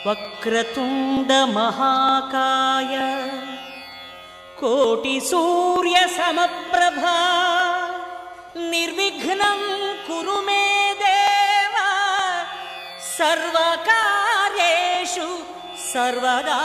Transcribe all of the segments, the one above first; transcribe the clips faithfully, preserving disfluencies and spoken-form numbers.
वक्रतुंड महाकाय कोटि सूर्य समप्रभा निर्विघ्नं कुरु मे देव सर्वकार्येषु सर्वदा।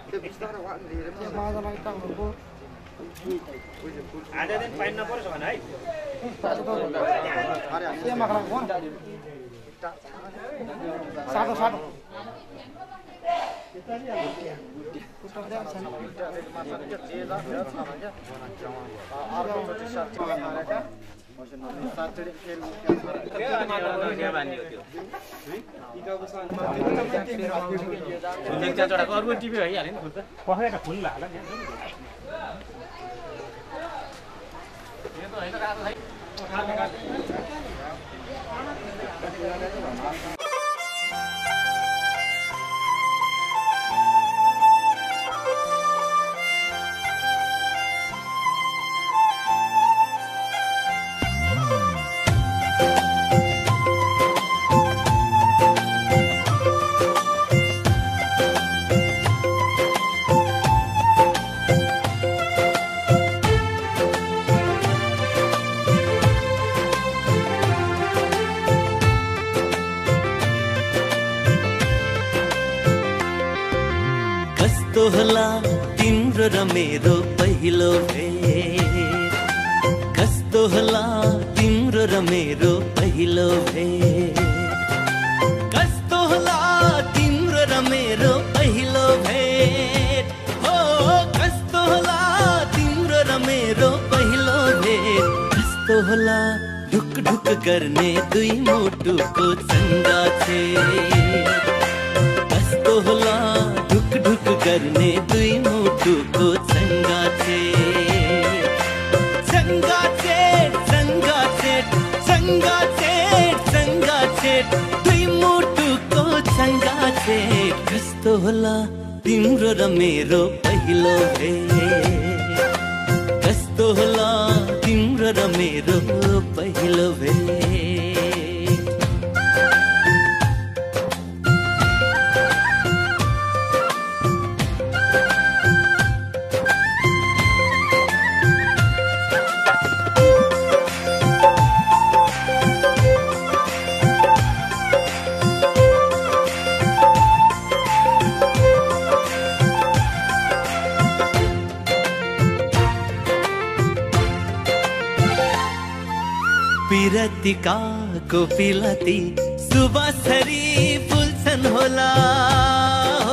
आधा दिन पाइन नपर्छ भने है साटो साटो अर्को टिभी भइहाल्यो नि फुल त पखेटा फुल हाल होला तिम्रो र मेरो पहिलो भेट कस्तो होला तिम्रो र मेरो पहिलो भेट कस्तो होला तिम्रो र मेरो पहिलो भेट हो कस्तो होला तिम्रो र मेरो पहिलो भेट कस्तो होला ढुक ढुक गर्ने दुई मुटुको चङ्गा छे कस्तो होला ढुक ढुक गर्ने दुई मुटुको चङ्गा छे चङ्गा छेट चङ्गा छेट चङ्गा छेट चङ्गा छेट दुई मुटुको चङ्गा छेट कस्तो होला तिम्रो र मेरो पहिलो भेट कस्तो होला तिम्रो र मेरो पहिलो भेट पिरतिका को पिलती सुबासरी फुल्छन् होला हो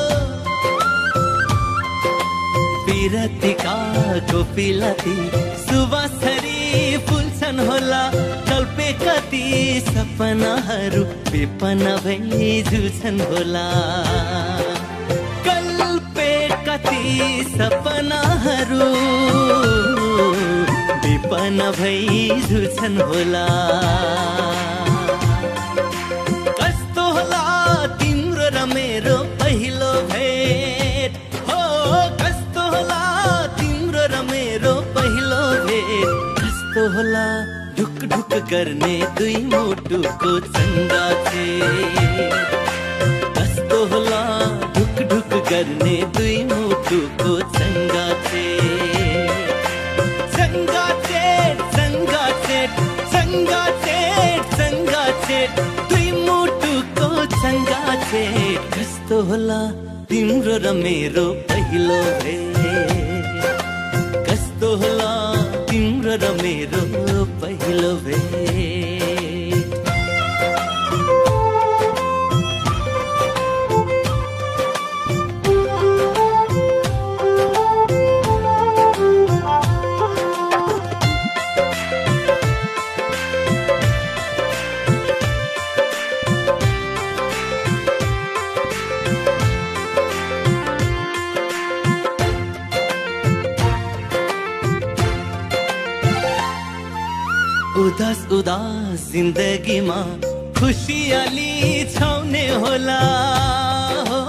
पिरतिका को पिलती सुबासरी फुल्छन् होला कल्पे कति सपनाहरू विपना भई जुछन् होला कल्पे कति सपनाहरू विपन भई जुछन् होला कस्तो होला तिम्रो र मेरो पहिलो भेट हो कस्तो होला तिम्रो र मेरो पहिलो भेट कस्तो होला ढुक ढुक गर्ने दुई मुटुको चङ्गा छे कस्तो होला ढुक ढुक गर्ने दुई मुटुको चङ्गा छे चङ्गा छेट चङ्गा छेट चङ्गा छेट चङ्गा छेट दुई मुटुको चङ्गा छेट कस्तो होला तिम्रो र मेरो पहिलो भेट कस्तो होला तिम्रो र मेरो पहिलो भेट उदास उदास जिन्दगीमा खुसियाली छाउने होला हो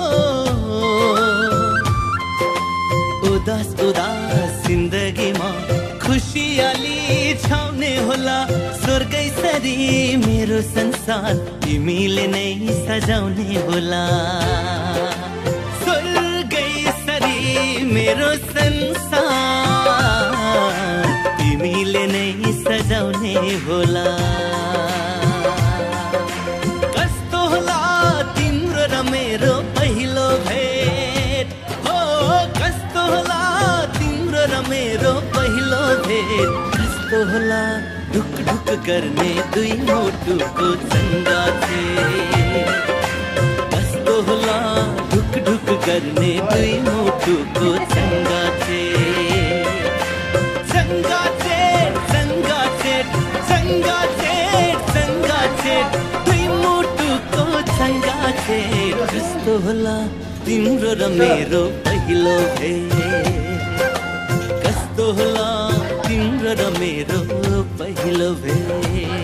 उदास उदास जिन्दगीमा खुसियाली छाउने होला स्वर्गै सरी मेरो संसार तिमीले नै सजाउने होला स्वर्गै सरी मेरो संसार तिमीले नै सजाउने होला कस्तो होला तिम्रो र मेरो पहिलो भेट हो भेट कस्तो होला ढुक ढुक गर्ने दुई मुटुको संगाथे कस्तो होला ढुक ढुक गर्ने दुई मुटुको संगाथे संगाथे संगाथे संगाथे संगाथे दुई मुटुको संगाथे कस्तो होला तिम्रो र मेरो पहिलो भेट कस्तो होला तिम्रो र मेरो पहिलो भेट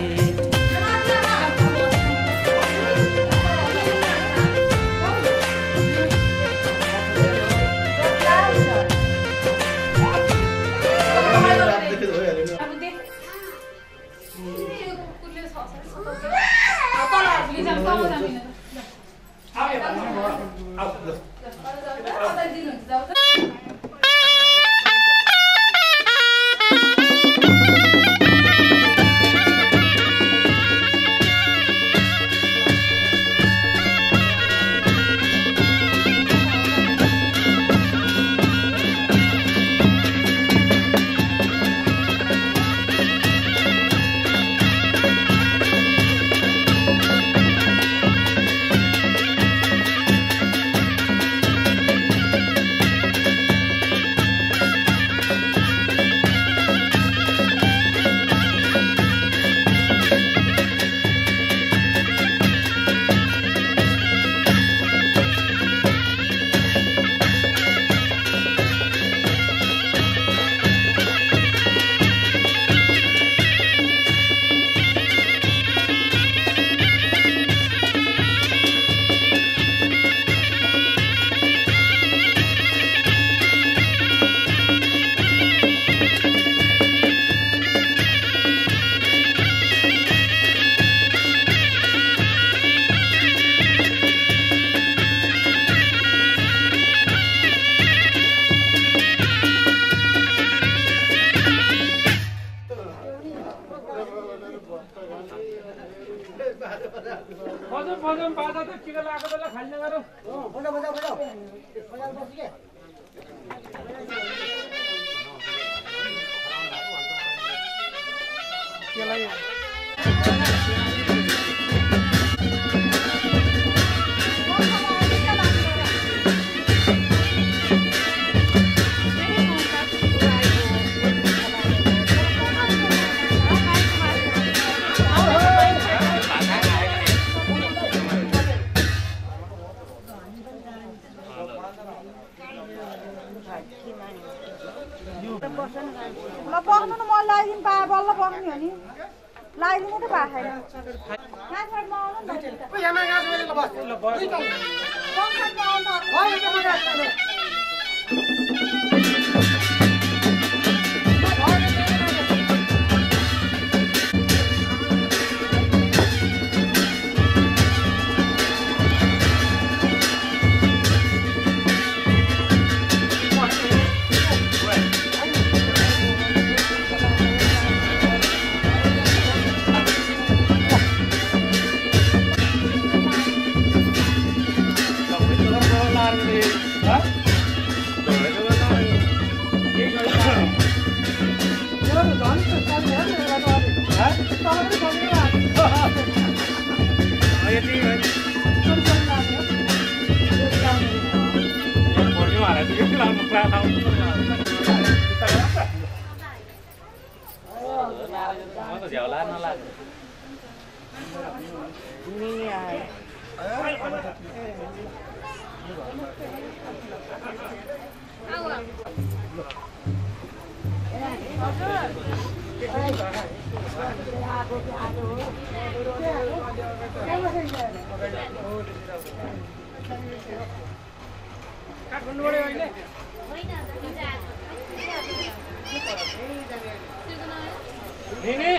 Nini,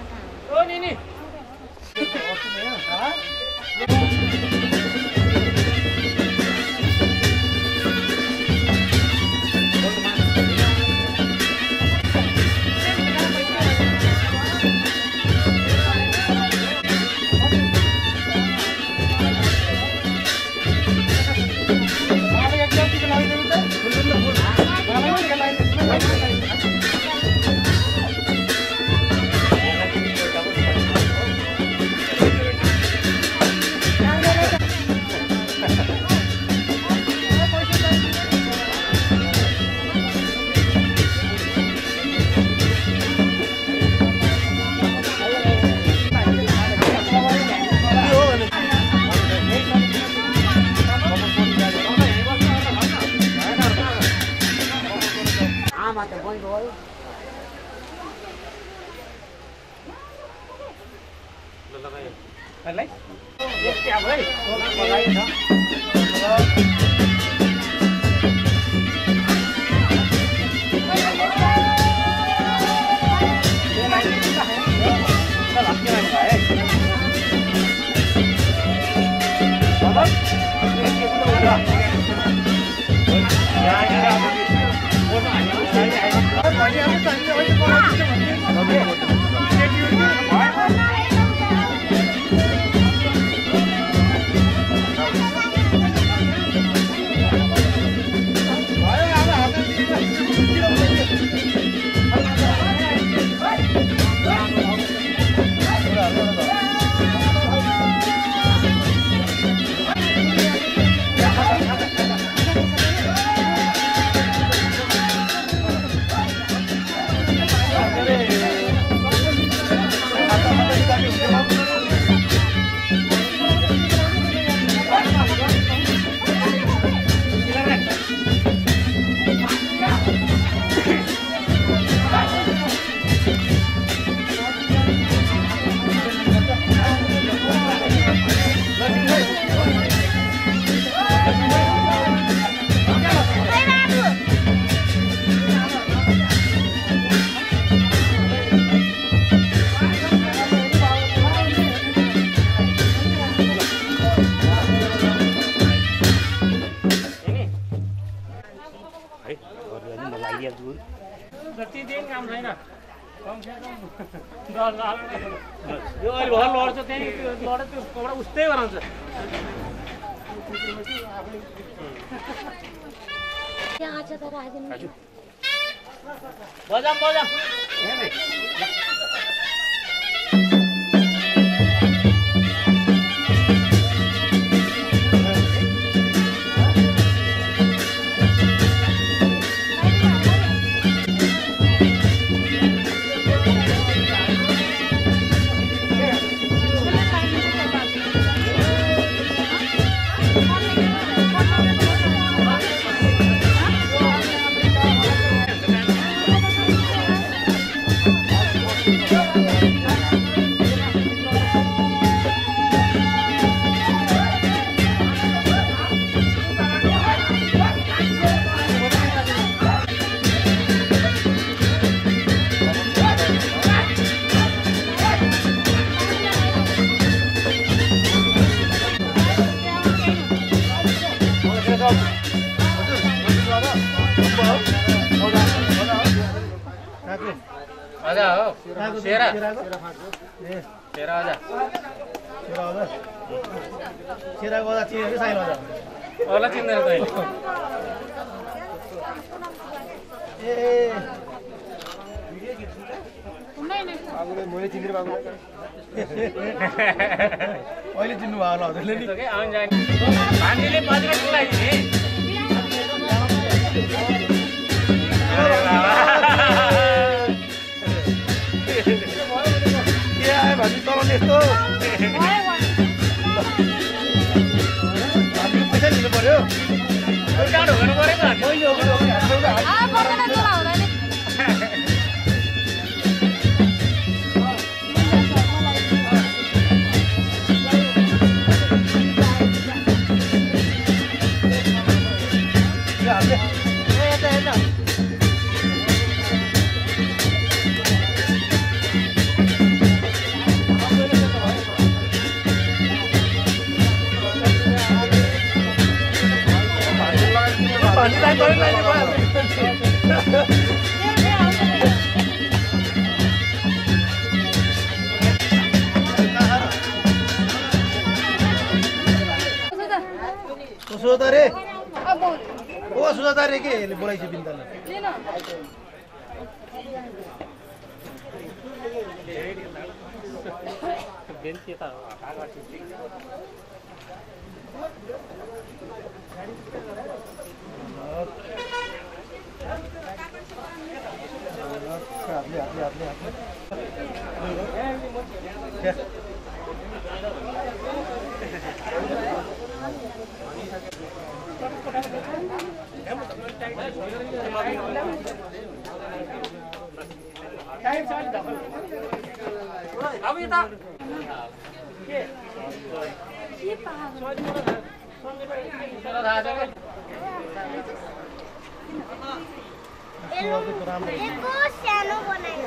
oh Nini. दिन काम छैन यो अहिले भर लड्छ त्यही लडेर त्यो कपडा उस्तै गराउँछ यहाँ छ तर आइदिनु बजाम बजाम आजा हो सेरा सेरा आजा सेरा आजा सेरा गोदा चिने कि साइन आजा अरूलाई चिन्दैन तैँले ए बाबुले मैले चिनेर बाबुलाई अहिले चिन्नु भयो होला हजुरले नि के आउन जाने भान्जीले बजरको लागि नि अरे बाबा के आयो भान्जी चलाउने यस्तो भान्जीको पैसा दिनु पर्यो टाढो गर्नु परेको मैले हो सुजाता रे ओ सुजाता रे के बोलाइछ बिन्दाले बेन्ची त आपले आपले आपले आपले अब यता के के पाहा एको सानो बनायो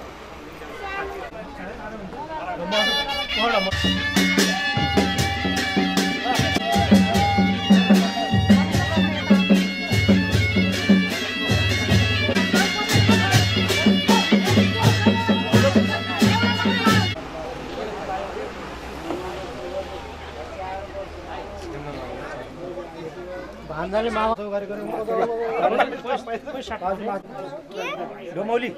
भान्जाले मामा गरेको डोमौली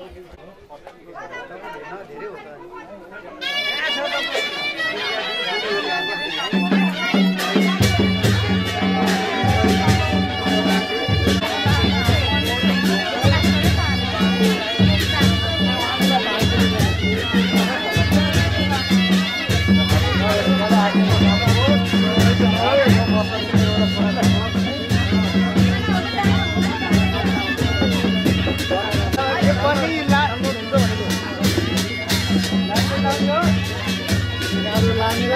लाने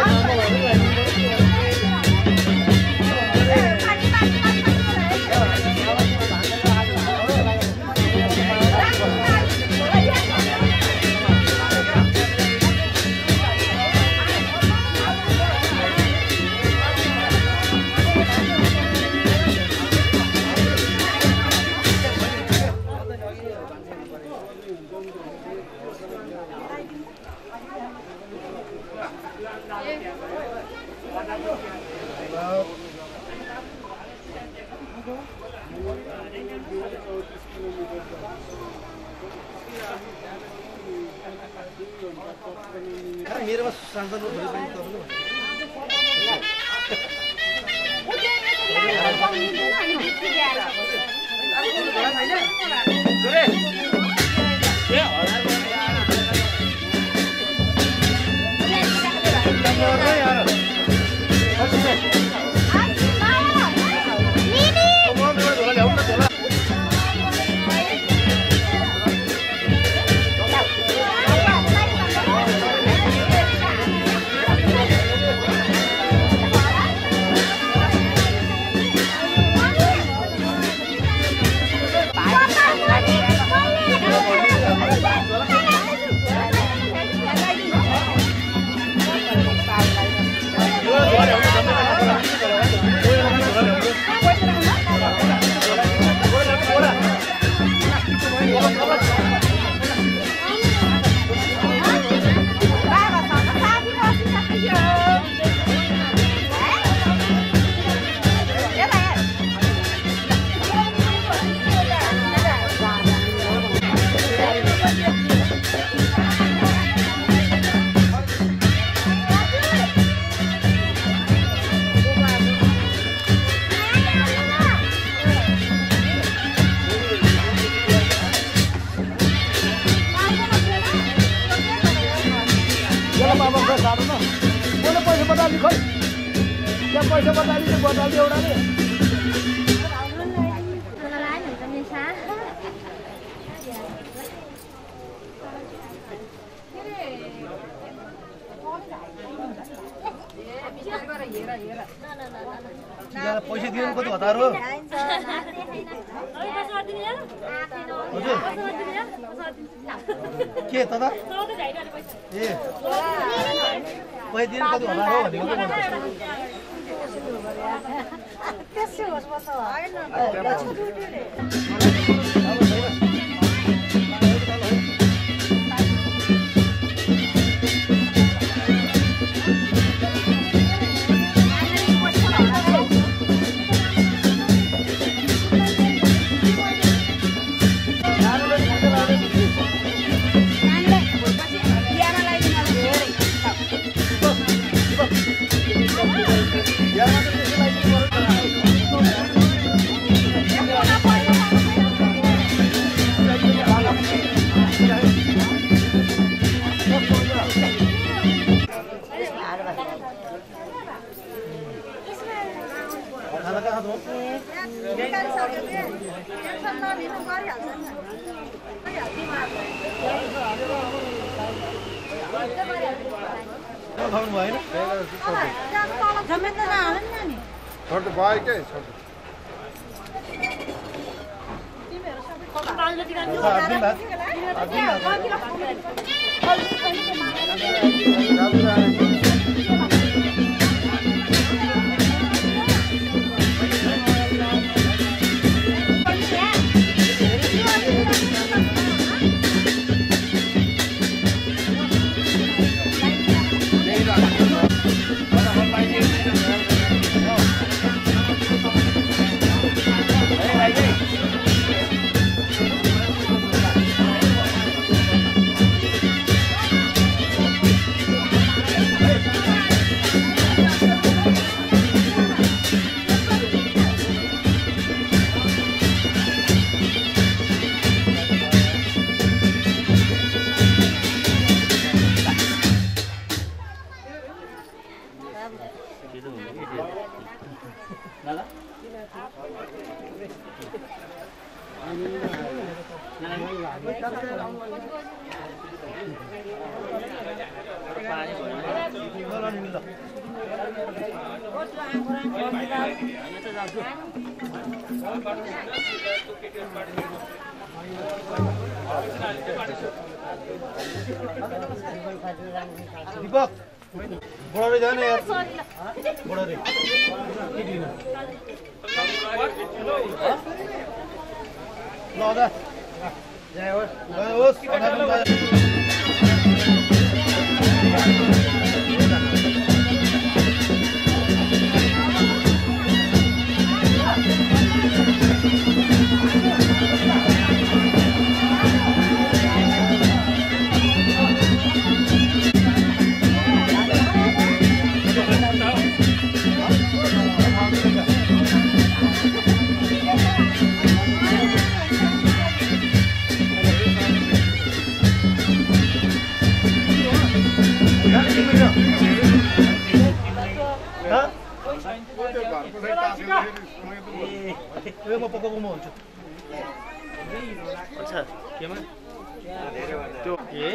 मेरोमा सान्सानो भरि पनि गर्नु पैसा बताली चाहिँ बताली एउटा नि पैसा दिनु कति हतार हो हजुर के त ए पैसा दिनु कति हतार हो भनेको त्यसो होस् बस हैन छोटो भयो के छोटो दीपक बड़ा रे जाने यार बड़ा रे लो दा जय होस जय होस यो म पकाएको म हुन्छु अच्छा केमा त्यो के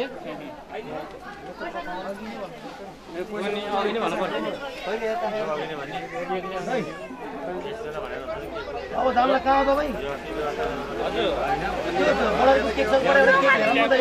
अब दामलाई कहाँ त भाइ केक सब गरेर केक हेर म त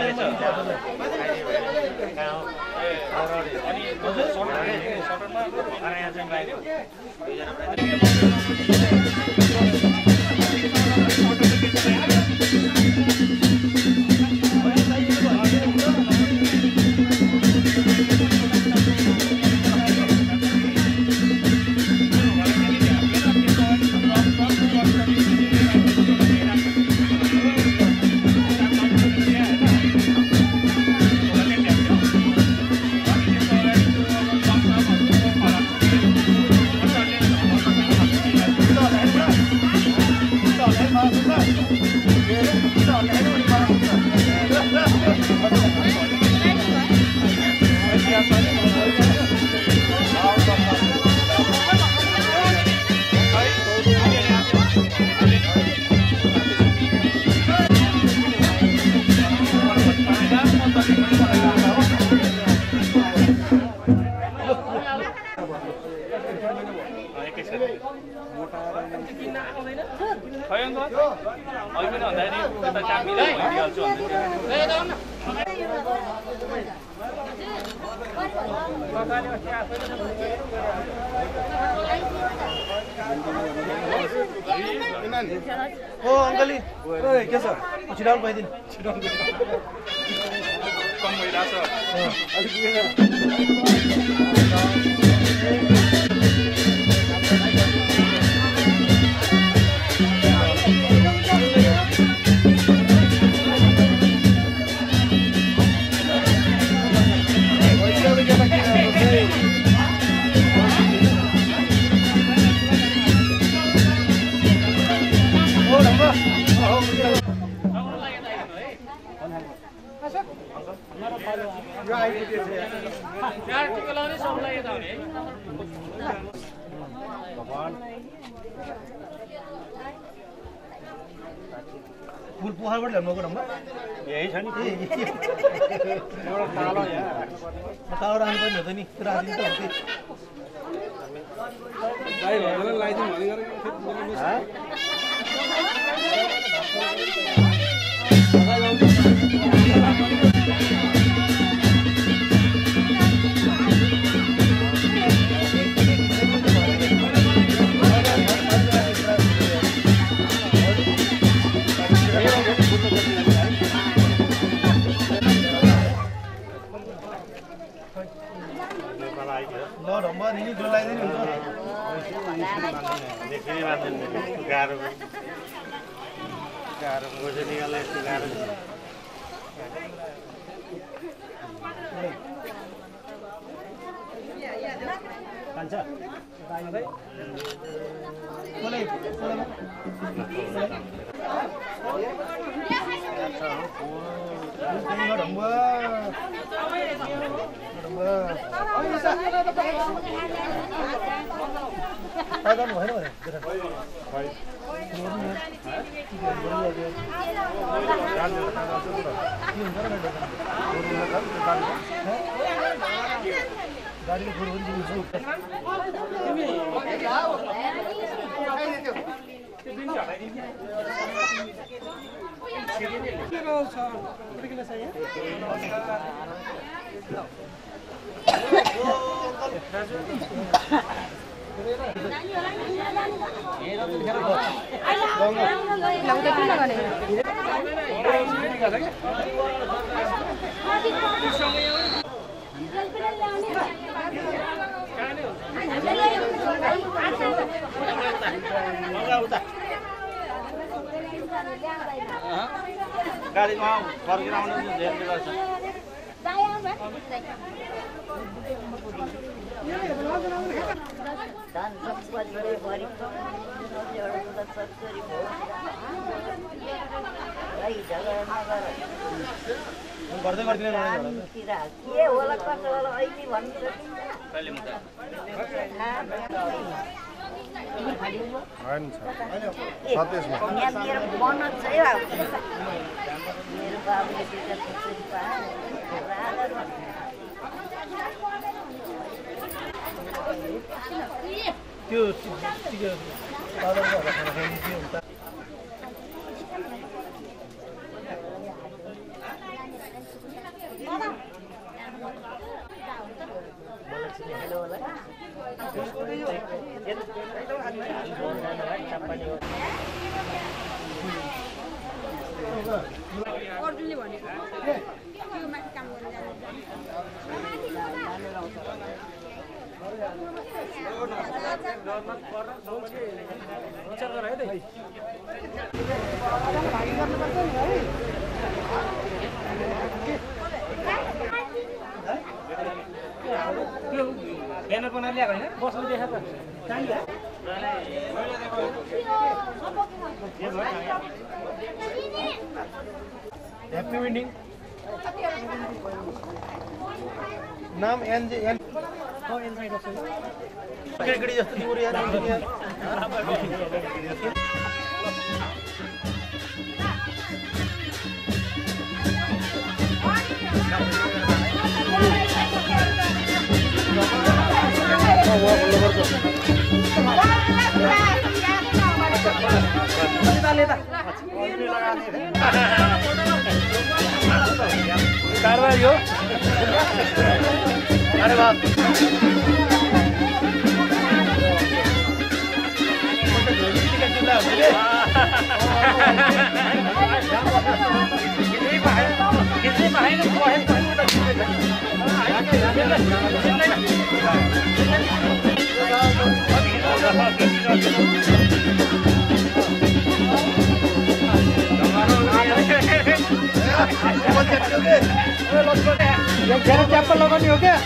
ओ अंकल ओए के छ छिडाउन पाइदिन छिडाउन कम भइराछ फुल पोखरबाट ल्याउनुको नम्बर यही छ नि एउटा कालो यहाँ कालो राख्नु पर्ने हो त नि राखिदिनु त हुन्छ भाइ भगवानलाई लाइदिउँ भने गरेर गाह्रो गाह्रो बोझे निकाल्दा यस्तो गाह्रो कान्छ दाइ मलाई भएन भने गाडीले फोटो पनि दिन्छु गाडीमा फर्केर आउनु धेरै गर्छ धान सब बढे भरि एउटा सत्तरी भयो भाइ झगडा नगर गर्दै गर्दिन के होला कसो होला अहिले भन्नु कहिले मुदा यहाँ मेरो बनोट चाहिँ अब मेरो बाबुले दुईटा छोरी पाए त्यो त्यो पाउडरहरु खाने के हुन्छ अर्जुनले भनेको त्यो माथि काम गर्न ब्यानर बनाएर ल्याएको होइन बस्नु देखाएको ह्याप्पी वेडिङ नाम एन जे एन केकडी जस्तो तिम्रो यार कारवाही हो अरे बाप चप्पल लगानी हो क्या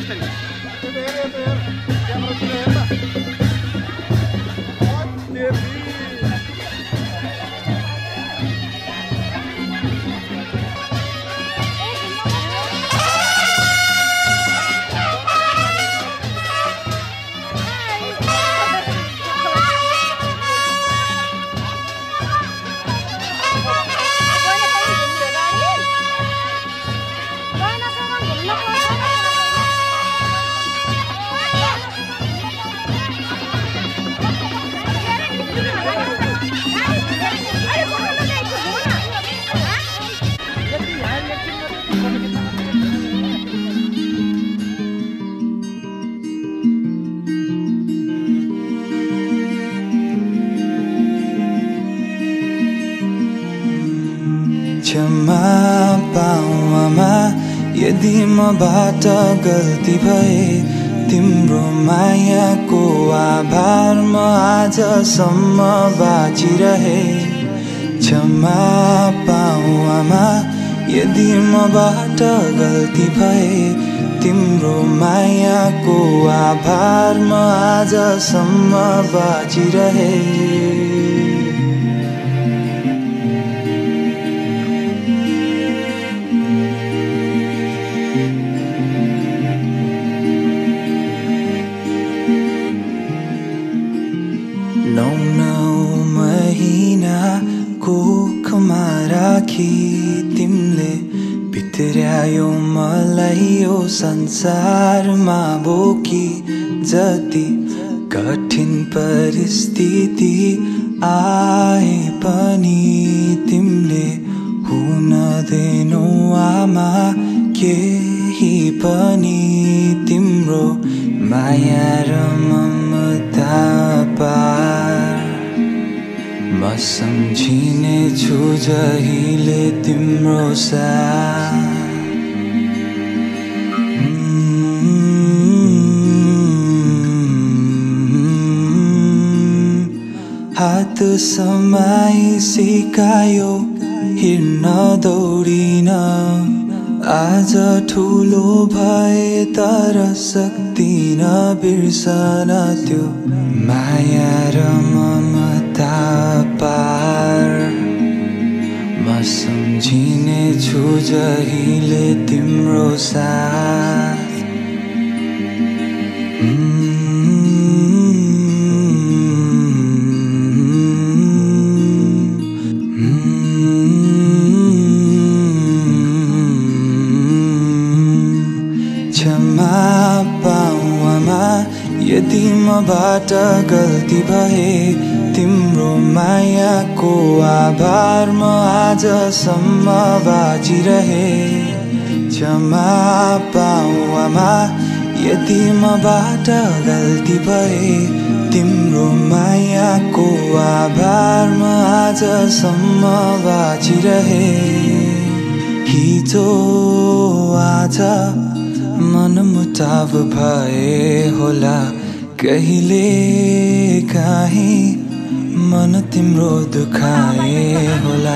क्षमा पाऊ आमा यदि मबाट गल्ती भए तिम्रो मायाको आभार म आजसम्म बाँचिरहे क्षमा पाऊ आमा यदि मबाट गल्ती भए तिम्रो मायाको आभार म आजसम्म बाँचिरहे नौ नौ महिना कोखमा राखी तिमीले भित्र्यायो मलाई यो संसारमा बोकी जति कठिन परिस्थिति आए पनि तिमीले हुन दिनौ आमा केही पनि तिम्रो माया र ममता पार म सम्झिने छु जहिले तिम्रो साथ हात समाई सिकायो हिँड्न दौडिन आज ठुलो भए तर सक्दिन बिर्सन त्यो माया र ममता पार म सम्झिने छु जहिले तिम्रो साथ क्षमा पाऊ आमा यदि मबाट गल्ती भए तिम्रो मायाको आभार म आजसम्म बाँचिरहे क्षमा पाऊ आमा यदि मबाट गल्ती भए तिम्रो मायाको आभार म आजसम्म बाँचिरहे हिजो आज मनमुटाव भए होला कहिले काहीँ मन तिम्रो दुखाए होला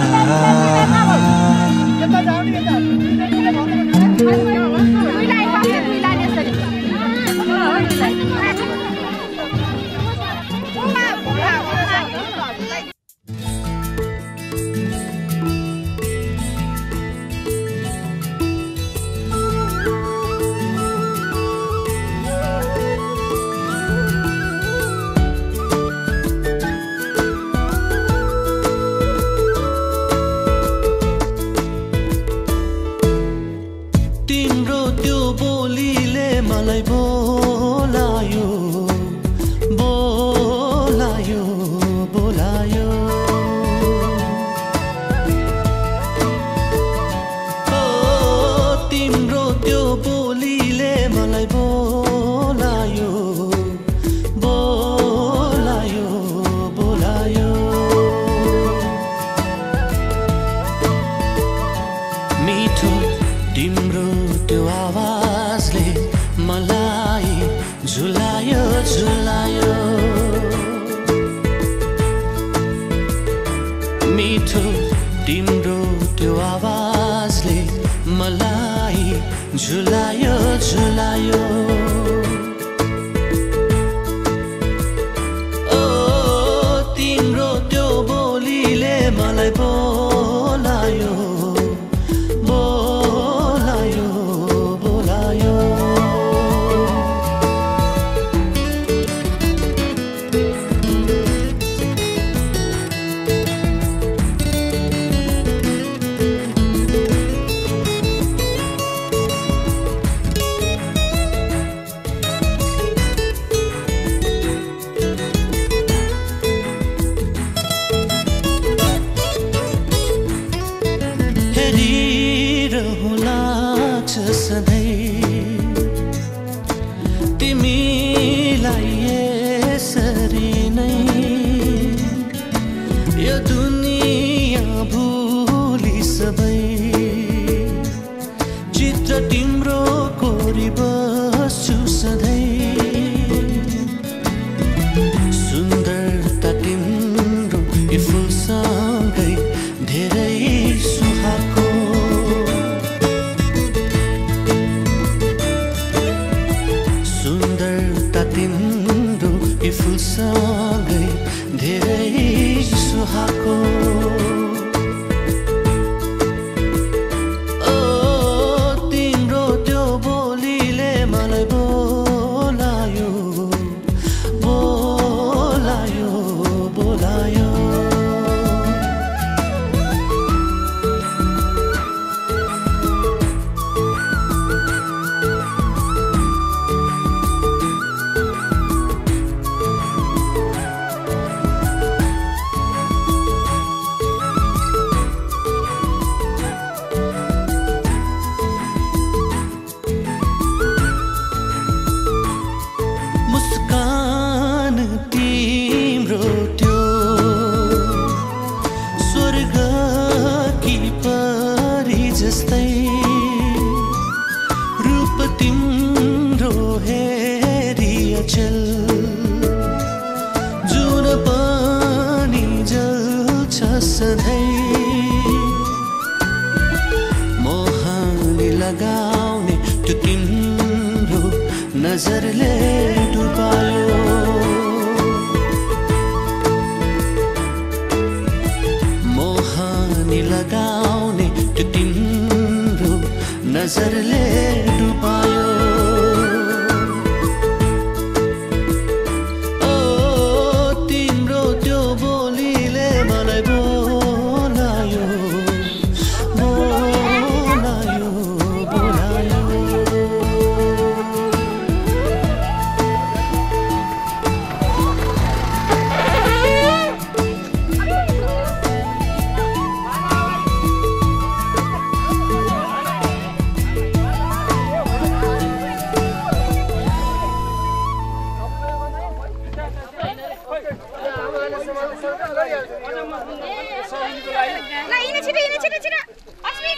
तिम्रो त्यो बोलीले मलाई बोलायो बोलायो बोलायो ओ तिम्रो त्यो बोलीले मलाई बोलायो बोलायो बोलायो मिठो तिम्रो त्यो आवाजले मलाई झुलायो झुलायो मिठो तिम्रो त्यो आवाजले मलाई झुलायो झुलायो तिमीलाई यसरी नै यो दुनियाँ भुली सबै चित्र तिम्रो कोरी बस्छु सधैँ सुन्दरता तिम्रो यो फुलसँगै धेरै सुहाएको सुन्दरता तिम्रो यो फुलसँगै धेरै सुहाएको ओ तिम्रो त्यो बोलीले मलाई बोलायो बोलायो बोलायो मुस्कान तिम्रो त्यो स्वर्ग कि परी जस्तै रूप तिम्रो हेरी अचल जुन पनि जल्छ सधैँ मोहनी लगाउने त्यो तिम्रो नजरले डुबायो मोहनी लगाउने त्यो तिम्रो नजरले डुबायो ओ तिम्रो त्यो बोलीले मलाई बोलायो बोलायो बोलायो ल हिँड छिटो हिँड छिटो छिटो अस्मित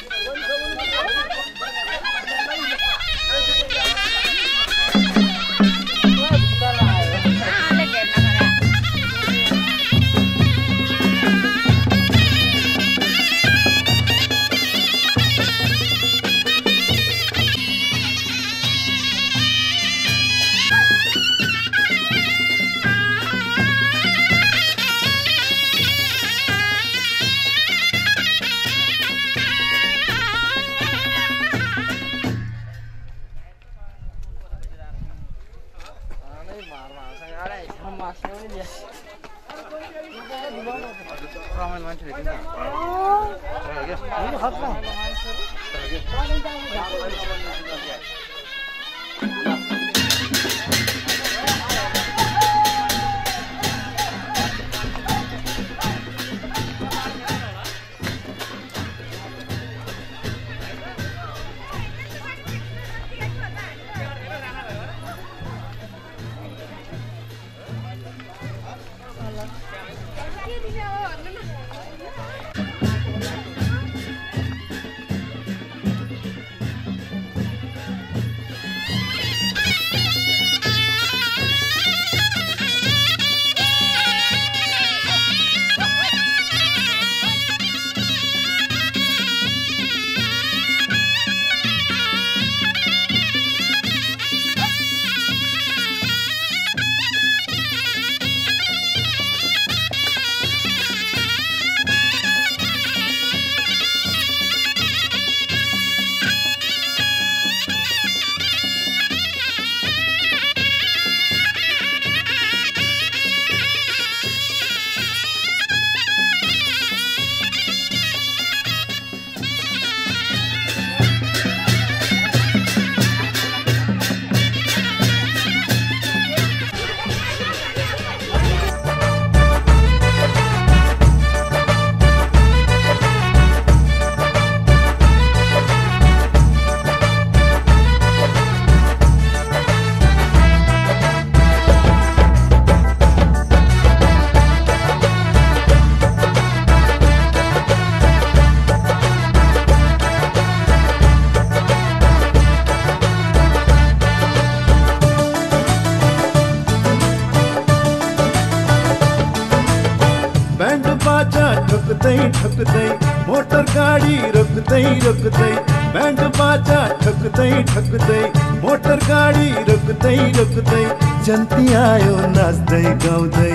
ठोक्दै ठोक्दै मोटर गाडी रोक्दै रोक्दै ब्यान्ड बाजा ठोक्दै ठोक्दै मोटर गाडी रोक्दै रोक्दै जन्ती आयो नाच्दै गाउँदै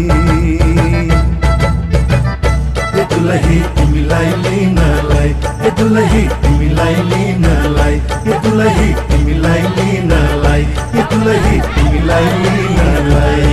ए दुलही तिमीलाई लिनलाई ए दुलही तिमीलाई लिनलाई ए दुलही तिमीलाई लिनलाई ए दुलही तिमीलाई लिनलाई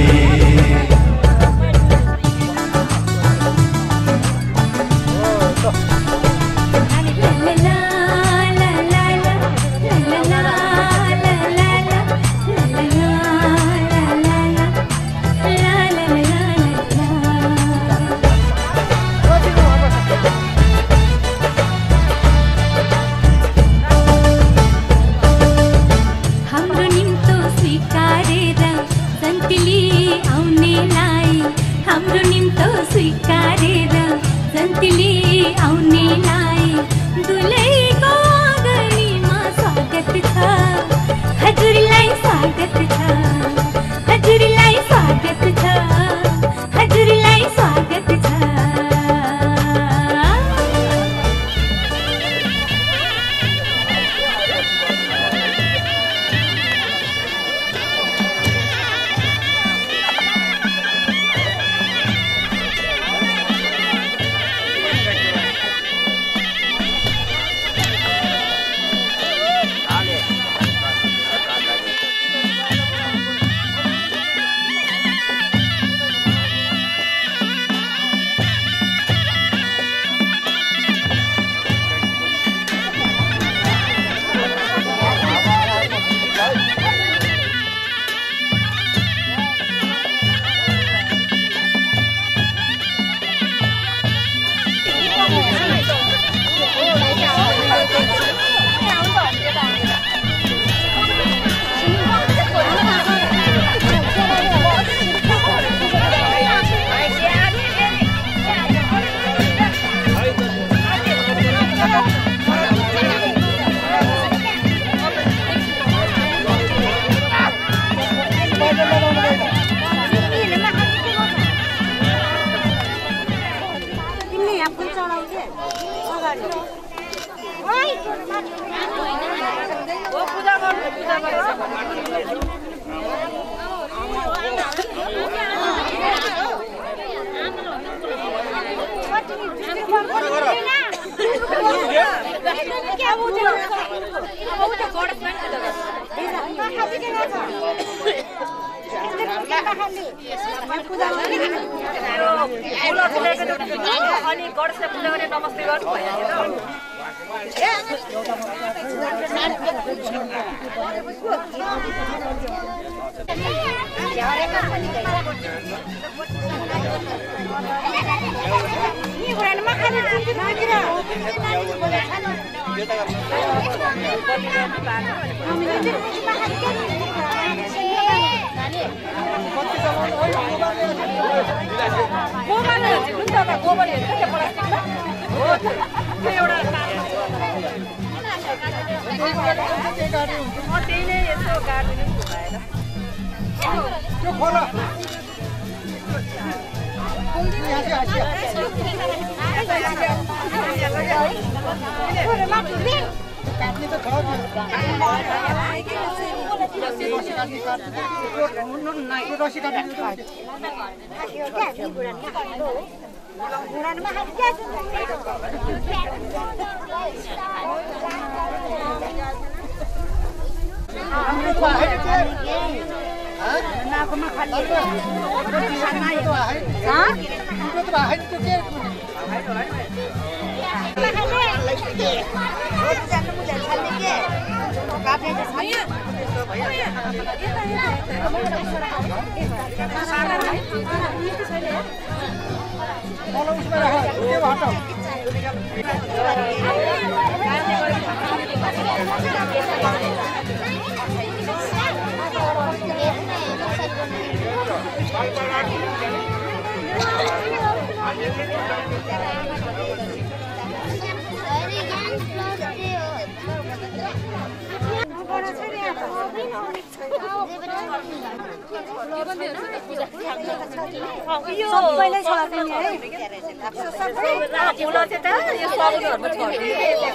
सबैले छोड्ने है सबै फुल चाहिँ त यो सबैहरुमा छोड्ने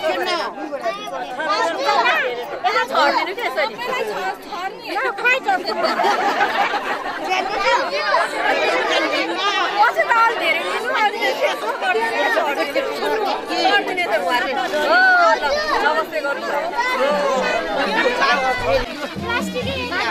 यसो छोड्दिनु के यसरी ल खै छोड्छु कसो दाल धेरै लिनु अनि यसो गर्दिनु छोड्दिनु त भरे हो ल नमस्ते गर्नु प्लास्टिक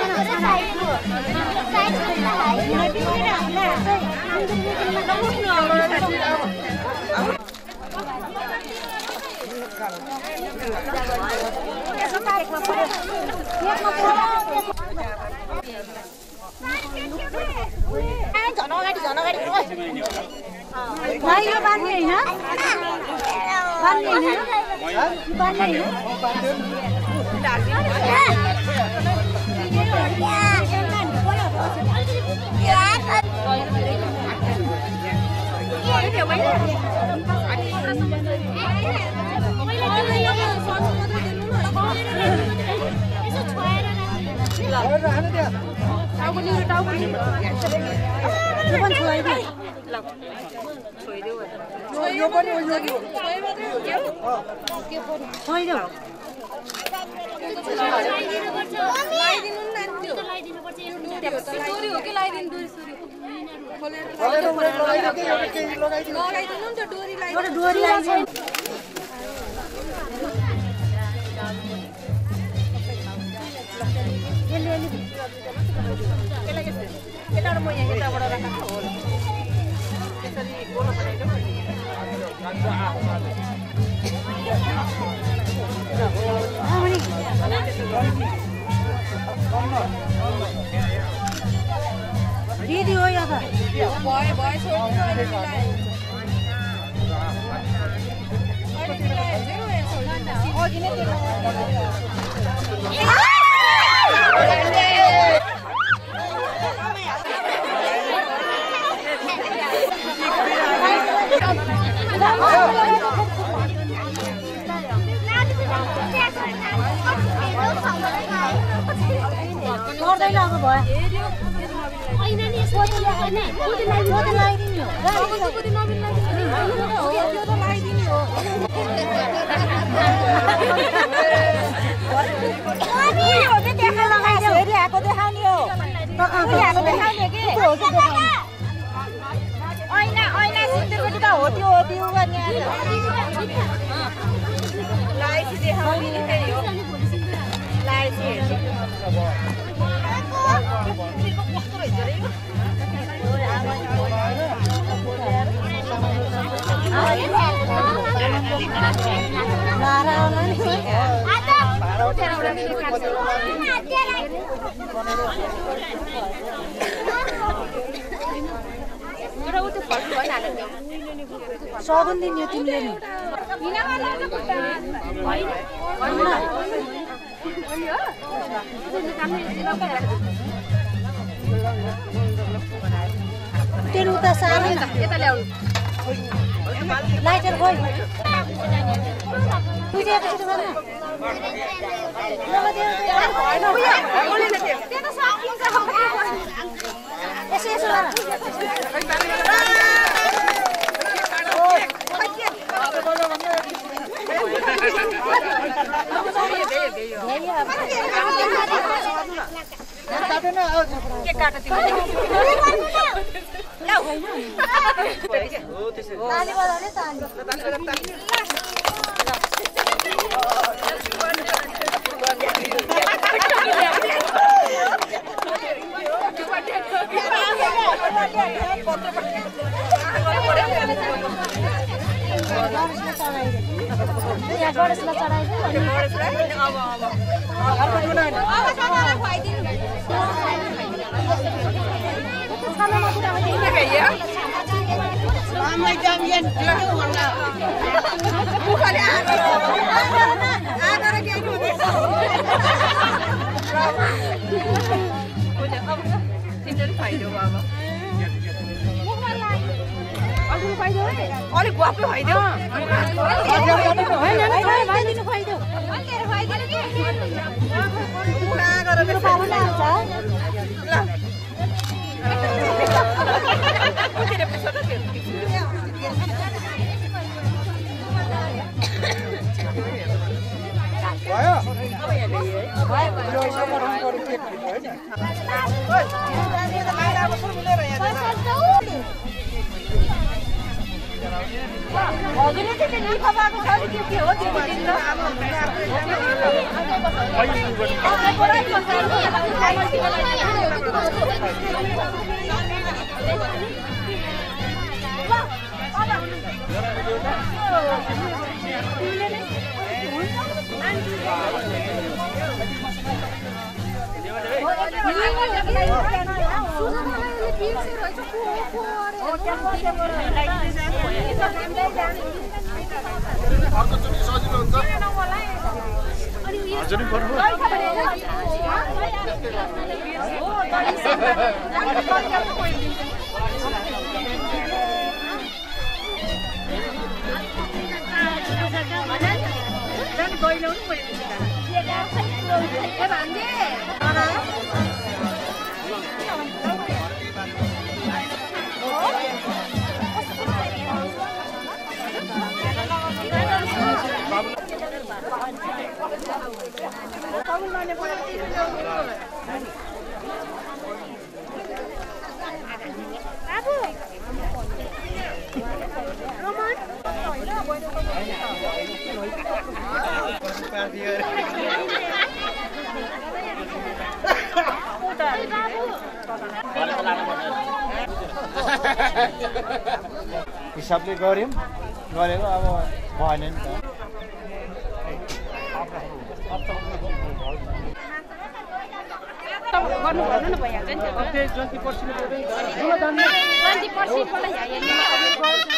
झन अगाडि झन अगाडि भाइ यो बान्ने हैन बान्ने हैन बान्ने हैन दीदी हो या था बॉय बॉय छोड़ गर्दैन अब भयो हैन नि सोचे हैन कुदी कुदी लाइदिनु हो गाडी कुदी नबिन लाइदिनु हो त्यो त लाइदिनु हो अनि हो के देखा लगाइदियो फेरि आको देखाउने हो फेरि आको देखाउने के हो के देखाउने ऐना ऐना सिन्दुरको त हो त्यो हो त्यो गर्ने लाइट देखाउने नि त्यही हो लाइट सौगन दिन यो तिमीले नि तेरो उता सारै न यता ल्याउनु लाइटर गयो बुझे पछि त गर्न त्यो त सकिन्छ यसो यसो के काट तिमीले ल्याउ हैन हो त्यसै ताली बजाउने ताली या गणेशलाई चढाइदिनु अनि गणेशलाई अब अब अर्को बनाउनु अब सानालाई खुवाइदिनु खाना मात्र आउँदैन के यो आमै जामियन दिनु भन्ला मुखले आगर आगर के हुँदैछ अब तिनीहरु खाइदियो बाबा अलिक खुवाइदियो अलिक गुवाप खुवाइदियो हैन हैन खुवाइदिनु खुवाइदियो अलिक खुवाइदिनु के पुरा गरेर बाबुले आउँछ ल हजुरले चाहिँ त्यो लिफा भएको छ नि के हो त्यो दिन्छ अर्कोचोटि सजिलो हुन्छ हजुर पनि हिसाबले गर्यौं गरेको अब भएन नि त गर्नु भन्नु न भइहाल्छ नि त्यो जति पर्सेन्ट जति पर्सेन्ट मलाई हेर्नु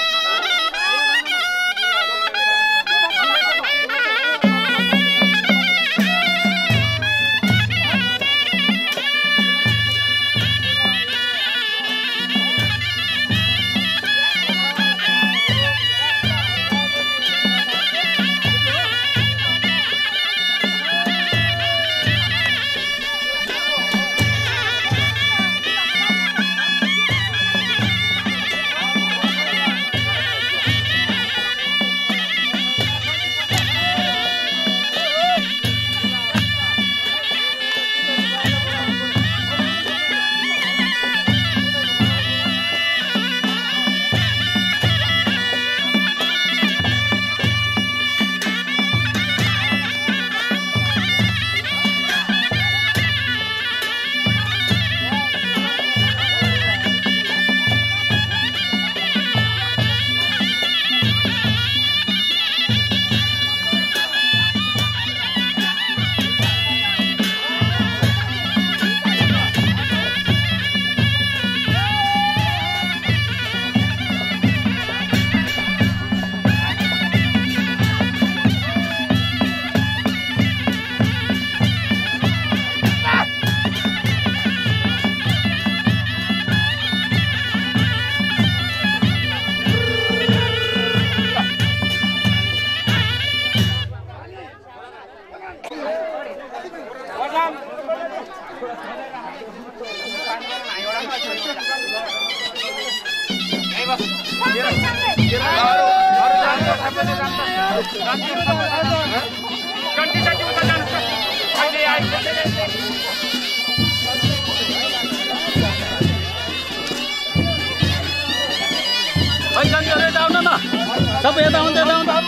सबै यता आउँदै यता आउँदै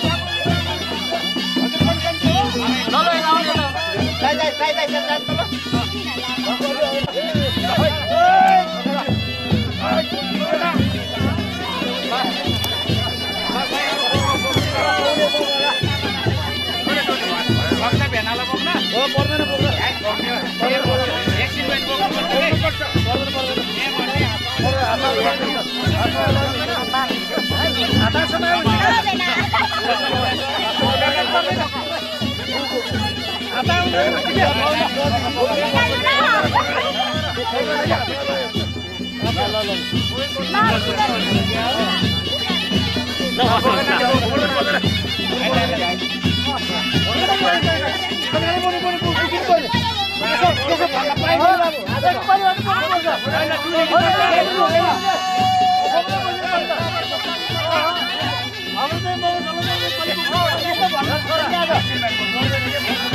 ल ल यता आउँदै Đây đây đây đây đây đây. Apa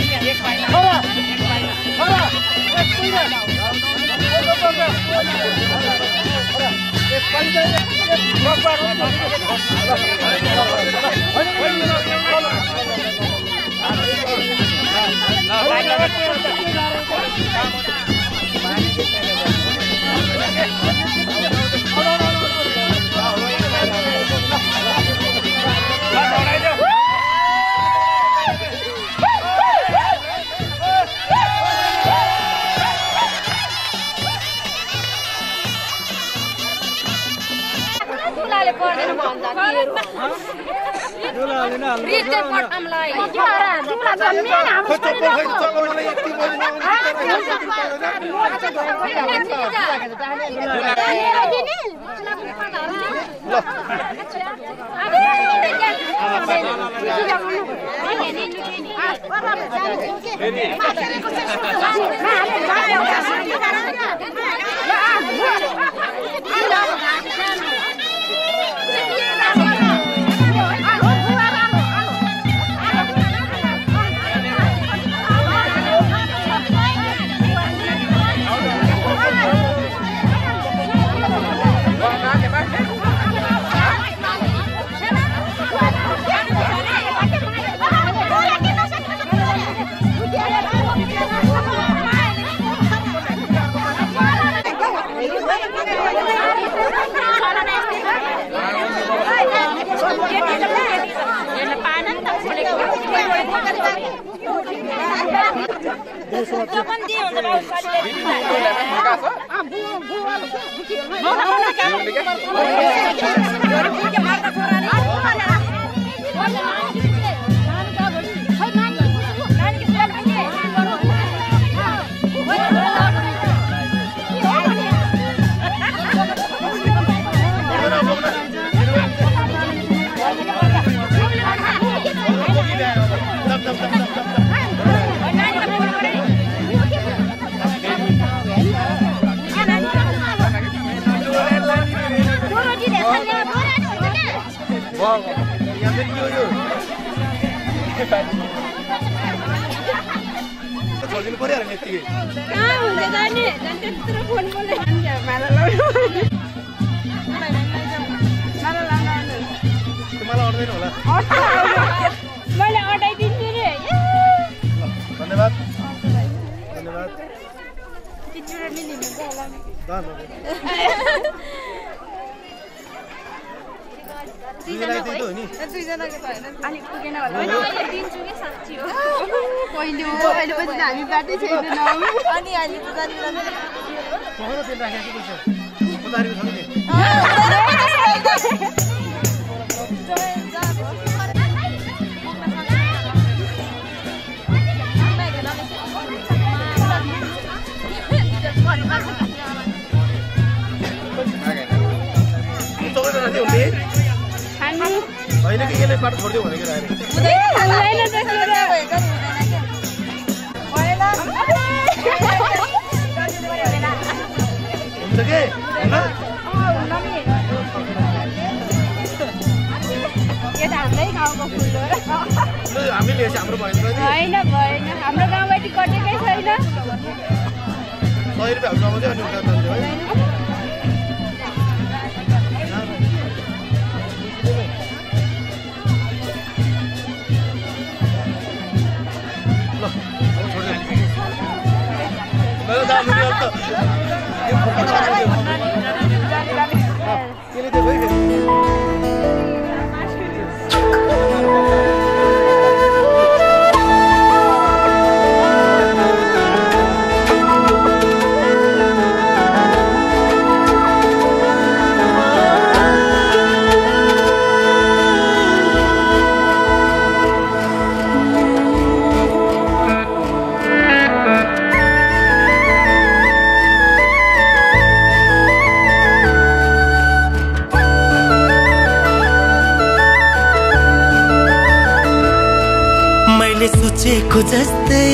सोचेको जस्तै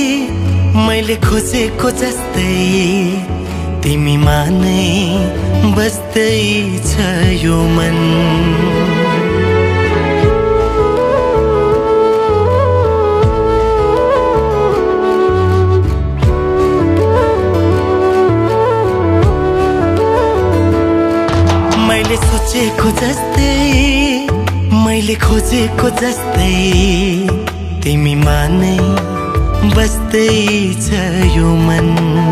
मैले खोजेको जस्तै तिमीमा नै बस्दै छ यो मन मैले सोचेको जस्तै मैले खोजेको जस्तै तिमीमा नै बस्दै छ यो मन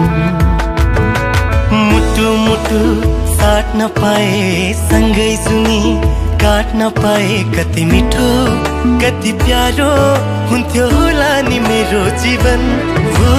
मुटु मुटु साट्न पाए सँगै सुनी काट्न पाए कति मिठो कति प्यारो हुन्थ्यो होला नि मेरो जीवन हो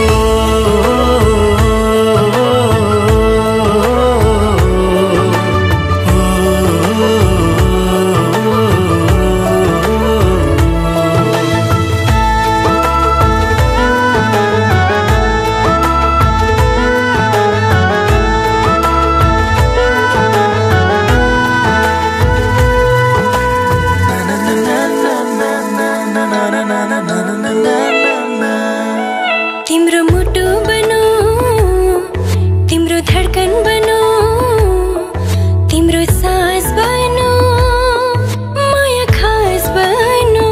तिम्रो मुटु बनो तिम्रो धडकन बनो तिम्रो सास बनो माया खास बनो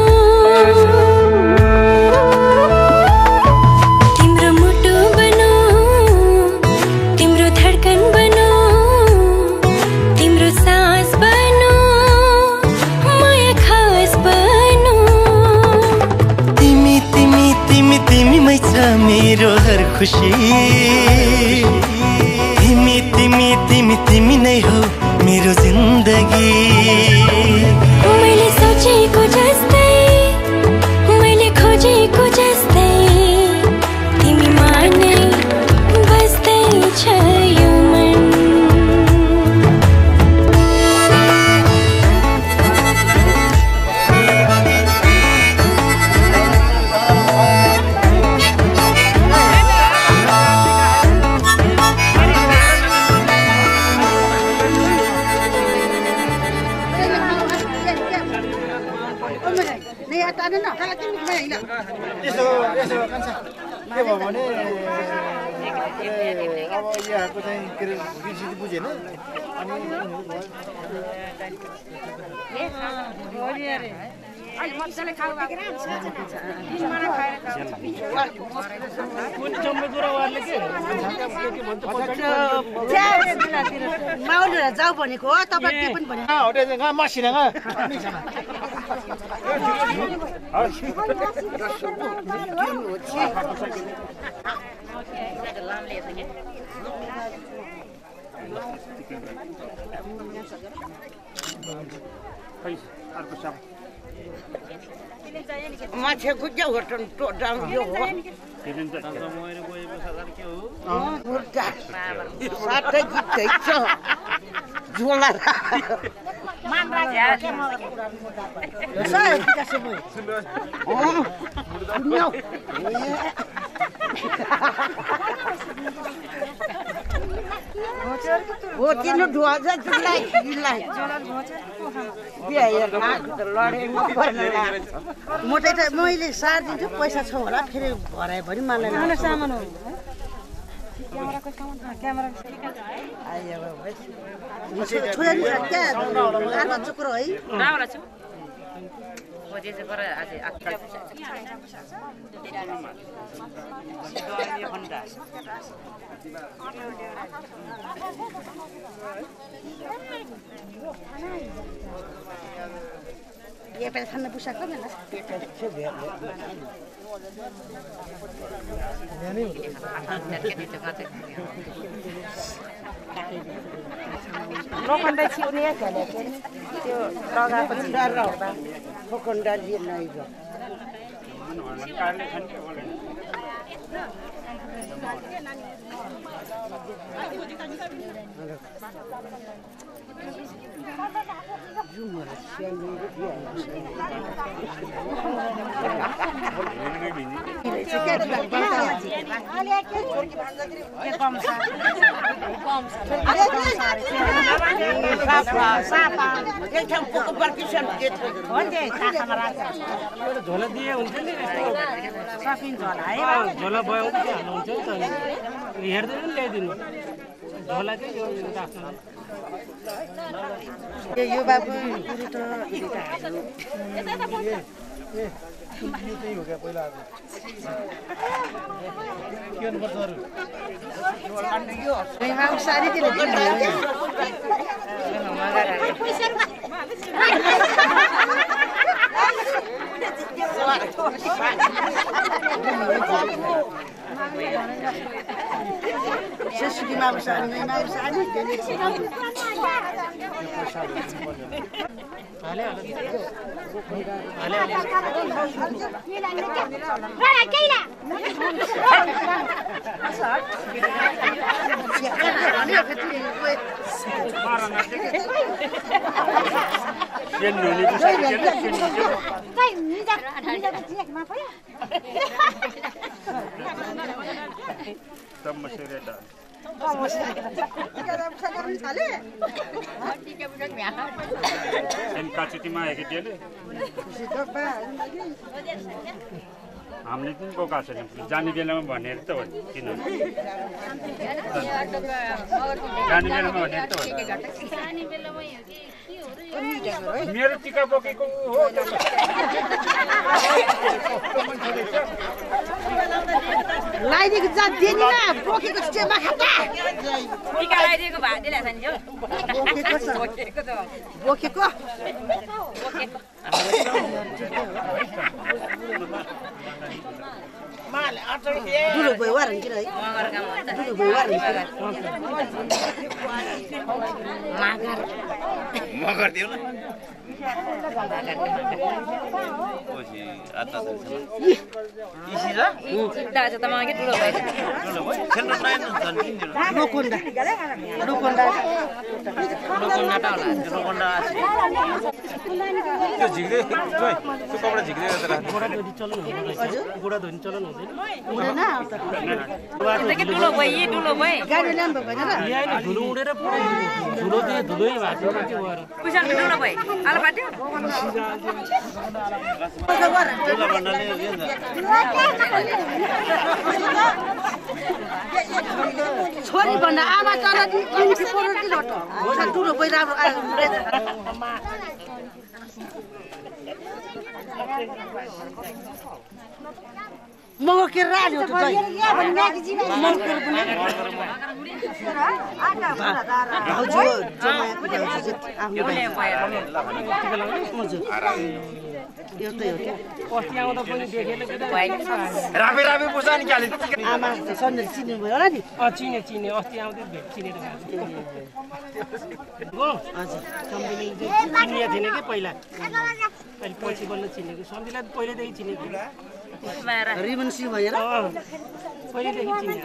तिम्रो मुटु बनो तिम्रो धडकन बनो तिम्रो सास बनो माया खास बनो तिमी तिमी तिमी तिमीमै छ मेरो हर खुसी तिमी तिमी तिमी तिमी नै हो मेरो जिन्दगी मैले सोचेको जस्तै मैले खोजेको जस्तै तिमीमा नै बस्दै छ यो मन यसो यसो कान्छा के भयो भने अब यहाँको चाहिँ के अरे भुकिसित बुझेन अनि माउलीलाई जाऊ भनेको हो तपाईँ के पनि भने मसिना माछे गुज्जा होटन तो डाल यो हो साथै जित्दै छ झोला मान राजा के म सर कसो भयो नो वो तीन ढुवाजा जुलाई जुलाई बिहा यार नाक त लडे म पर्न मोटै त मैले सार दिन्छु पैसा छ होला फेरि भराए पनि मलाई न सामान हो क्यामेराको सामान क्यामेरा आयो बस छोरी क्या लागा चुक्रो है रावला छु खोजे चाहिँ पर आज आत्ता ये पे खाना पुसा कर ना लोखण्ड छिउने खेले के त्यो लगापछि डर रहँदा लोखण्ड दिए नै गयो झोला दिए हुन्थ्यो नि सकिन्छ होला है झोला भयो भने हाल्नुहुन्छ नि त हेर्दै पनि ल्याइदिनु झोला चाहिँ यो राख्नु यो बाबु पुरी त यो चाहिँ हो क्या पहिला आएको के गर्नुपर्छ अरू यो सारी दिनु Sesuki mabsa ni mabsa ni. हाले हाले Rara keila. Kai ninja ninja check ma paya. Tam masireta. Sen kacitima है कि जेले? हमने तुम को कहा चले जाने बेला में बने तो किन जाने बेला में बने तो मेरो टिका बोकेको हो लाइदिएको जात दिएन बोकेको स्टेपमा खाता टिका लगाइदिएको भए दिला छ नि जो बोकेको त बोकेको माले अटो हे दुलो भयो वार किन है दुलो भयो वार मागर मगर दियो न ओसी आता छ इसी र चित्ता छ तमाके ठुलो भयो ठुलो भयो खेल्न नयाँ छन् किन लोकोन्डा लोकोन्डा लोकोन्डा त होला लोकोन्डा त्यो झिक्दै जोइ त्यो कपडा झिक्दै गरेर राख गोडा धोनी चलन हुँदैन हजुर गोडा धोनी चलन हुँदैन हुँदैन के ठुलो भयो यी ठुलो भयो गाडी ल्याउनु भयो हैन यहाँ नि धुलो उडेर पुरै धुलो दिए धुलोै भएको के भएर पुछन ठुलो भयो आला पाट्यो ठुलो भन्नाले छोरी भन्दा आमा चला दि किन्छु पोरोटी लटो छ ठुलो भयो राम्रो मगो के राल्यो त दही मगो पनि आटा भरा दारा हजुर जमाएको हुन्छ आफ्नो एउटा एउटा अस्ति आउँदा पनि देखेले राबे राबे पुसा नि क्याले आमा सन्देश चिन्नु भयो होला नि अ चिने चिने अस्ति आउँदै भेट चिनेर गएको हो हजुर सम्बिनी चिनिया थिएन कि पहिला अहिले पछि बल्ल चिनेको सम्बिला पहिलेदेखि चिनेको रिबन सिंह भएर पहिलेदेखि चिने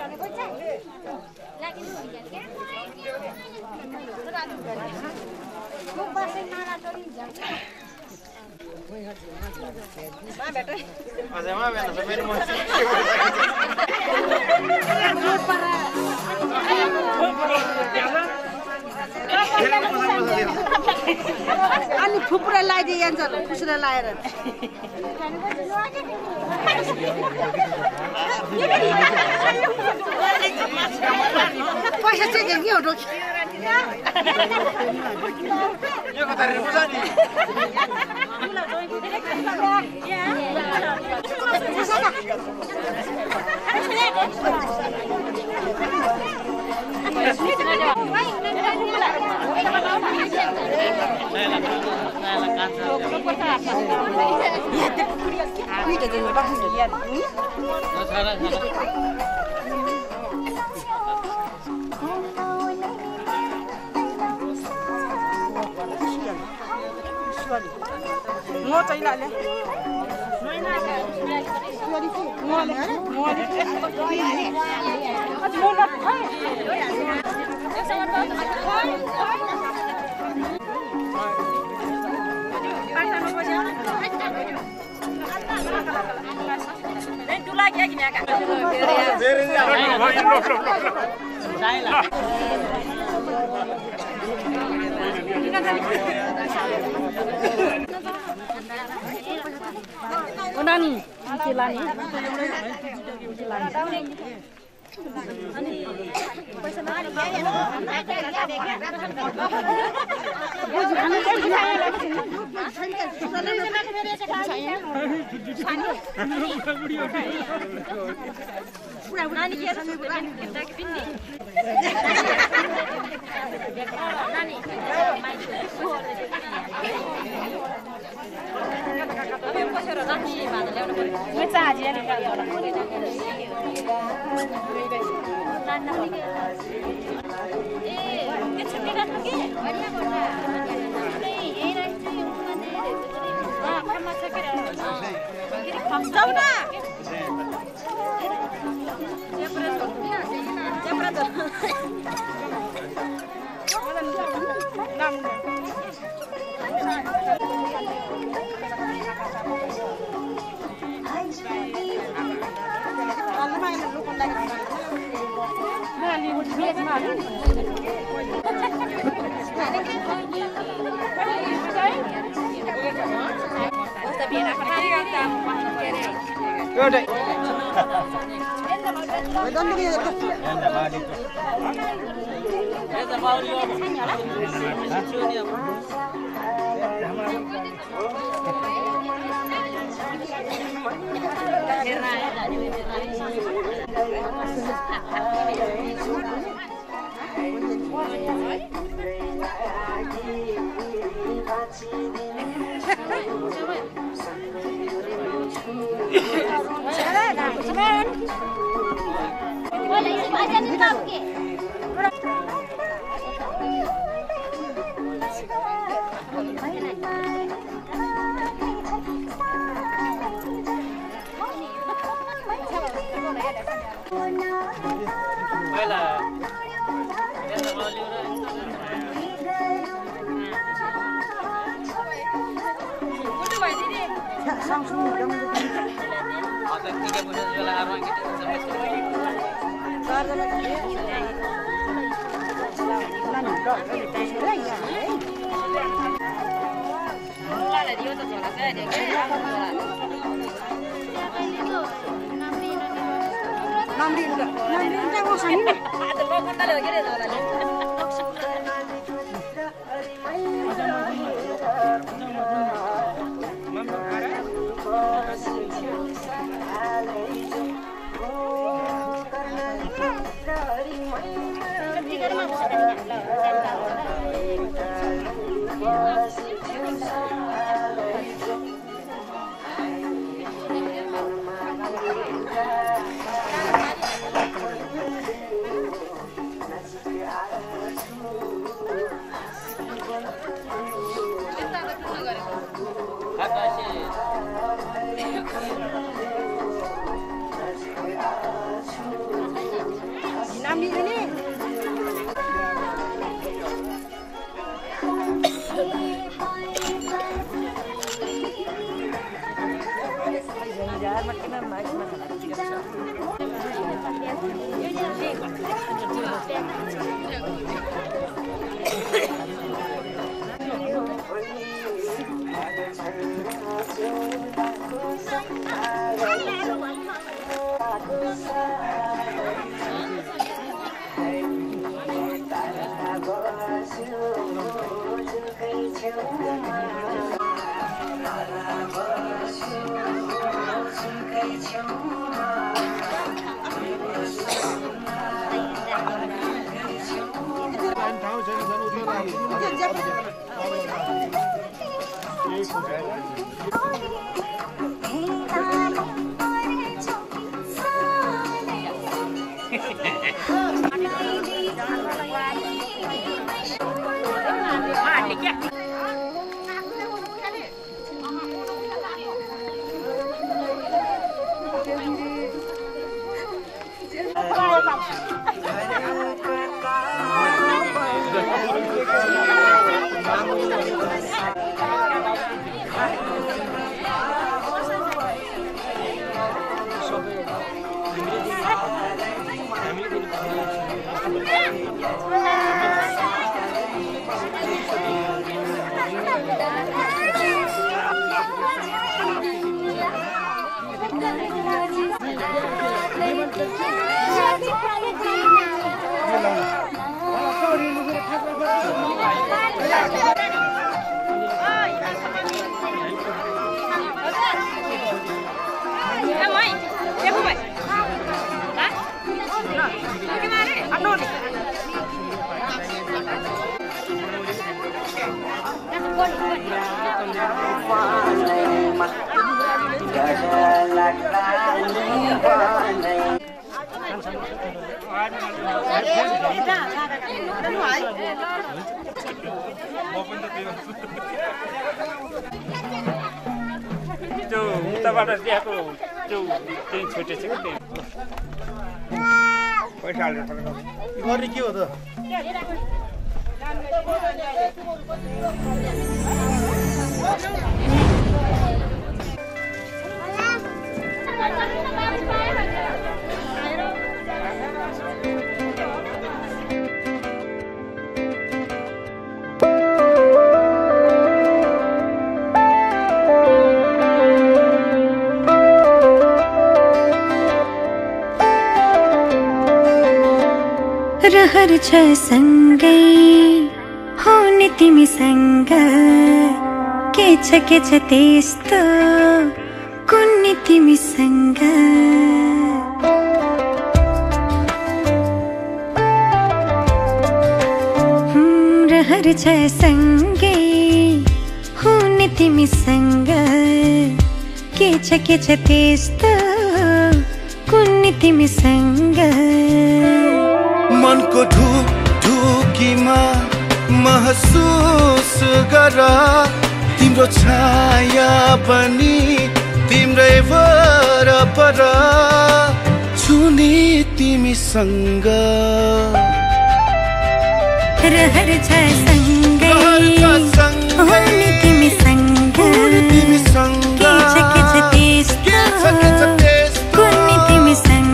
अझमा बेला सबैले म अनि फुपुरा लगाइदिए यान्जर खुसरा लाएर पैसा चाहिँ के हो डोकी यो कता रे बुझा नि म चाहिँ लाले ठुला के किनेका नानी के लानी नानी Hãy subscribe cho kênh Ghiền Mì Gõ để không bỏ lỡ những video hấp dẫn. त्यो उताबाट ल्याएको त्यो त्यही छुटेछ कि त्यही पैसा हालेर गर्ने के हो त रहर छ सँगै हुने तिमीसँग के छ के छ त्यस्तो कुन्नी तिमीसँग रहर छ सँगै हुने तिमीसँग के छ के छ त्यस्तो कुन्नी तिमीसँग मनको ढुक ढुकीमा महसुस गर तिम्रो छाया पनि तिम्रै वरपर छुनी तिमीसँग रहर छ सँगै हुने तिमीसँग के छ के छ त्यस्तो कुन्नी तिमीसँग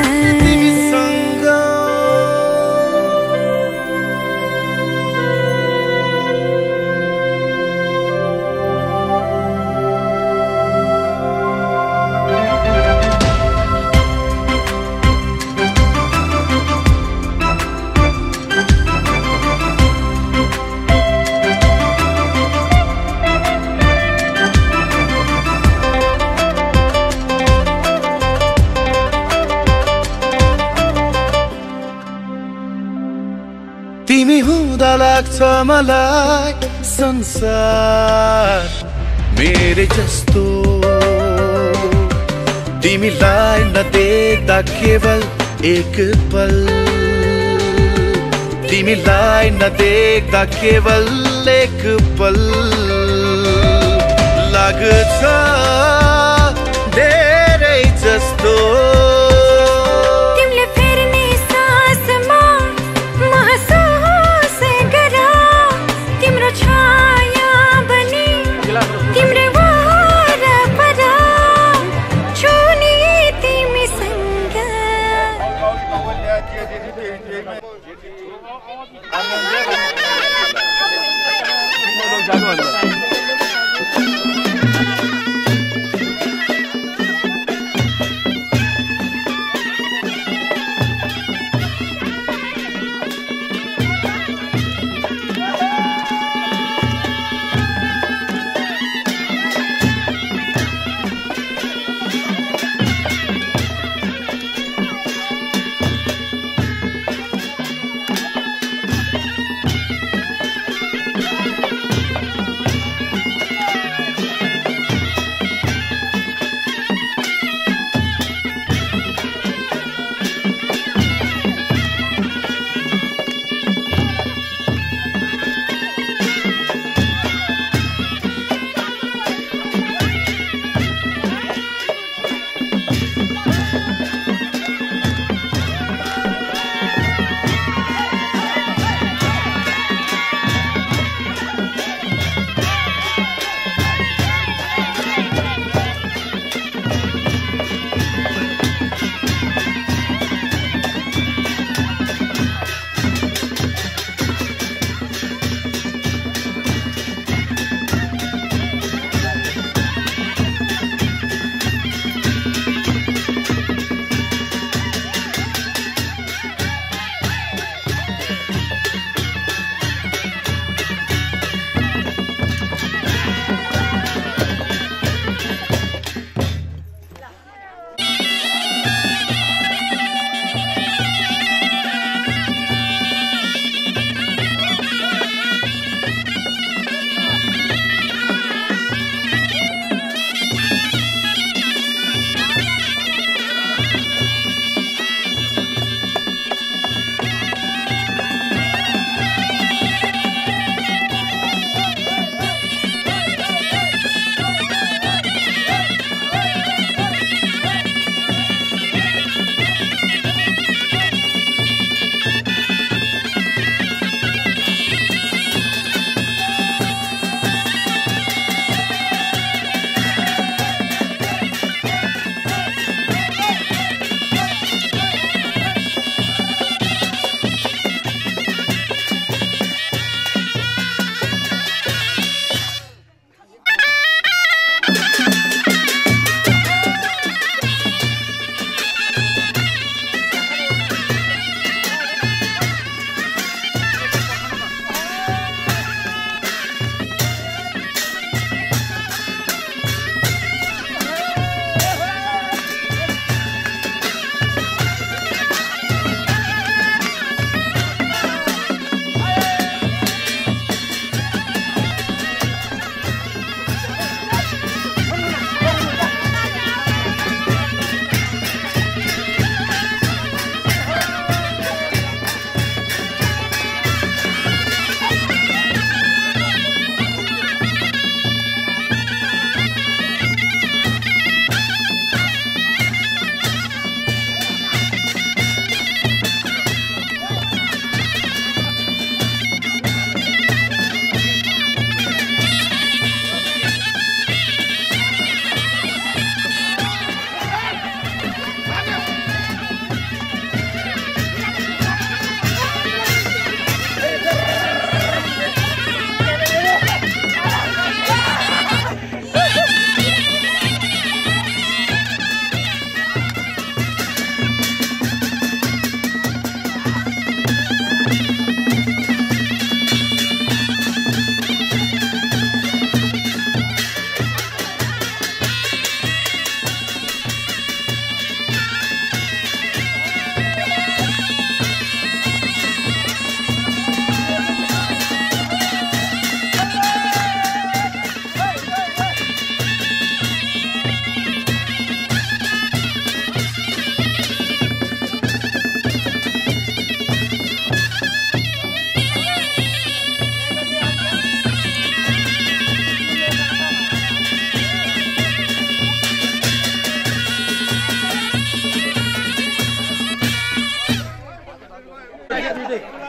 तिमी हुँदा लाग्छ मलाई संसार मेरे जस्तो तिमीलाई नदेख्दा केवल एक पल तिमीलाई नदेख्दा केवल एक पल लाग्छ धेरै जस्तो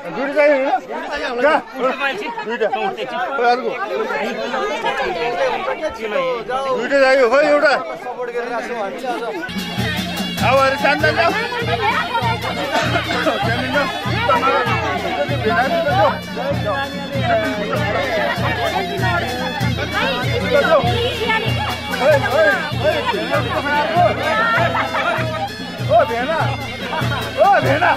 दुईटा चाहियो दुईटा अर्को दुईटा चाहियो खोइ एउटा अब अरे शान्त जाऊ ओ भेना ओ भेना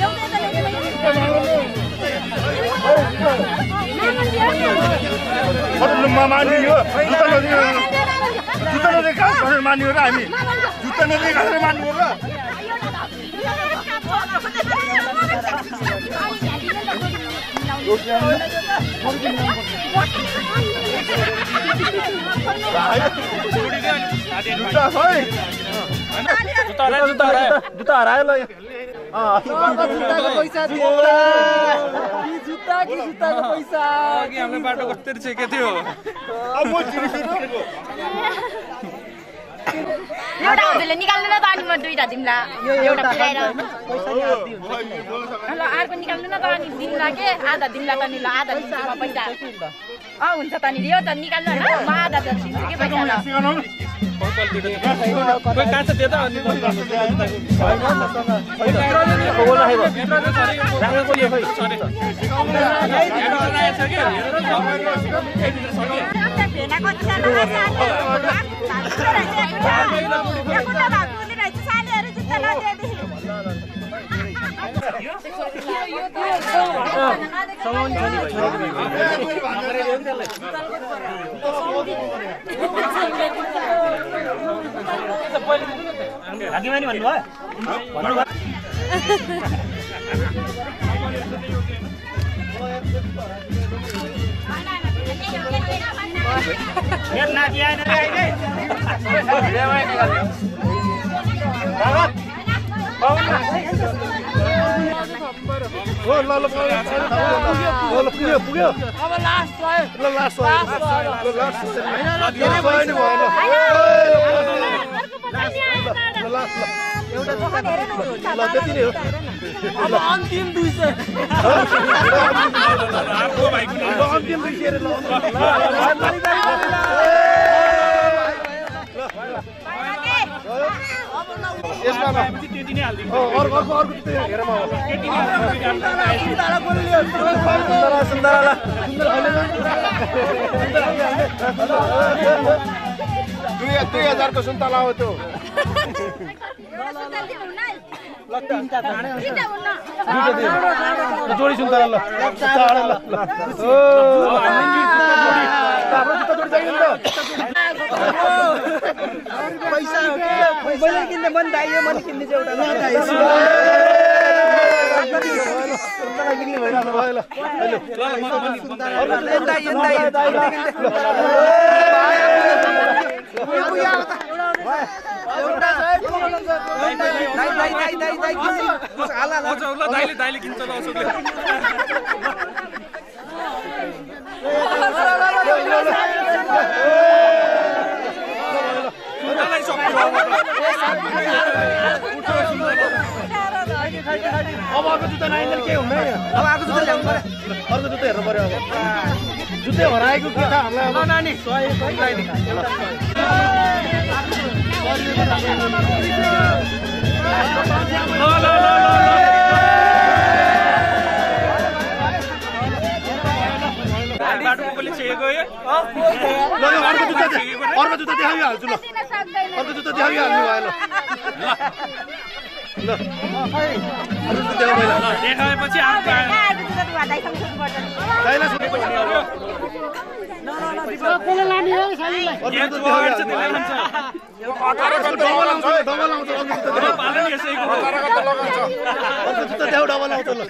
मान्यो जुत्ता नदियो जुत्ता नदिए घाँस खसेर मान्यो र हामी जुत्ता नदिए घाँसेर मान्यो र जुत्ता खै जुत्ता जुत्ता हरायो ल जुत्ताको पैसा दियो जुत्ता कि जुत्ताको पैसा अघि हाम्रो बाटो कस्तरी छेके थियो अब म चिरिसिरहेको एउटा हजुरले निकाल्नु न त अनि म दुईटा दिउँला एउटा पुऱ्याएर ल अर्को निकाल्नु न त अनि दिउँला के आधा दिउँला त नि ल आधा दिन्छु म पैसा अँ हुन्छ त नि यो त निकाल्नु होइन म आधा दिन्छु के पैसा ल कोही कान्छ दियो त अनि भाग्यमानी भन्नुभयो पुग्यो पुग्यो अब लास्ट ल लास्ट ल लास्ट अब अन्तिम दुई सय अन्तिम दुई सय यसमा त्यति नै हाल्दिनु अर्को अर्को अर्को हेरमा त्यति नै सुन्दर सुन्दर दुई दुई हजारको सुन्तला हो त्यो जोडी सुन्तला ल पैसा मैले किन्ने मन दाइयो मैले किन्ने चाहिँ एउटा किन्ने भइरहेको भयो ल दाइले किन्छ ल अशोकले अब अर्को जुत्ता नआइन्जेल के हुँदैन अब अर्को जुत्ता ल्याउनु पर्यो अर्को जुत्ता हेर्नु पर्यो अब जुत्तै हराएको के थाहा हामीलाई अब नानी अर्को जुत्ता देखाइहाल्छु ल अर्को जुत्ता देखाइहाल्नु भयो ल देखाएपछि डबल आउँछ ल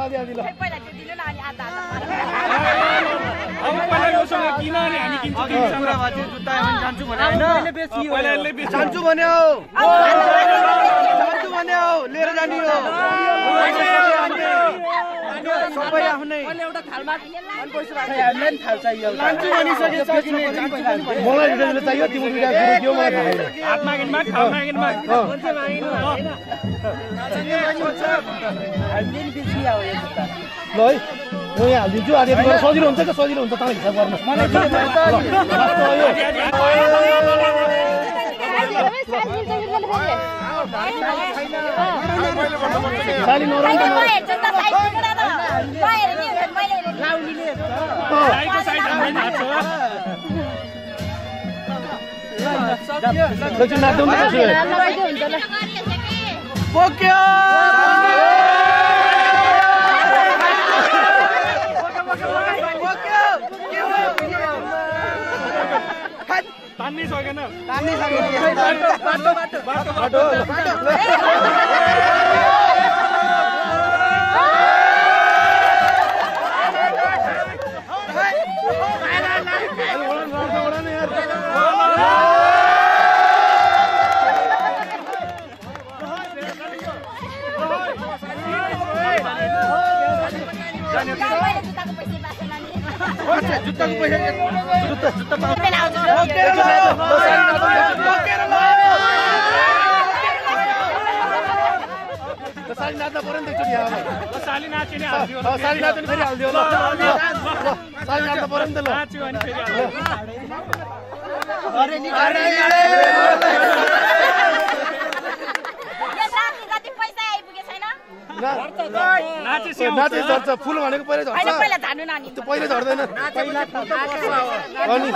आदि आदि ल पहिला त्यो दिनु न अनि आधा आधा अब पहिला योसँग किन अनि हामी किन्छौँ कुरा भयो जुत्ता पनि जान्छु भने हैन पहिला यसले बेच्छ जान्छु भन्यो जान्छु भन्यो लिएर जानी हो सबै आफ्नै मैले एउटा थालमा अनि पैसा हामीलाई नि थाल चाहियो लान्छु भनिसके सकिने मलाई रिजल्ट चाहियो तिम्रो दुईटा गुरु दियो मलाई थाहा छैन हात मागिन माग थाल मागिन माग मान्छे मागिनु हैन हामीले नि बेच्नु आयो यो जुत्ता ल है म यहाँ हालिदिन्छु आधी आधी गरेर सजिलो हुन्छ कि सजिलो हुन्छ तपाईँ हिसाब गर्नु मलाई के भयो त साली नराम्रो म हेर्छु त साइड टिकड़ा त म हेर्ने मैले लाउनीले साइडको साइड हामी हात छ लचु नाच्दै हुन्छ पोक्यो तान्नै सकेन तान्नै सकेन बाटो बाटो बाटो बाटो जुत्ताको पैसा जुत्ता जुत्ता पाउँछ साली नाच्दा पर्यो नि त एकचोटि यहाँ साली नाच्यो नि हाल्दियो साली नाच्यो नि फेरि हालिदियो ल साली नाच्दा पर्यो नि त ल नाच्यो अनि फेरि हाल्दियो अरे निकाले नाचे नाचे झर्छ फुल भनेको पहिला झर्छ हैन पहिला धानु नानी त्यो पहिला झर्दैन पहिला अनि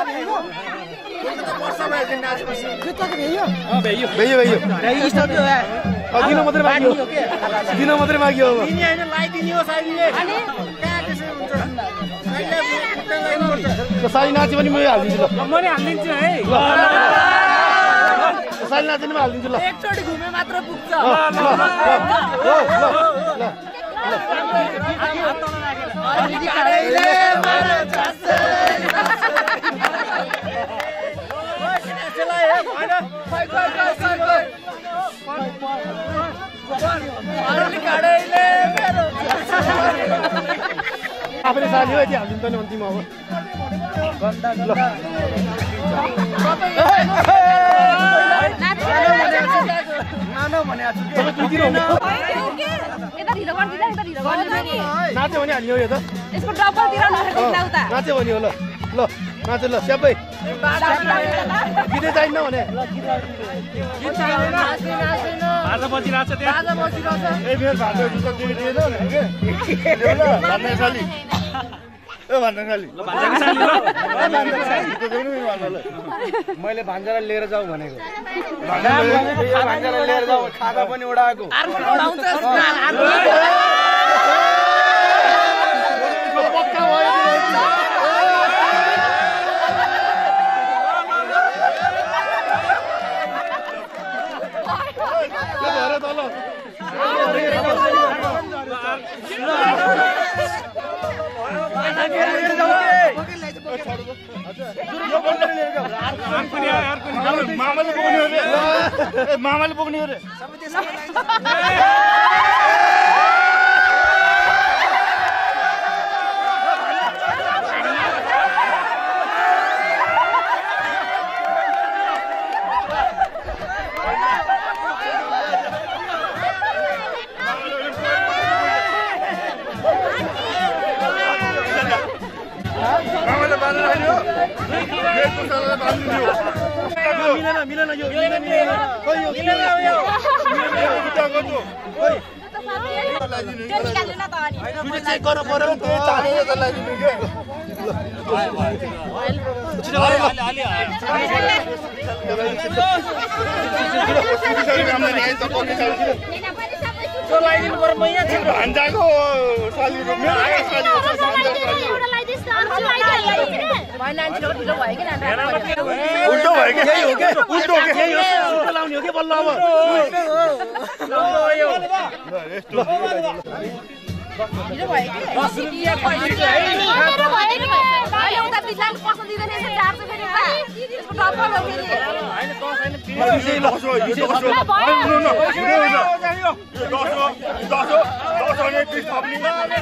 जुत्ताको भ्याइयो अ भ्याइयो भ्याइयो भ्याइयो स्टप हो अ दिन मात्रै माग्यो दिन मात्रै माग्यो अब दिने हैन लाइदिने हो सालीले अनि कहाँ त्यसो हुन्छ साली नाच्यो भने म हालिदिन्छु ल म नि हालिदिन्छु है साली नाच्यो भने म हालिदिन्छु ल एकचोटी घुमे मात्र पुग्छ आफैले साली हो यति हालिदिन्छ नि अन्तिम अब नाच्यो भने हाल्यो यो त यसको डबल दिराउनु पर्छ उता नाच्यो भने हो ल ल नाच्यो ल स्याबै किने चाहिन्न भने भाजा बजिरहेछ त्यहाँ भाजा बजिरहेछ ए फेरि भाजा जुत्ता दिने दिएन के ल भन्ने साली ए भन्ने साली ल भाजाको साली ल मैले भान्जालाई लिएर जाऊ भनेको भान्जालाई लिएर जाऊ खादा पनि उडाएको पक्का भयो मामाले पुग्ने हो रे मामाले पुग्ने हो रे मिलेन मिलेन यो मिलेन मिलेन खोइ यो मिलेन यो जुत्ताको त्यो खोइ त्यो निकाल्नु न त अनि जुत्ता चेक गर्न पर्यो नि त्यो चाले त लाइदिनु के छिटो अलि अलि त्यो लाइदिनु पर्यो म यहाँ छु भान्जाको साली मेरो आयो साली उल्टो भयो कि यही हो कि उल्टो हो कि यही हो उल्टो लाउने हो कि बल्ल अब ढिलो भयो कि दस रुपियाँ मेरो भयो नि अहिले उता बिचमा पस्न दिँदैन यसो जार्छ फेरि उता त्यसको डबल हो फेरि हैन दस हैन बिस दस हो यो दस हो हैन न यो दस हो दस हो दस हो नि बिस थप्ने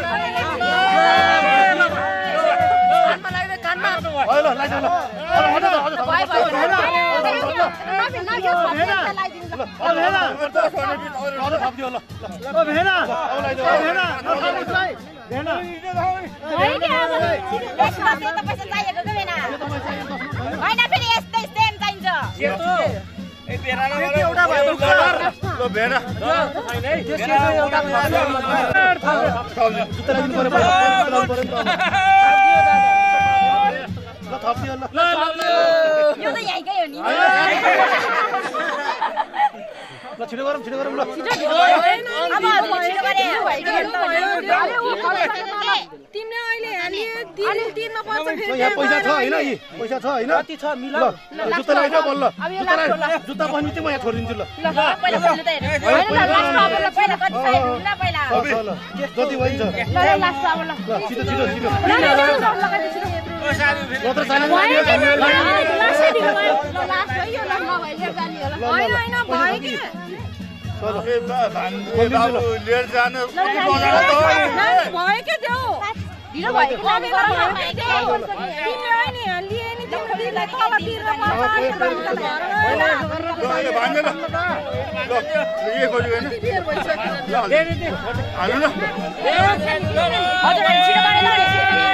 कानमा लाग्दै कानमा ल ल लाइ ल हजुर हजुर भयो भयो नफिल न यो सबै लगाइदिनु ल भेना दस हो नि बिस हजुर थप्दियो ल ल भेना अब लाइ दे भेना नथाउनुस् है भेना भयो कि अब यसमा त्यो त पैसा चाहिएको के भेना हैन फेरि यस्तै सेम चाहिन्छ ए भेना न एउटा भयो ल भेना छैन है भेना एउटा जुत्ता दिनु पर्यो लाउनु पर्यो ल थप्दियो ल ल ल यो त यहीकै हो नि ल छिटो गरौँ छिटो गरौँ ल छिटो छिटो भयो अब छिटो गरे अरे उ तिमीले अहिले हालिए तीन तीनमा पर्छ फेरि यहाँ पैसा छ हैन यी पैसा छ हैन कति छ मिलाउ ल जुत्ता लाइ दे बल्ल जुत्ता पनि चाहिँ म यहाँ छोडिदिन्छु ल ल पहिला खोल्नु त हेर्नु हैन ल लास्ट अब ल पहिला कति चाहियो ल पहिला ल जति भइन्छ ल ल लास्ट अब ल ल छिटो छिटो छिटो ल ल लगाइ छिटो मात्र छैन लास्ट दिनु भयो ल लास्ट हो यो ल नभए लिएर जानी होला हैन हैन भयो कि चलो ए बाबु लिएर जानु भयो के त्यो ढिलो भयो कि लाने गरम भयो तिमीले हैन लिए नि तिमीले तल तिर्न पर्छ ल भान्ने ल ल ये खोज्यो हैन ल दे दे हाल्नु ल हजुर छिटो गरे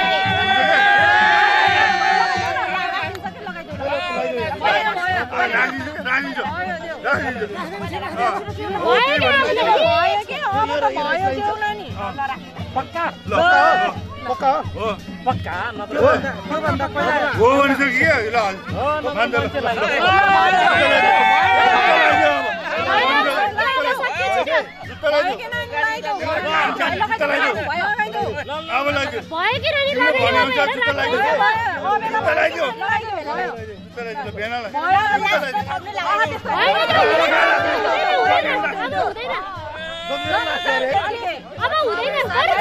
रानी रानी जो रानी जो भयो के अब त भयो देऊ न नि पक्का ल पक्का हो पक्का नत्र भन्दा पहिला हो भनिसक्यो ल भन्दा अब लाग्यो भयो कि रनी लाग्यो भेनालाई अब हुँदैन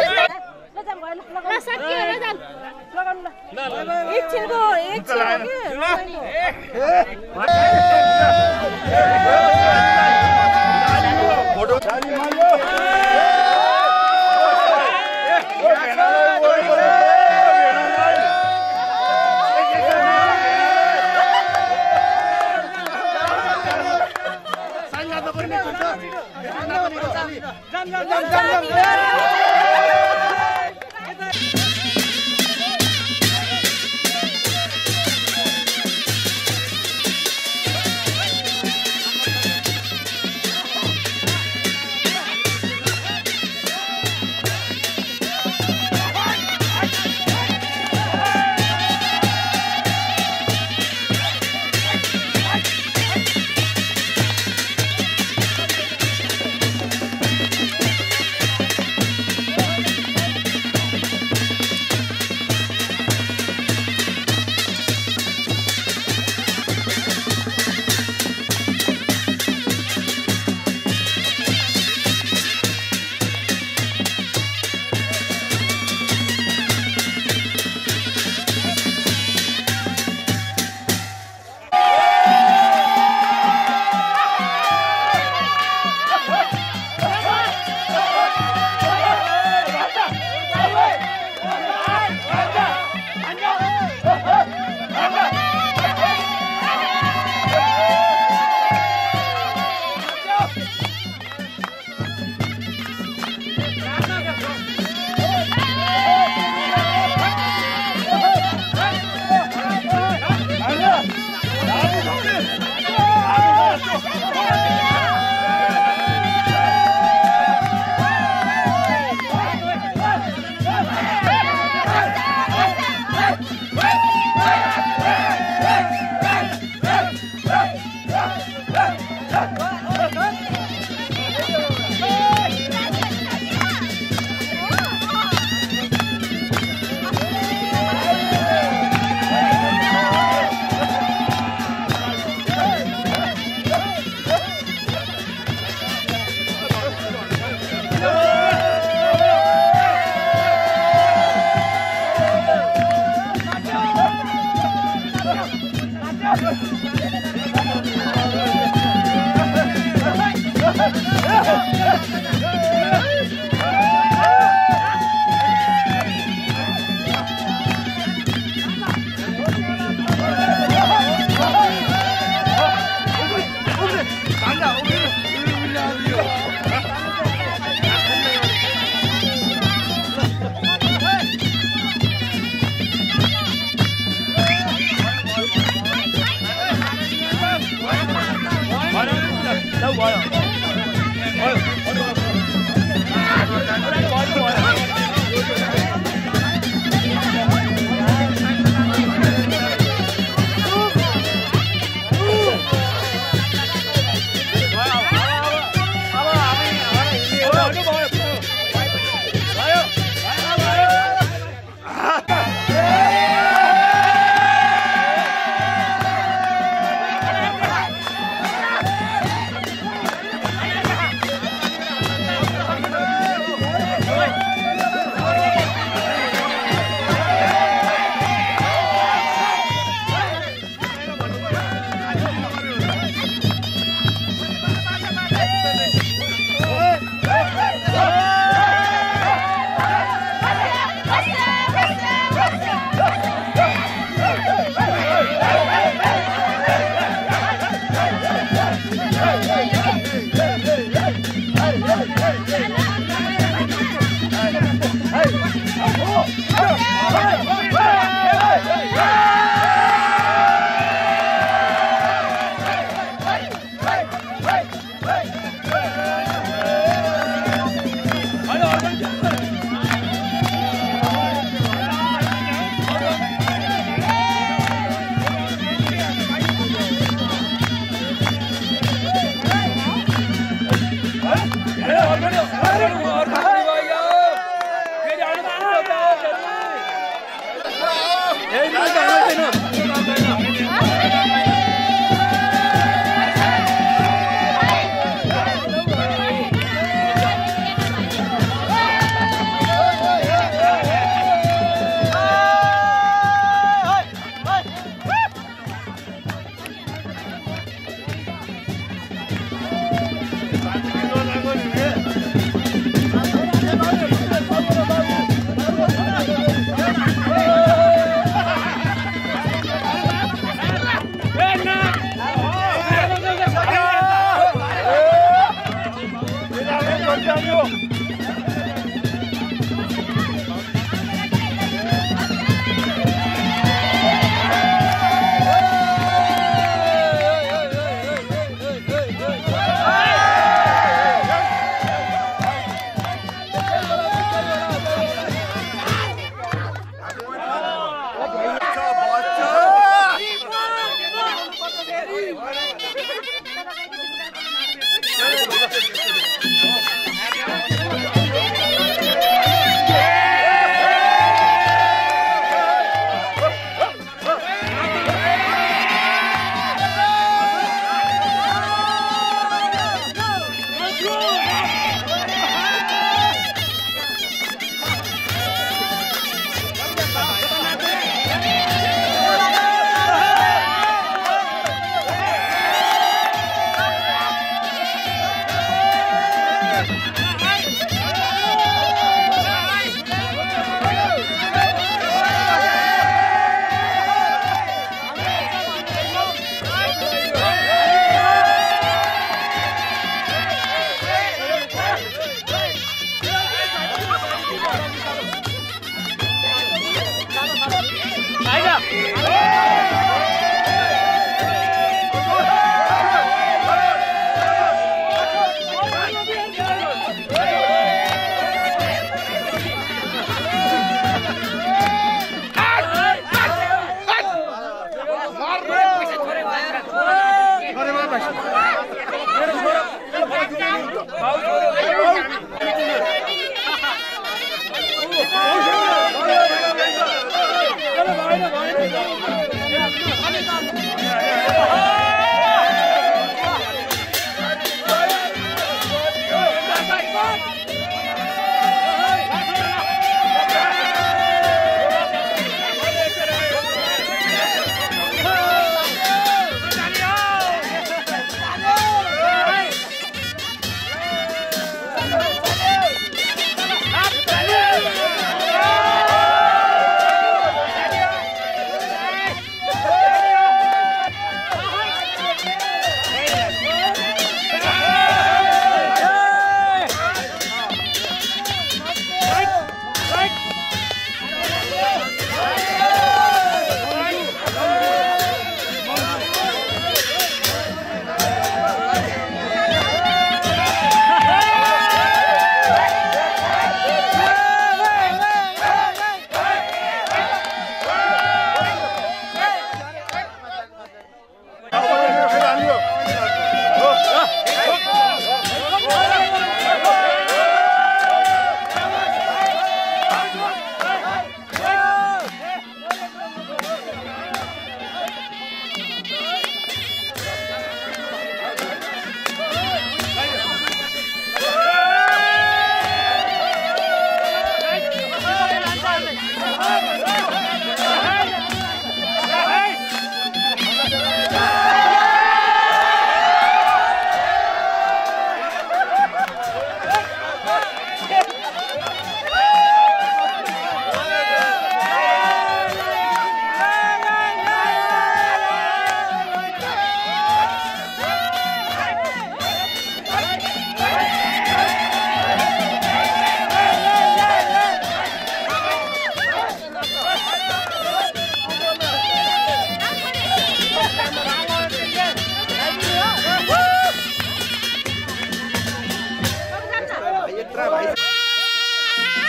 ल सकियो र जाम लगाउनु ल एकछिनको एकछिन फोटो खाली मान्यो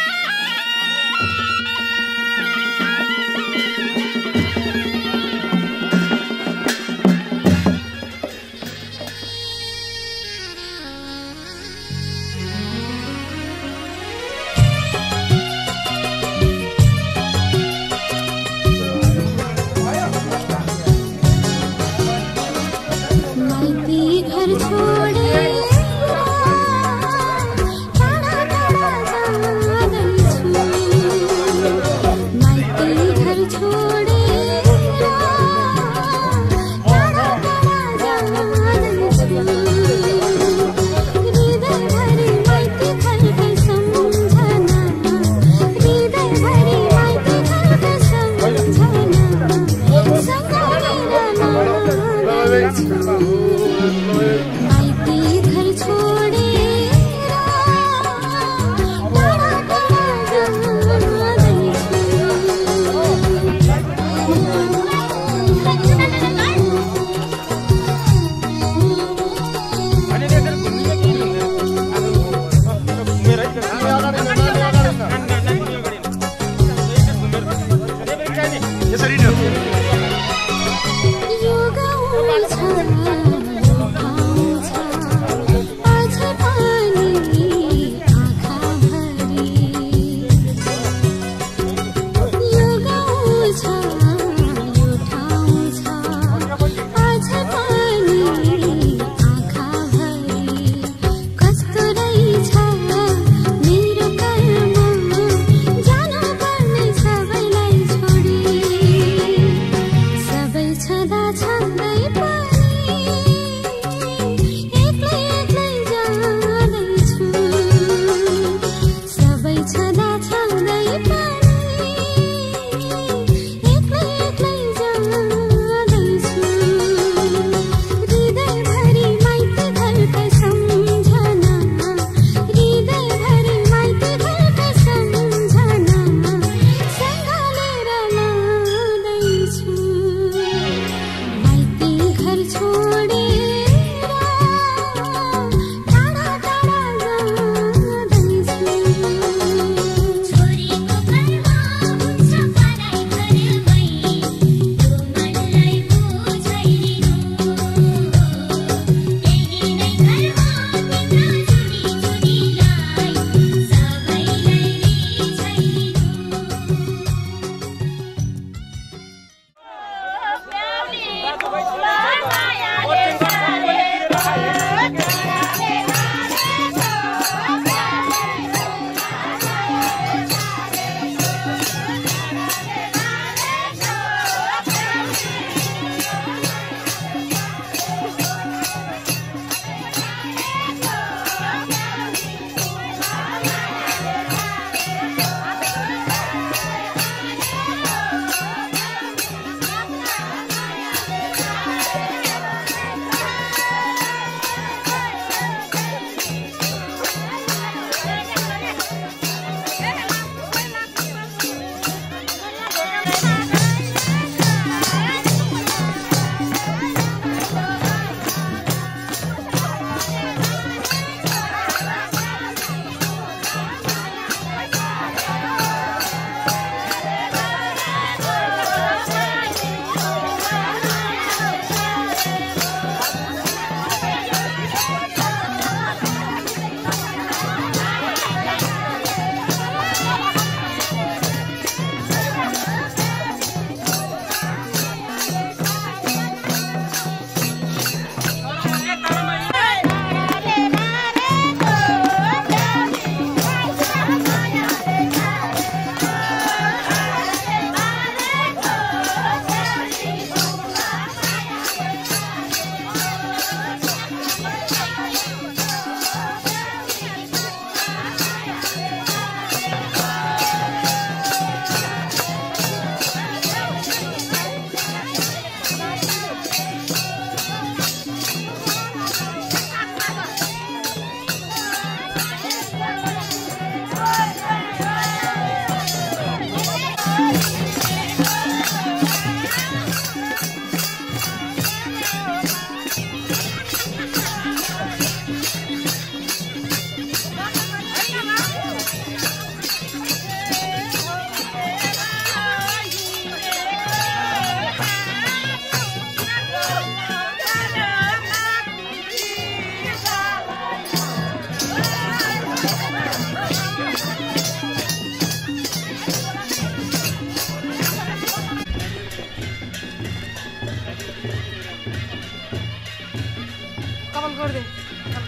छोडे टाढा टाढा जाँदैछु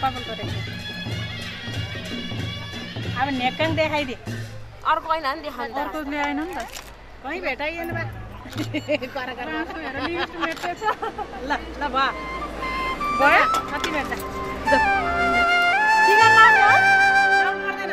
कपाल तोरेको अब नेकङ देखाइदे अर्को होइन नि देखाउनु अर्को ल्याएन नि त कहीँ भेटाइएन बा कर कर लिमिट मेट्छ ल ल भा भयो कति भेट्दा किन लाग्यो काम गर्दैन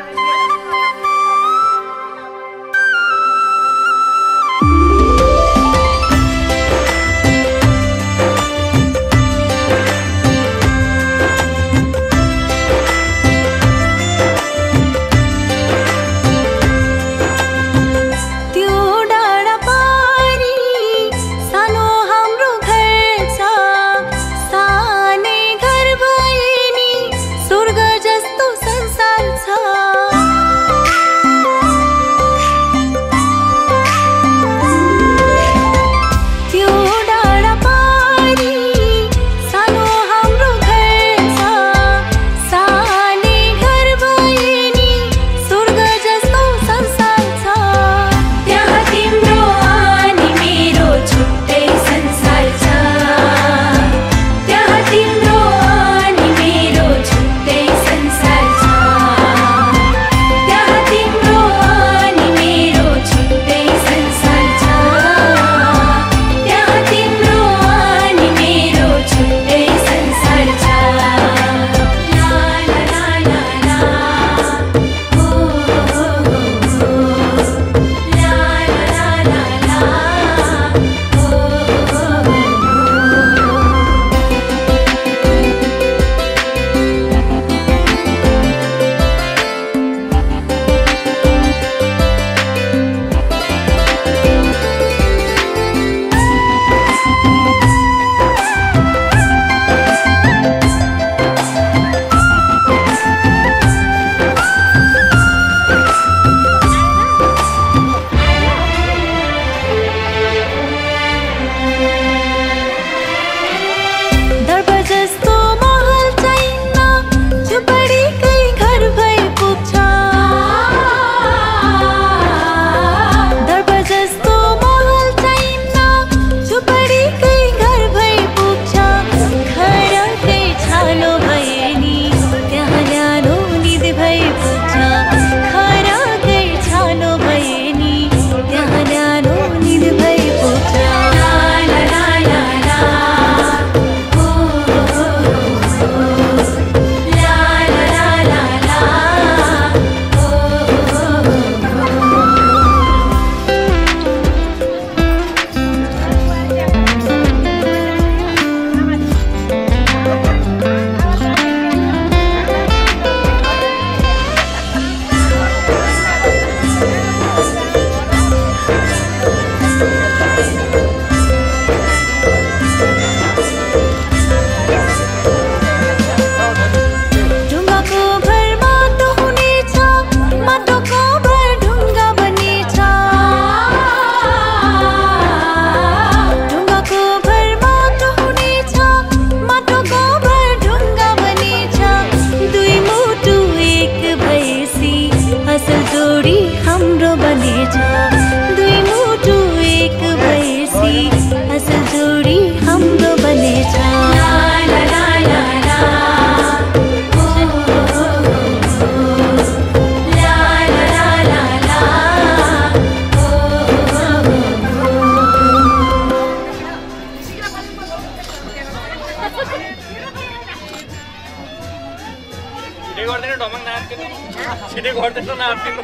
छिटै गर्दैन न आत्तिनु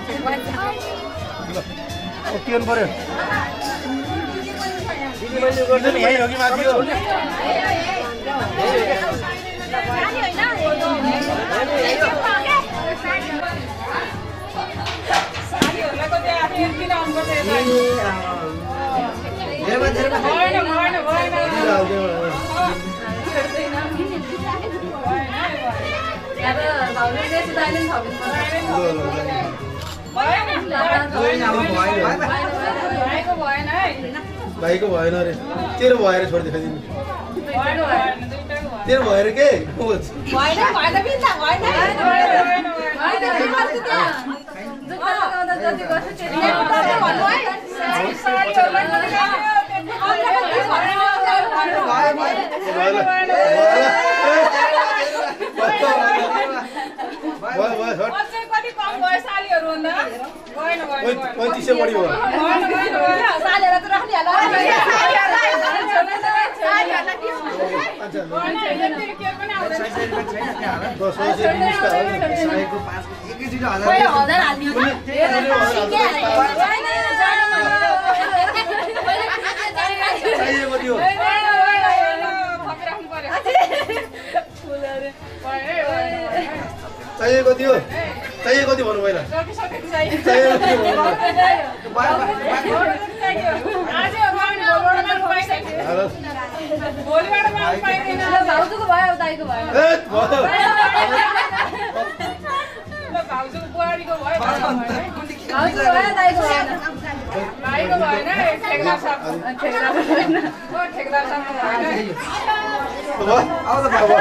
ओ के गर्नु पर्यो दिदी मैले गर्दैन यही हो कि माथि हो भाइको भएन अरे तेरो भएर छोडिदिएको दिनु तेरो भएर के अझै कति कम भयो सालीहरु भन्दा गएन गएन पैँतिस सय बढी हो गएन गएन सालीहरुलाई त राख्ने होला सालीहरुलाई सालीहरुलाई के गएन यति के पनि आउँदैन दस सय बिस का साईको पाँच एकैचोटी हजार खै हजार हाल्दियो त चाहिएको थियो थपिराख्नु पर्यो फुलहरु चाहिएको थियो चाहिएको थियो भन्नु पहिला सकिसकेको चाहियो चाहिएको थियो आज भोलिबाट पाइसक्यो भोलिबाट पाइदैन भाउजूको भयो दाइको भयो भाउजूको बुहारीको भयो भाउजू भयो दाइको भएन भाइको भएन ठेकदार साहब ठेकदार भएन ओ ठेकदार साहब भएन आउ त बाबा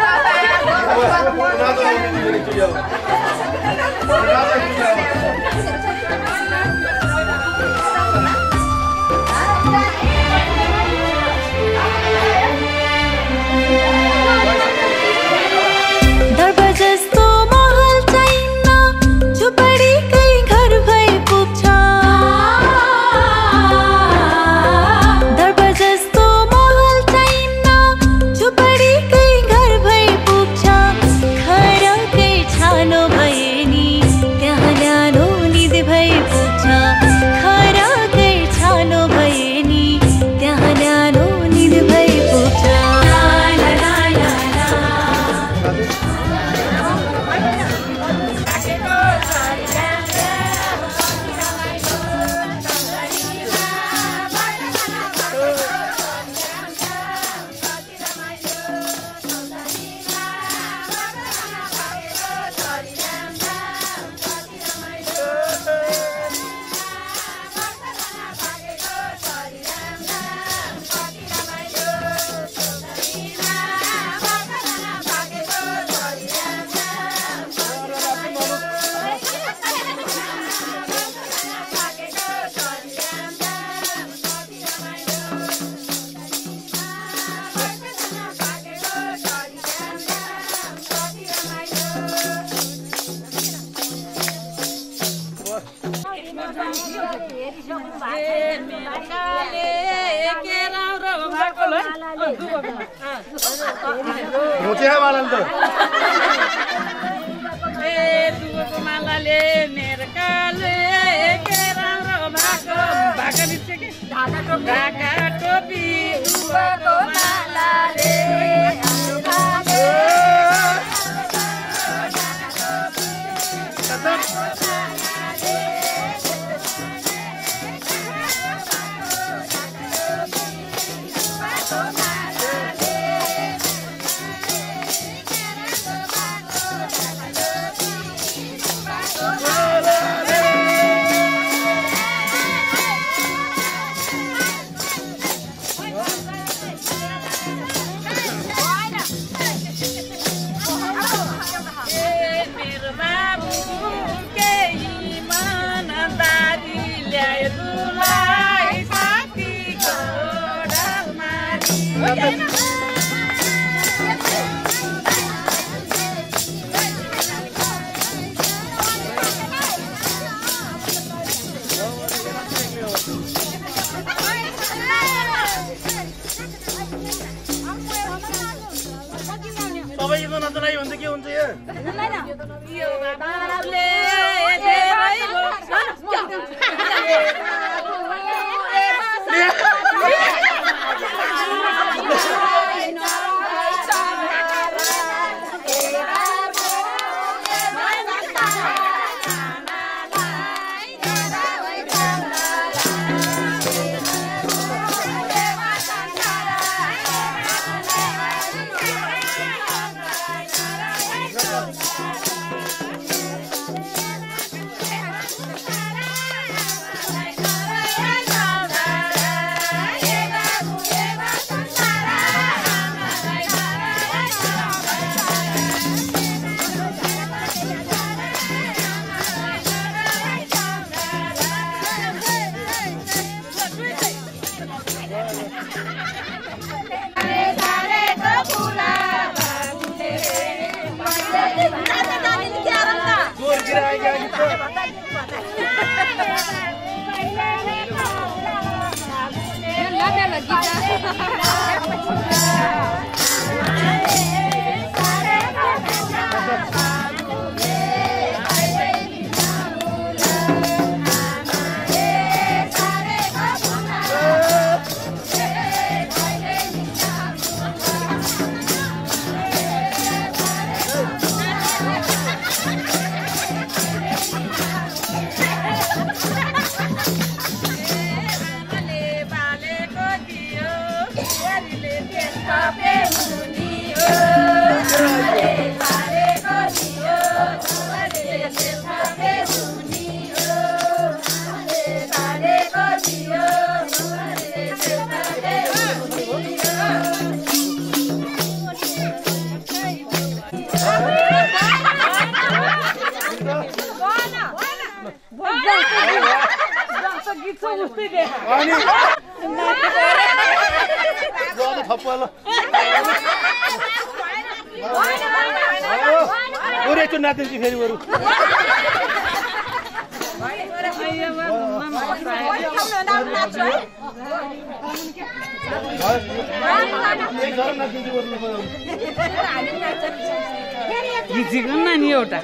मोचिया मालन त ए दुगोको मालाले मेरो काले के राम्रो भएको भाका निस्के के ढाका टोपी ढाका टोपी दुगोको मालाले हाम्रो काले सबैको नचनाइ हुन्छ के हुन्छ यो नातिन्छ फेरि बरु गीतको नानी एउटा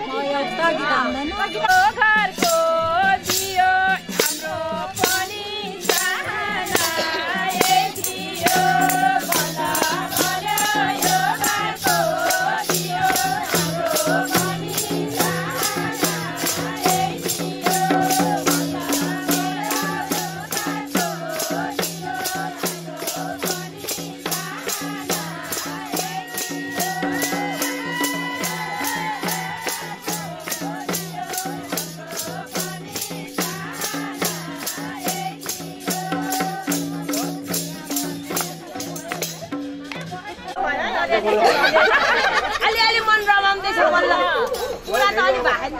अलिअलि मन रमाउँदैछ बल्ल पुरा त अलि भाइ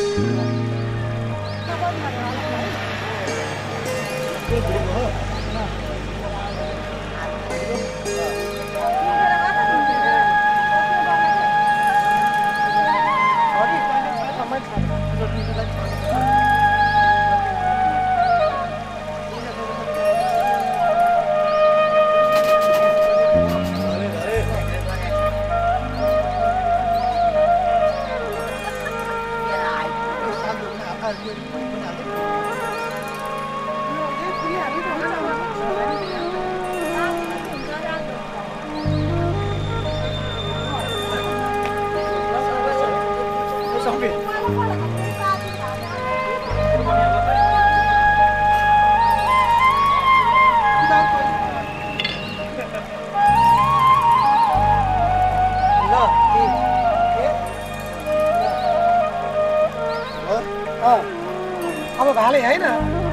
अब भाले हैन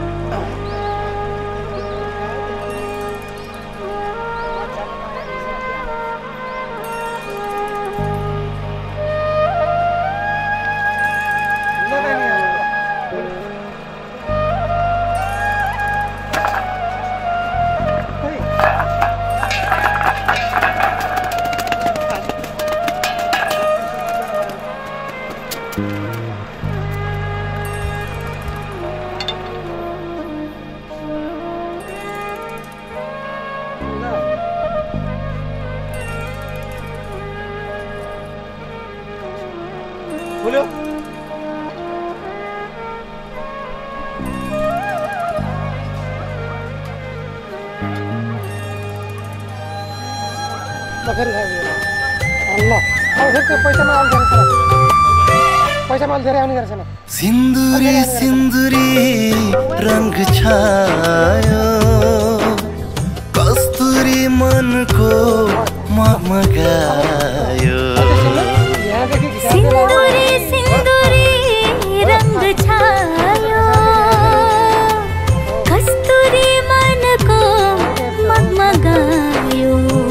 बोल्यो फेरि ल अब फेरि त्यो पैसामा आउँछ पैसामा अलि धेरै आउने गरेछ न सिन्दुरी सिन्दुरी रंग छायो कस्तुरी मनको मगमगायो सिन्दुरी सिन्दुरी रंग छायो कस्तुरी मनको मगमगायो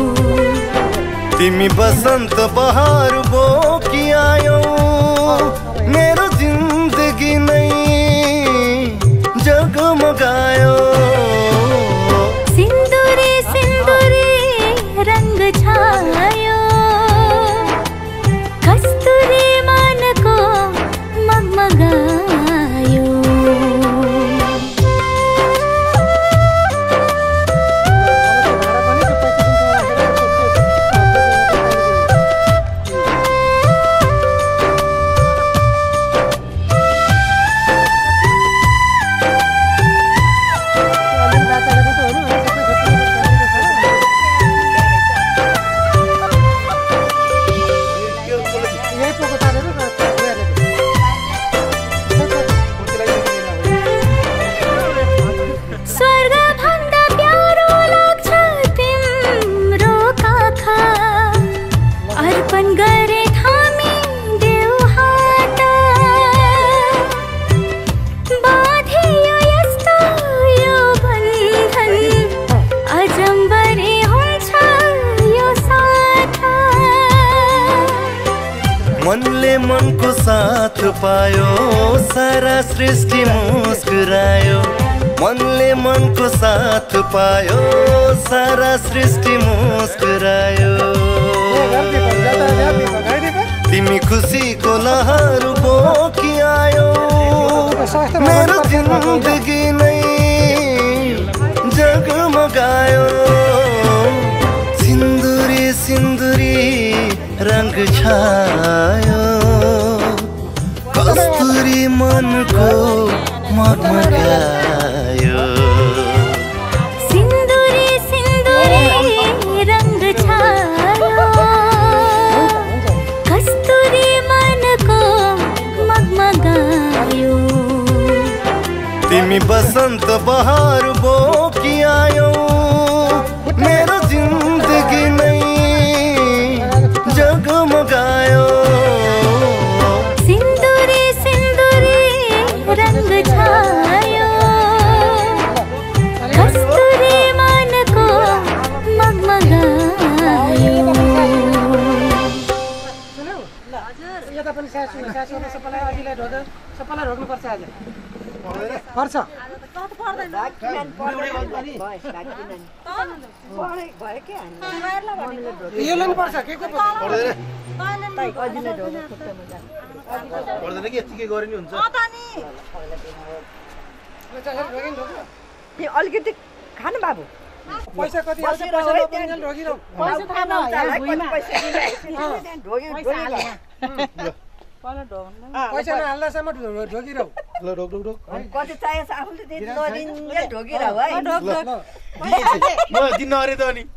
तिमी बसंत बहार बोकी आयो मेरो जिंदगी नै जगमगायो सिन्दुरी सिन्दुरी रंग छायो कस्तुरी मनको मगमगायो मनले मनको साथ पायो सारा सृष्टि मुस्कुरायो मनले मनको साथ पायो सारा सृष्टि मुस्कुरायो तिमी खुसीको लहर बोकी आयो मेरो जिन्दगी नै जगमगायो सिन्दुरी सिन्दुरी रंग छायो कस्तुरी मनको मगमगायो सिन्दुरी सिन्दुरी रंग छायो कस्तुरी मनको मगमगायो तिमी बसंत बहार बोकी आयो मेरो जिन्दगी नै जगमगायो सिन्दुरी सिन्दुरी रंग छायो कस्तुरी मनको मगमगायो यता पनि सासु सासुले सबैलाई अघिल्लो ढोका सबैलाई रोक्नुपर्छ आज पर्छ यो लिनुपर्छ के को पर्दैन कि यतिकै गरे नि हुन्छ अलिकति खानु बाबु पैसा कति आउँछ पैसा नपाउन्जेल ढोगिरौ पैसा थाहा नहुन्छ पैसा नहाल्दासम्म ढोगिरौ ल रोक रोक रोक कति चाहिन्छ आफूले त्यति नदिन्जेल ढोगिरौ है म दिन अरे त अनि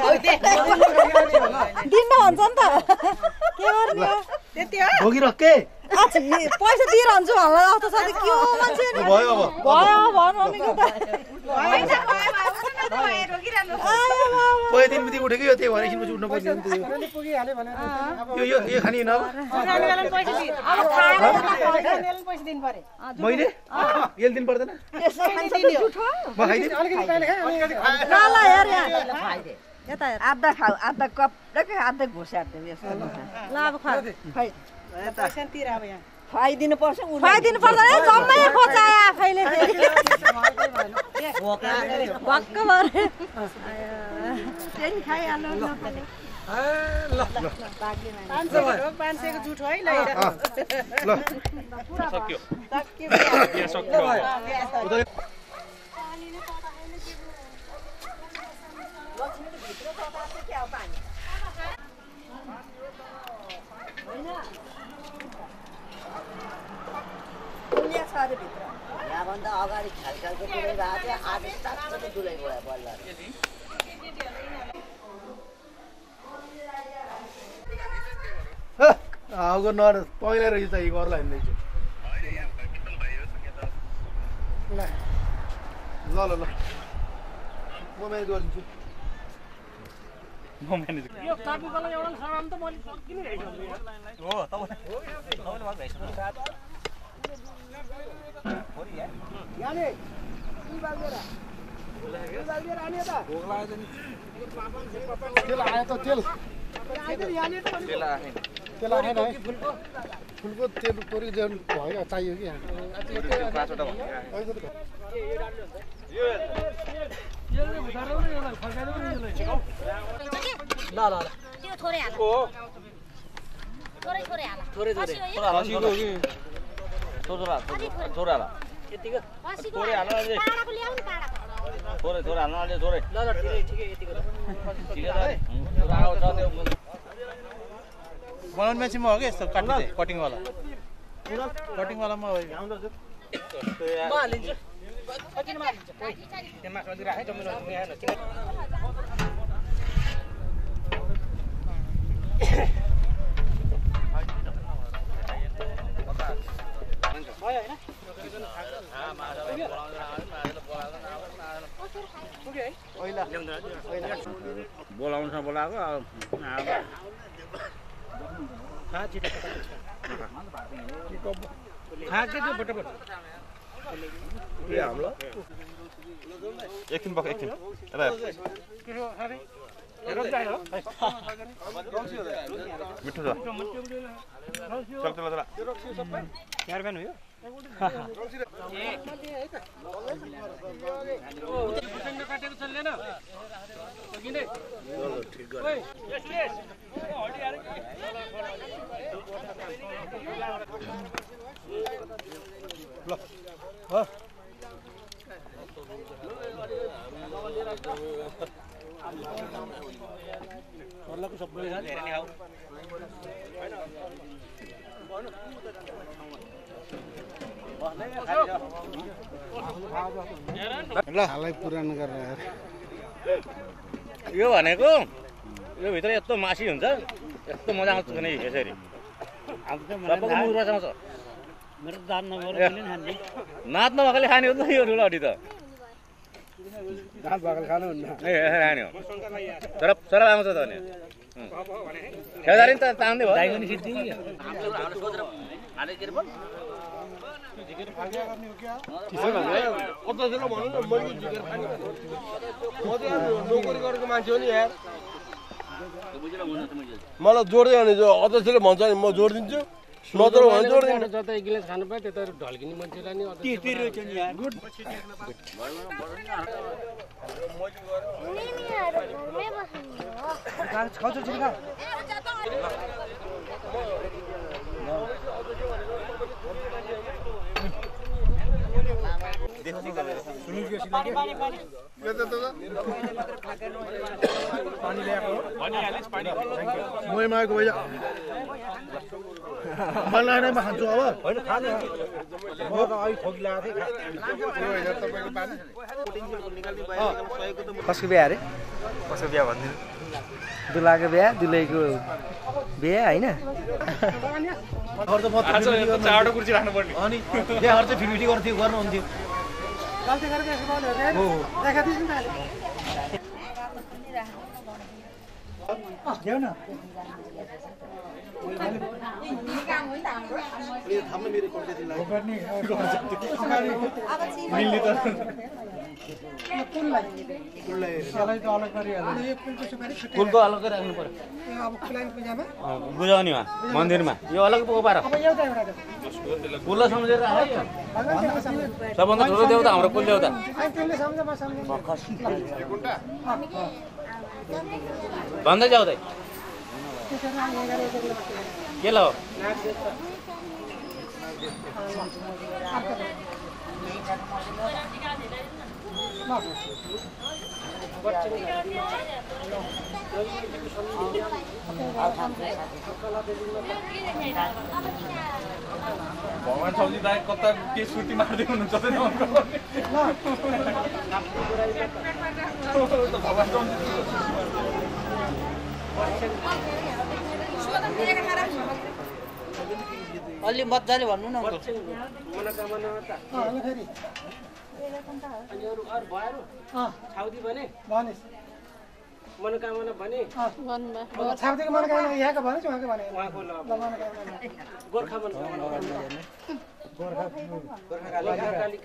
दिन हुन्छ नि त के गर्ने त्यति हो ढोगिरौ के पैसा दिएर हुन्छु होला जस्तो छ के हो मान्छे भयो अब भयो भन्नु नि त पहिले दिन बिति उठेकै यो त्यही भएर एकछिन पछि उठ्नु पर्छ नि पनि पुगिहाल्यो भनेर यो यो यो खानी न अब पैसा दिनु अब खाएर पैसा दिनु पर्यो मैले एल दिन पर्दैन त्यसो खान्छ त जुठो म खाइदिन्छु अलिकति कहिले खाए अनि ल ल हेर यहाँ यता हेर आधा खाऊ आधा कप र आधा घुसार दे यसो ल अब खा खै पैसा तिर अब यहाँ खुवाइदिनु पर्छ खुवाइदिनु पर्दैन जम्मै खोचाए आफैले भक्क भरे त्यही खाइहाल्नु ल पाँच सयको जुठो है ल ल सक्यो सक्यो यहाँ सक्यो यहाँभन्दा अगाडि खालखालको दुलै भएको थियो आज साँच्चै दुलै गयो बल्ल आउको नर पहिला रहेछ त गर्ला हिँड्दैछु ल ल ल ल म म्यानेज गरिदिन्छु म म्यानेज यो काट्नुको लागि एउटा सामान त मैले सकिनै हेर्छु हो तपाईले तपाईले भाग भइसक्यो याने की बाल्देरा यो बाल्देरा आने त भोग लाग्यो नि तेल आयो त तेल याने त तेल आएन तेल आएन है फुलको फुलको तेल तोरी जन भयो चाहियो कि पाँचवटा यो यो उधारो नि एउटा फर्काइदिनु नि ल ल ल त्यो थोरै हाल ओ थोरै थोरै हाल थोरै थोरै खसीको कि थोरा थोरा ल यतिको थोरै हाल्नु अलि पाडाको ल्याउ नि पाडाको थोरै थोरै हाल्नु अलि थोरै ल ल ठिकै ठिकै यतिको ठिकै छ राको छ त्यो बनाउनु मान्छे म हो कि यस्तो काट्नु चाहिँ कटिङ वाला कटिङ वाला म म हालिन्छु कतिमा हालिन्छ कोही त्यहाँ मासु अलि राखे जम्मै नहुने आएन किन भयो हैन बोलाउँछ बोलाएको एकछिन बक एकछिन यता मिठो छ चल चल चल चार बिहान हो यो काटेको चल्दैन ठिक गरे ल ह पर्लाको सबै धेरै नै खाऊ ल हालै पुरानो गरेर यो भनेको यो भित्र यस्तो मासी हुन्छ यस्तो मजा आउँछ नि यसरी सबैको मुख रचाउँछ मेरो दान नभएर खाने नाच नभएकोले खाने हो नि त यो ठुलो हड्डी त दाल भाकल खानु हुन्न ए यसरी खाने हो तर सरल आउँछ त अनि खेदारी त तान्दै भयो दाइको नि सिद्धि हाम्रो हाम्रो सोचेर हाले के रे बोल जिगर फाल्या गर्ने हो क्या किसो भन्दै कतैले भन्नु न मैले जिगर खाने म त नोकरी गरेको मान्छे हो नि यार बुझेर हुन त मैले मलाई जोड्दै अनि जो अध्यक्षले भन्छ नि म जोडिदिन्छु लदर हजुर जता एक गिलास खानु पाए त्यता ढल्किने मान्छेलाई नि ती ती रहेछ नि यार गुड खाऊ छिटो खा सुनिल के सिला के ले त त पानी ल्याएको पानी हालिस पानी मोय मागेको भइजा मलाई नै म खान्छु अब हैन खाने म त अहिले ठोकी लागेको थिए यो हैन तपाईको पानी कसको बिहा रे कसको बिहा भन्दिनु दुलाको बिहा दुलैको बिहा हैन खर्च म चारवटा कुर्सी राख्नु पर्ने अनि बिहाहरु चाहिँ फिटफिटी गर्थ्यो गर्नु हुन्थ्यो गल्ती गरेर यसो भन्नु हो देखादिस नि त देऊ न थाम्न मेरो कोर्टे दिन लाग्यो गर्ने मिल्ने त फुललाई फुललाई यसलाई त अलग गरिहाल्नु यो फुलको सुपारी छुट्टै फुलको अलग राख्नु पर्यो अब फुलाइन पूजामा बुझाउनीमा मन्दिरमा यो अलग पोको पार अब एउटा एउटा फुललाई सम्झेर राख सबभन्दा ठुलो देउता हाम्रो कुल देउता तिमीले सम्झ म सम्झ भन्दै जाउँदै के ल भगवान सब्जी दाइ कता के सुटी मार्दै हुनुहुन्छ त भगवान अलि मजाले भन्नु न मनोकामना त अ फेरि अनि अरु अरु भएर अ छाउदी भने भने मनोकामना भने अ भन्नु छाउदीको मनोकामना यहाँको भने उहाँको भने उहाँको ल मनोकामना गोर्खा मनोकामना गोर्खा गोर्खा कालिका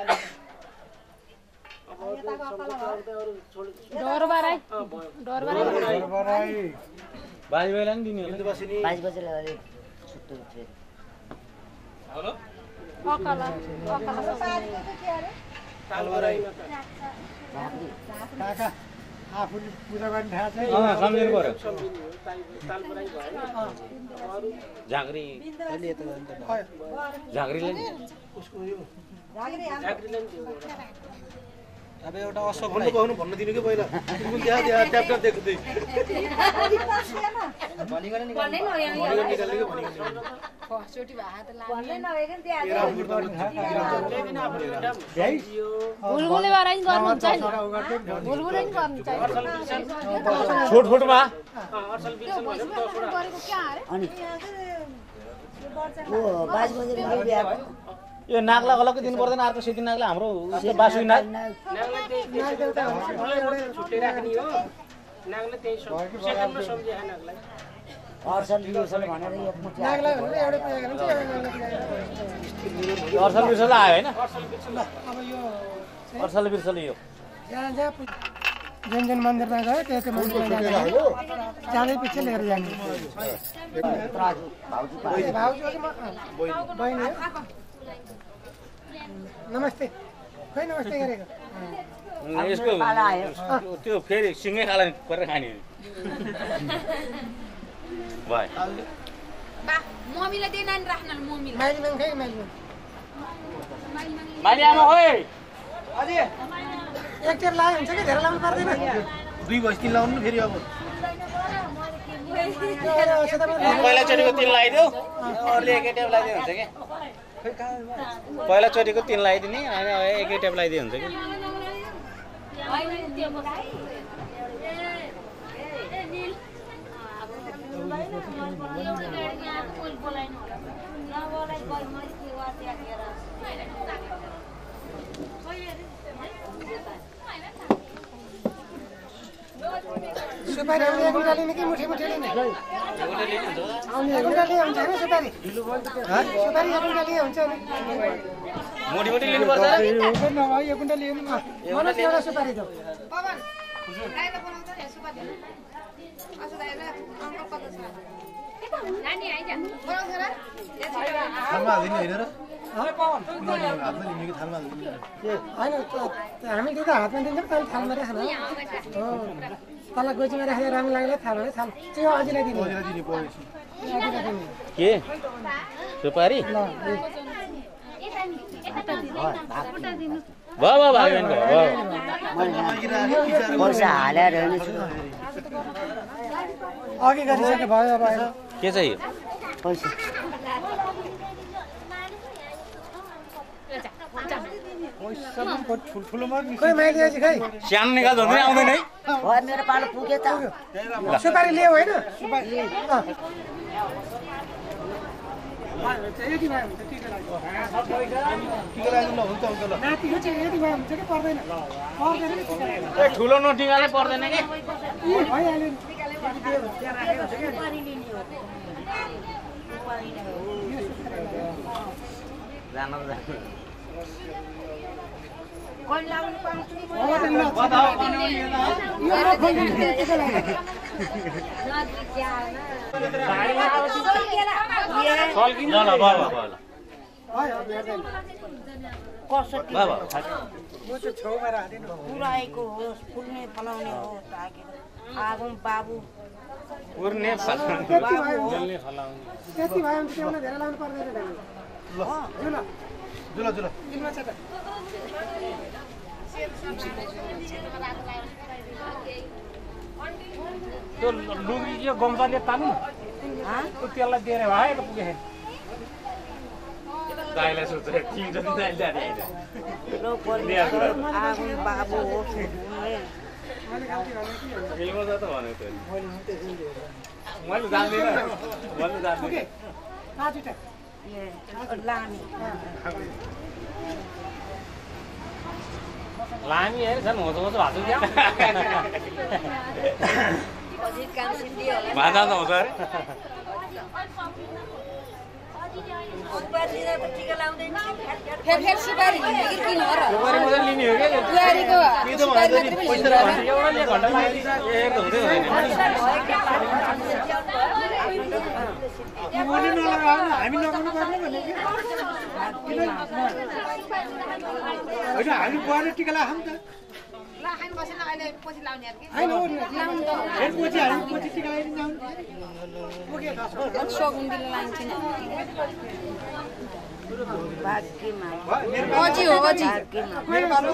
डरबाराई डरबाराई डरबाराई बाजी बेला नि दिने पाँच बजे लाग्यो छुट्टो थियो हेलो अकला अकला तालबराई काका आफूले पूजा गर्ने थाहा छ अँ सम्झिनु पर्यो तालबराई भएन अरु झाँक्री अलि यता जान्छ झाँक्रीले नि उसको यो झाँक्री झाँक्रीले नि अब एउटा अशोक भन्नु पाउनु भन्न दिनु के पहिला तिमीले त्यहाँ त्यहाँ ट्याप ट्याप देख्दै भनिगन नि भन्नै भनिगन निकाल्ने के भनिगन फस्टोटी भए त भन्नै नभएको नि त्यहाँ बुलबुले बाराइ गर्नुहुन्छ नि बुलबुले नि गर्नुहुन्छ नि छोट छोटमा असल बिर्सन भनेको दस वटा गरेको के अरे अनि ओ पाँच बजे बिहा यो नागला अलग्गै दिनु पर्दैन अर्को सेती नागला हाम्रो बासुई नाग नागले त्यही देउता छुट्टै राख्ने हो नागले त्यही सेकेन्डमा सम्झे नागलाई अर्सन बिर्सन भनेर एक मुठी नागलाई भनेर एउटै पूजा गरिन्छ यो अर्सल बिर्सल आयो हैन अर्सल बिर्सन अब यो अर्सल बिर्सल यो जहाँ जहाँ जुन जुन मन्दिरमा गयो त्यो त्यो मन्दिरमा जाँदा जाँदै पछि लिएर जाने भाउजू बहिनी नमस्ते खै नमस्ते गरेको यसको त्यो फेरि सिँगै खाला गरेर खाने भयो बा मम्मीलाई दे नानी राख्न मम्मीलाई माइली माङ खै माइली माइली आमा खोइ अझै एक टेर लाग्यो हुन्छ कि धेरै लाउनु पर्दैन दुई बजी तिन लाउनु फेरि अब पहिलाचोटिको तिन लगाइदेऊ अरूले एकै ट्याप लगाइदियो हुन्छ कि पहिलाचोटिको तिन लगाइदिने अनि एकै ट्याप लगाइदियो हुन्छ कि सुपारी आउने एक गुटा लिने कि मुठी मुठी लिने आउने एक गुटा लिए हुन्छ होइन सुपारी सुपारी एक गुटा लिए हुन्छ नि मोटी मोटी लिनुपर्छ नभए एक गुटा लिनु मनोज एउटा सुपारी देऊ नानी आइज थालमा हाल्दिने होइन र पवन हातमा लिने कि थालमा हाल्दिने होइन हामी दुईटा हातमा दिन्छौँ तल थालमा राख्न हो तल गोजीमा राखेर राम्रो लाग्यो थाल भने थाल चाहिँ अझैलाई दिने अझैलाई दिने परेछ के सुपारी वा वा भागेन वा पैसा हालेर अघि गरिसके भयो अब के चाहियो पैसा खोइ मागिदिएपछि खै स्यान निकाल भन्दै आउँदैन है भयो मेरो पालो पुग्यो त सुपारी लियो होइन यति भयो हुन्छ टिका लाग्यो टिका लाग्नु हुन्छ हुन्छ ल नातिको चाहिँ यति भयो हुन्छ कि पर्दैन पर्दैन नि टिका लाग्यो ए ठुलो नटिकाले पर्दैन के भइहाल्यो जान पुऱ्याएको होस् फुल्ने फलाउने होस् आगो बाबु पुर्ने त्यति भयो भने त्यसमा धेरै लाउनु पर्दैन जुल जुल जुल जुलमा छ त त्यो लुगी यो गम्जाले तान्नु त्यो त्यसलाई दिएर भए त पुगे दाइलाई सोच्छ ठिक जति दाइले जाने आगो बाबु होस् फिल्ममा त भनेको मैले जान्दिनँ मैले जान्दिनँ लामी हेर झन् होचो होचो भएको क्या भाजा त हुन्छ अरे फेरि फेरि सुपारी लिने कि किन हो र सुपारी मात्रै लिने हो क्या बुहारीको सुपारी मात्रै पनि पैसा एउटा एक घन्टा लाग्यो एक त हुँदै हुँदैन हामी लगाउनु पर्ने भने होइन हामी बुहारी टिका लगाऊँ त होइन पछि हामी पछि टिका लगाइदिन्छ सगुन्डीले लान्छन् अझै हो अझै मेरो पालो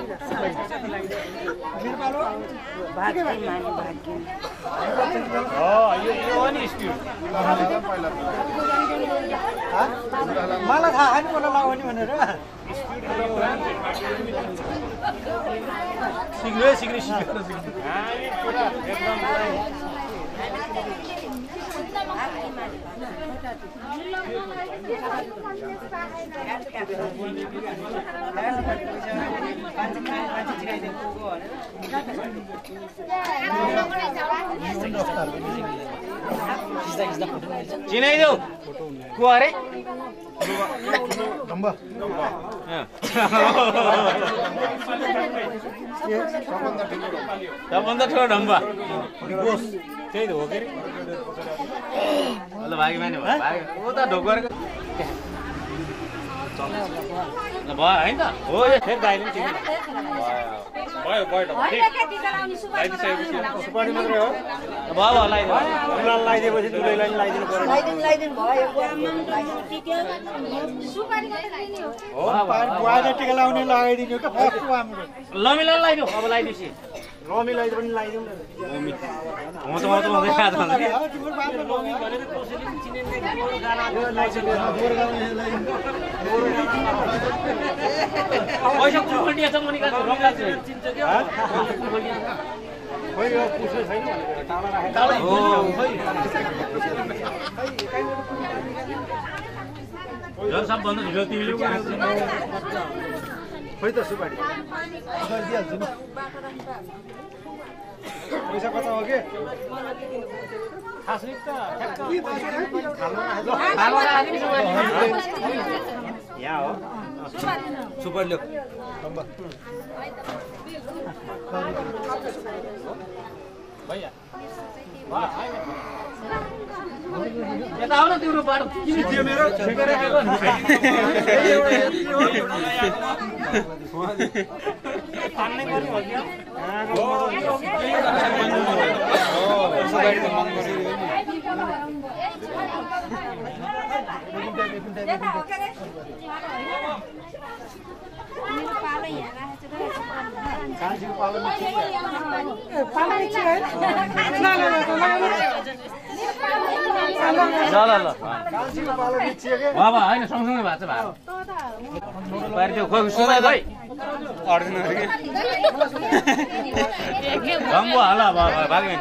मलाई थाहा छैन मलाई लगाउने भनेर सिक्नु सिक्नु सिक्नु चिनाइदेऊ को अरे डम्बा सबभन्दा ठुलो डम्बा त्यही त हो के ल भागी माने भयो ऊ त ढोकरको ल भयो होइन त हो यो फेरि दाइले पनि चिन्दैन भयो भयो सुपारी मात्रै हो भयो भयो लगाइदियो गुलाल लगाइदिएपछि दुलैलाई पनि लगाइदिनु पर्यो लगाइदिनु लगाइदिनु भयो हो बुहारी टिका लगाउने लगाइदिनु क्या फर्स्ट हाम्रो लमिला लगाइदियो अब लगाइदिएपछि लमीलाई पनि लगाइदिउँ न म त म त हुँदै खाँदा हुन्छ कि पैसा कुखुल्टिया छ मुनिका रङ्गा चिन्छ के खोइ यो पुछ्नु छैन भनेर टाढा राखेर हो जन सबभन्दा ढिलो तिमीले खोइ त सुपारी दिइहाल्छु नि पैसा कता हो के यहाँ हो सुपारी ल्याऊ भैया यता आउन तिम्रो बाटो किन थियो मेरो ठेकेर आएको पाल्नै पर्ने हो क्या ल ल ल बाबा होइन सँगसँगै भएको छ भाइ बाहिर त्यो खोइ सुमाइ खोइ अर्दिन गम्बो हाल भाग्यो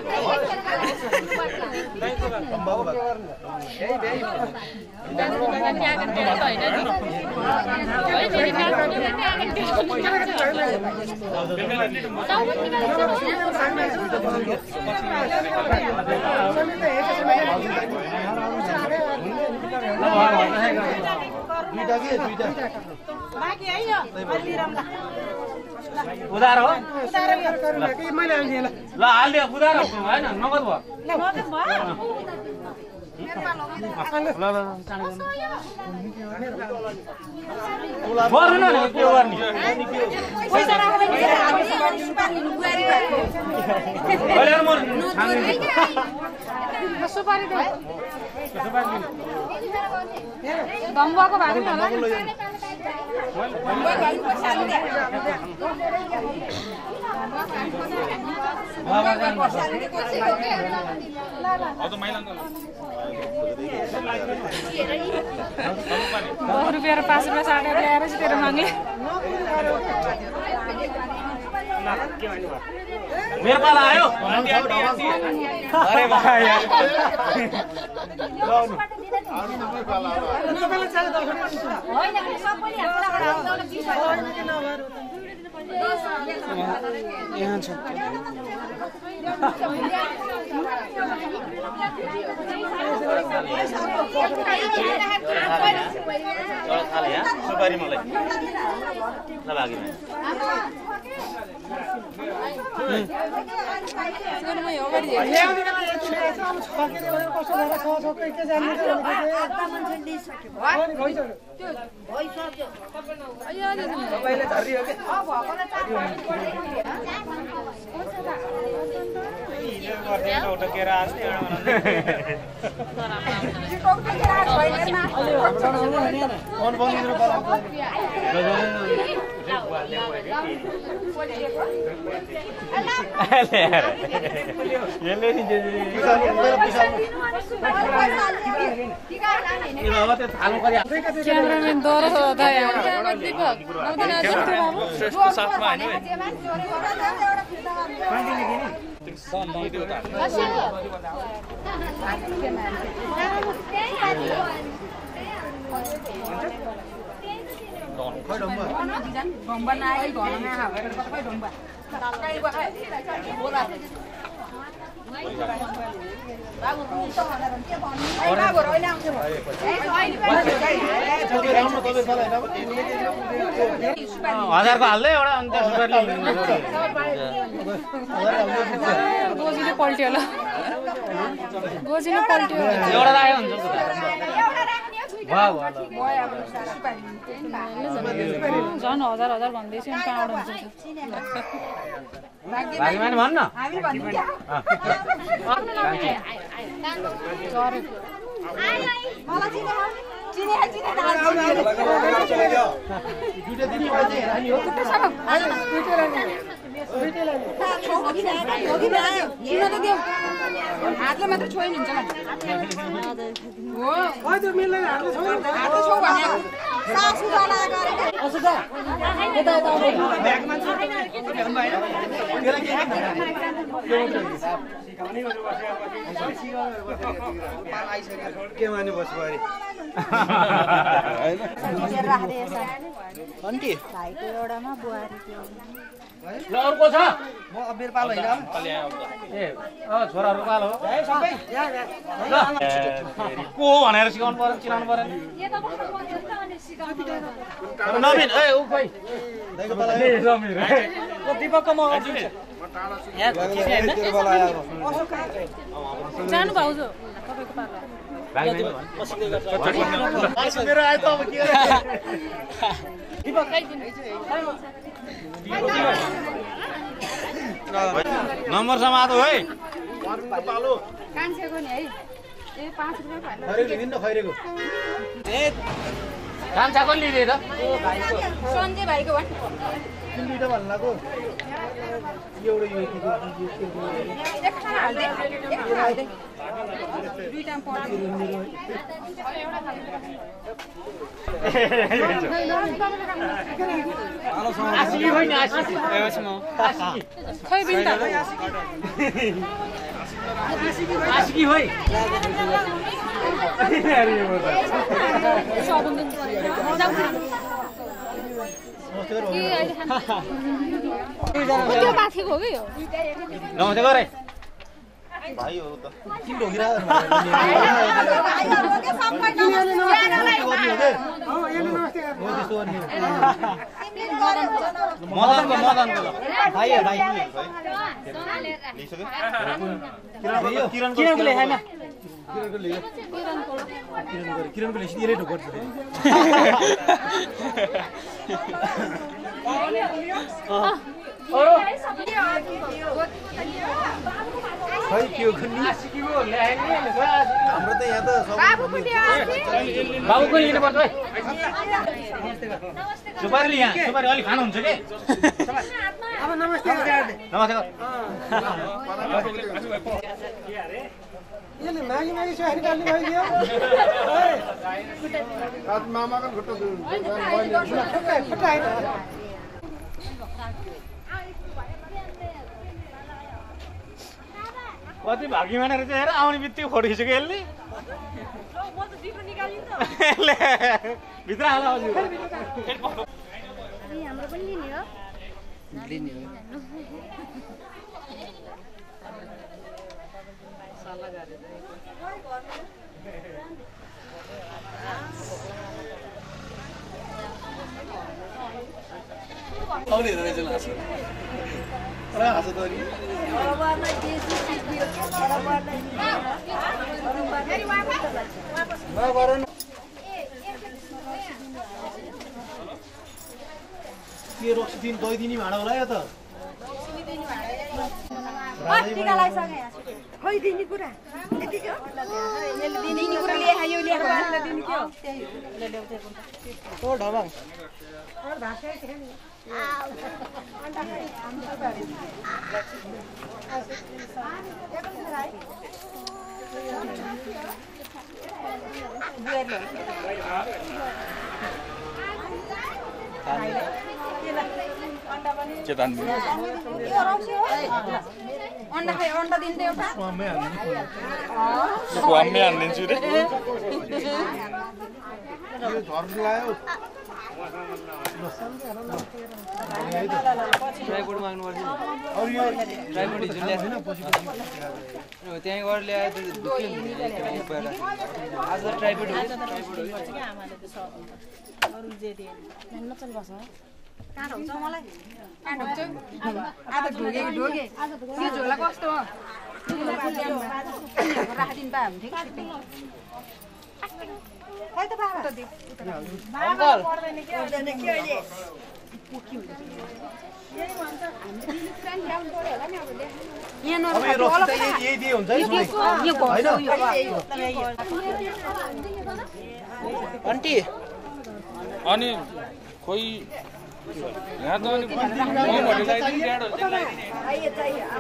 उधार हो ल हालिदियो उधार होइन नगद भयो ल ल गर्नु न के गर्ने गम्बुवाको भाग नि होला दस रुपियाँ र पाँच रुपियाँ साढे ल्याएर चाहिँ तेरो मागे मेरो पाला आयो अरे भाइ यहाँ छ सुपारी मलाई ल भागी क्यामेराम्यान डरो छ दाइ साथमा हैन ढोम्बा नाइ घरमा हावेर कतै ढोम्बा दालकाई बखाइ बोला हजारको हाल्दै एउटा अन्त गोजीले पल्ट्यो होला गोजीले पल्ट्यो एउटा राख्यो हुन्छ झन् हजार हजार भन्दैछु कहाँबाट हुन्छ भागीमानी भन्न हातले मात्र छोइन हुन्छ के माने बस्छु अरे आन्टी भाइको एउटामा बुहारीको ल अर्को छ म मेरो पालो हैन ए अ छोराहरु पालो हो सबै को भनेर सिकाउनु पर्यो चिनाउनु पर्यो नवीन ए उ खोइ दाइको पालो ए समीर ओ दीपकको म जानु भाउजू तपाईँको पालो भाइ भाइ मेरो आयो त अब के नम्बर समातो है पालो कान्छेको नि है ए पाँच रुपियाँ पालो खैरेको लिदिन न खैरेको ए कान्छाको लिदे त सन्जय भाइको भन् तिन दुईटा भन्नु लाग्यो एउटा यो एक खाना हाल्दै एक खाना हाल्दै दुईटा पढ्नु आसी होइन आसी खै बिन्दा आसी होइ त्यो बाथेको हो कि यो नमस्ते गरे भाइहरु त किन ढोगिरा मदनको मदनको भाइ भाइ किरणको लेखाएन किरणको लेख्यो किरणको किरणको लेखि दिएरै ढोक गर्छ खै त्यो खन्नी हाम्रो त यहाँ त बाबुको लिनु पर्छ है सुपारी यहाँ सुपारी अलि खानुहुन्छ के अब नमस्ते नमस्ते यसले मागी मागी सुहारी काट्ने भइदियो आज मामाको खुट्टा फटाइ फटाइ कति भागी मानेर चाहिँ हेर आउने बित्तिकै फोटो खिचेको यसले भित्र हाल हाम्रो पनि लिने हो लिने हो आउने रहेछ लास अरे हाँस त नि के रक्सी दिन दही दिने भाँडा होला यो त खोइ दिने कुरा यतिकै हो दिने कुरा ल्याए यो ल्याएको भए दिने के हो ओ ढबाङ अन्डा खाइ अन्डा दिन्छ एउटा स्वामै हाल्नु स्वामै हालिदिन्छु रे यो झर्न लायो ट्राइपोड माग्नु पर्छ अरु यो ट्राइपोड हिजो ल्याएको छैन पछि त्यहाँ गएर ल्याए त दुख्यो नि एकपल्ट आज ट्राइपोड हो ट्राइपोड हो अरु जे दे नचल बस काट हुन्छ मलाई काट हुन्छ आज ढोगे ढोगे यो झोला कस्तो हो राखिदिनु पाए हुन्थ्यो कि खै त बाबा त दिउ बाबा पर्दैन के पर्दैन के अहिले पुकी हुन्छ यही भन्छ हामीले फ्रेन्ड डाउन गर्यो होला नि अब यहाँ नराख्नु होला यही दिए हुन्छ नि यो हैन आन्टी अनि खोइ यहाँ त अनि चाहिए चाहिए अब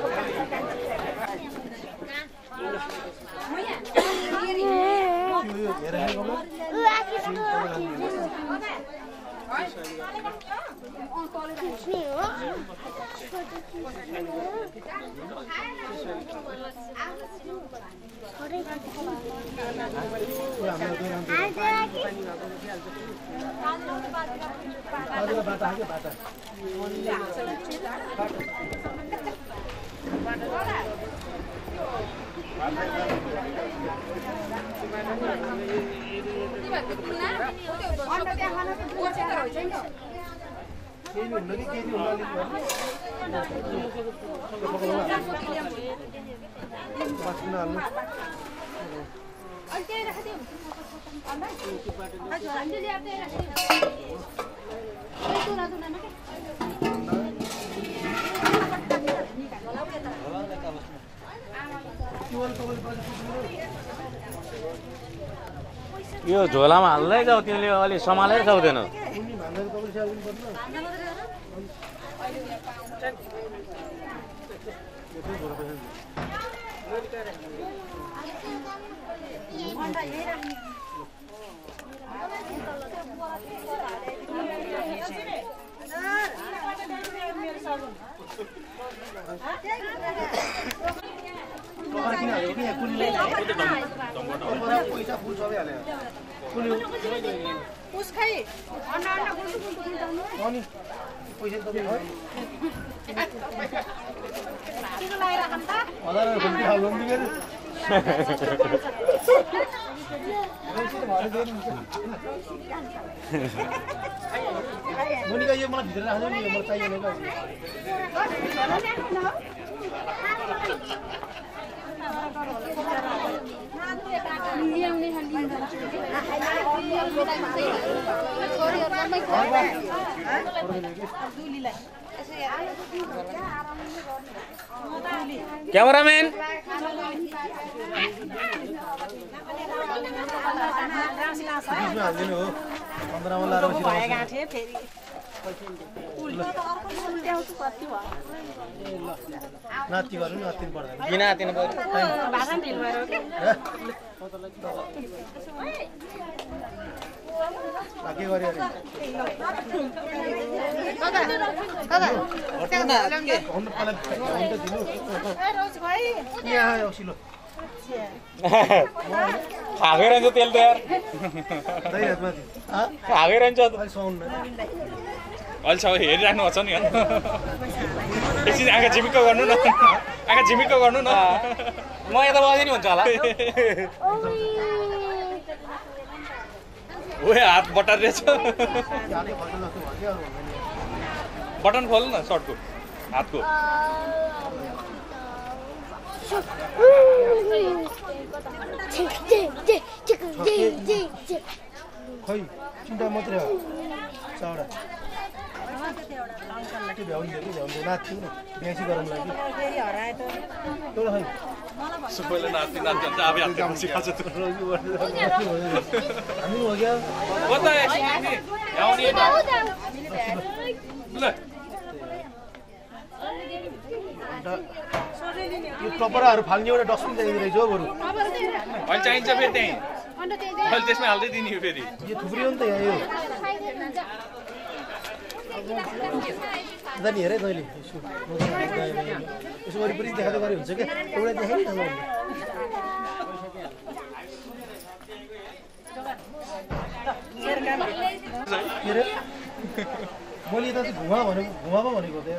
यो झोलामा हाल्दै जाऊ तिमीले अलि सम्हालेर जाउँदैन मोनिका यो मलाई भित्र राख्नु नि मलाई चाहिएन क्यामेराम्यान हाल्दिनु हो पन्ध्रमा लाएर नाति गर्नु नाति पर्दैन किन नातिनु पर्यो के गर्यो खागै रहन्छ तेल त यार खागै रहन्छ अहिले सब हेरिराख्नु पर्छ नि एकछिन आँखा झिमिक्क गर्नु न आँखा झिमिक्क गर्नु न म यता बस्दै नि हुन्छ होला ओए हात बटार रहेछ बटन खोल्नु न सर्टको हातको खै चिन्ता मात्रै हो चाडा भ्याउँदियो कि भ्याउँदैन नाच्थ्यौँ न बिहासी गरौँ लागि सबैले नाच्ने नाच्छ भने अब हात पछि खान्छ त हामी हो गयो कता आउने ल यो टपराहरू फाल्ने एउटा डस्टबिन चाहिँदो रहेछ हो बरु अहिले चाहिन्छ फेरि त्यहीँ अहिले त्यसमा हाल्दै दिने हो फेरि यो थुप्रियो नि त यहाँ यो जाने हेरे तैँले यसो यसो वरिपरि देखाएको गरे हुन्छ क्या एउटा देखाइ के अरे मैले त घुमा भनेको घुमामा भनेको त्यहाँ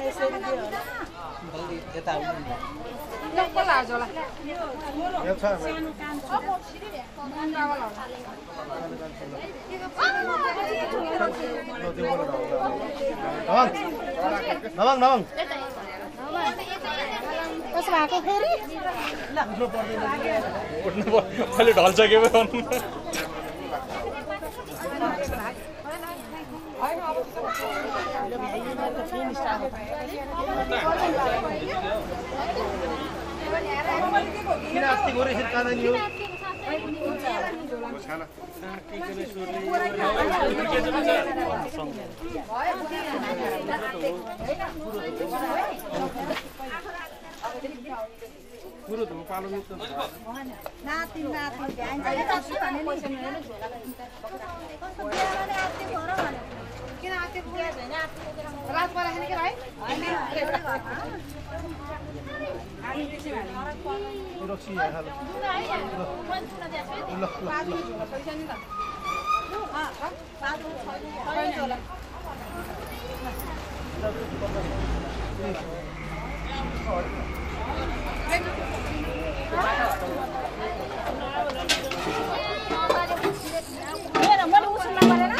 यता नवाङ नवाङ कसो भएको फेरि अहिले ढल्छ के किन अस्ति गरे यसरी काँदा नि हो पुरो धुलो पालो नाति नाति ध्यान चाहिँ भने किन आते पुग्या छैन रात परा खाने के है रक्सी हाल ल ल मेरो मैले उसँग गरेन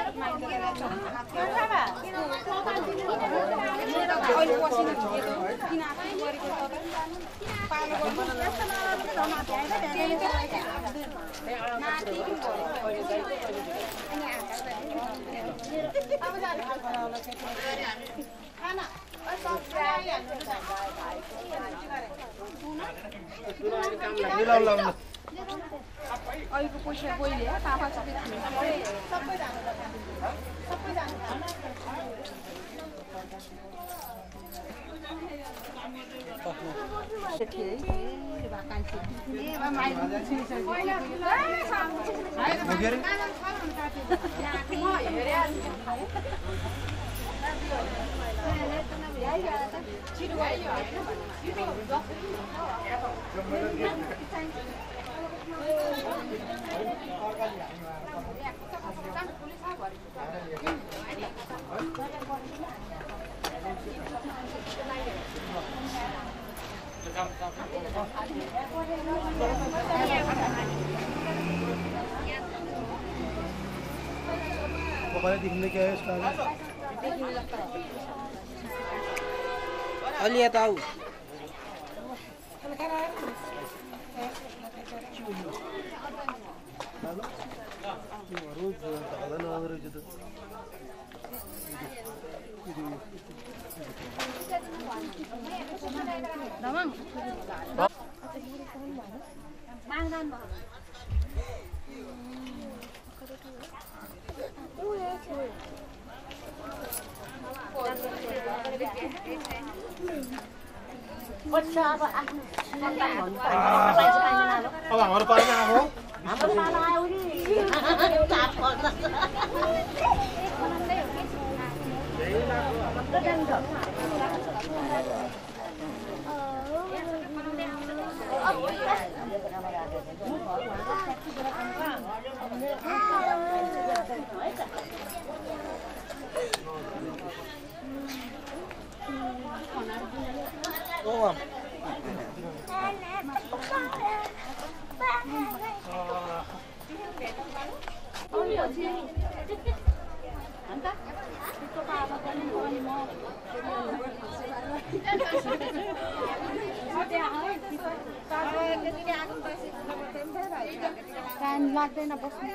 अहिले अहिलेको पैसा गइले पापा सबै सबैजना सबैजना पकाने दिखने क्या है इसका अलिया त आऊ रोज ಅದನ್ನು ಅದರ ಜೊತೆ Damang. Mang dan ba? अब हाम्रो पालामा हो हाम्रो पाला आयो नि Oh, Kan लाग्दैन बस्नु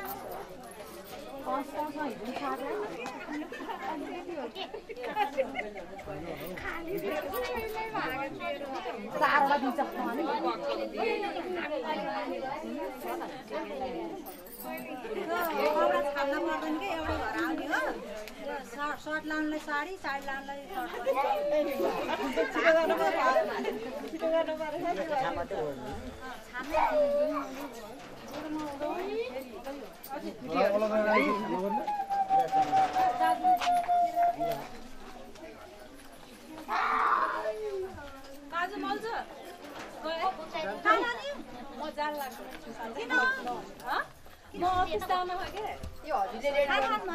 सर्ट लाउनलाई साडी साडी लाउनलाई काजु मल्छ म जान लाग्छ किन म अफिस जानु हो के यो हजुरले खानमा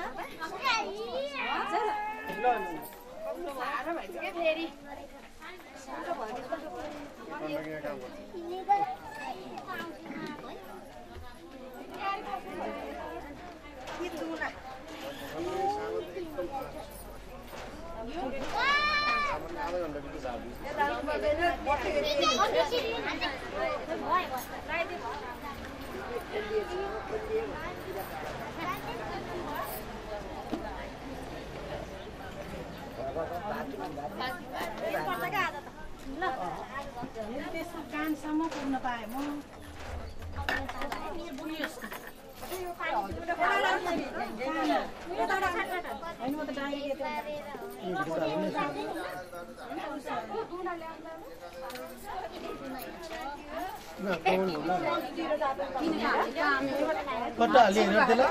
साह्रो भइन्छ के फेरि साह्रो त्यसको कानसम्म पुग्न पाएँ म कट्टा हालिहेर त्यसलाई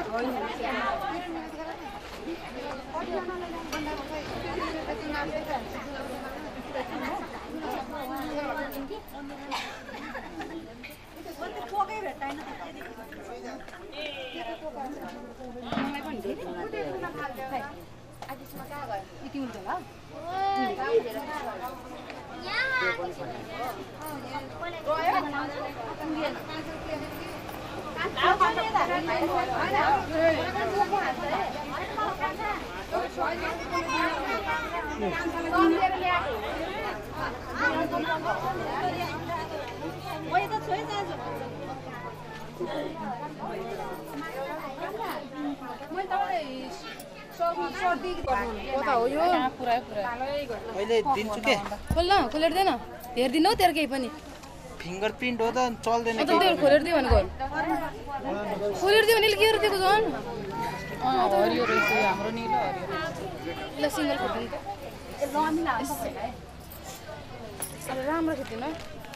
Hãy subscribe cho kênh Ghiền Mì Gõ để không bỏ lỡ अहिले दिन्छु के खोल्न खोलेर दिएन हेर्दिन हौ तेरो केही पनि फिङ्गर प्रिन्ट हो त चल्दैन त्यो खोलेर दियो भनेको खोलेर दियो भने के दिएको झन् हरियो रहेछ हाम्रो निलो हरियो रहेछ ल सिङ्गल खोल्नु राम्रो खिच्दिनु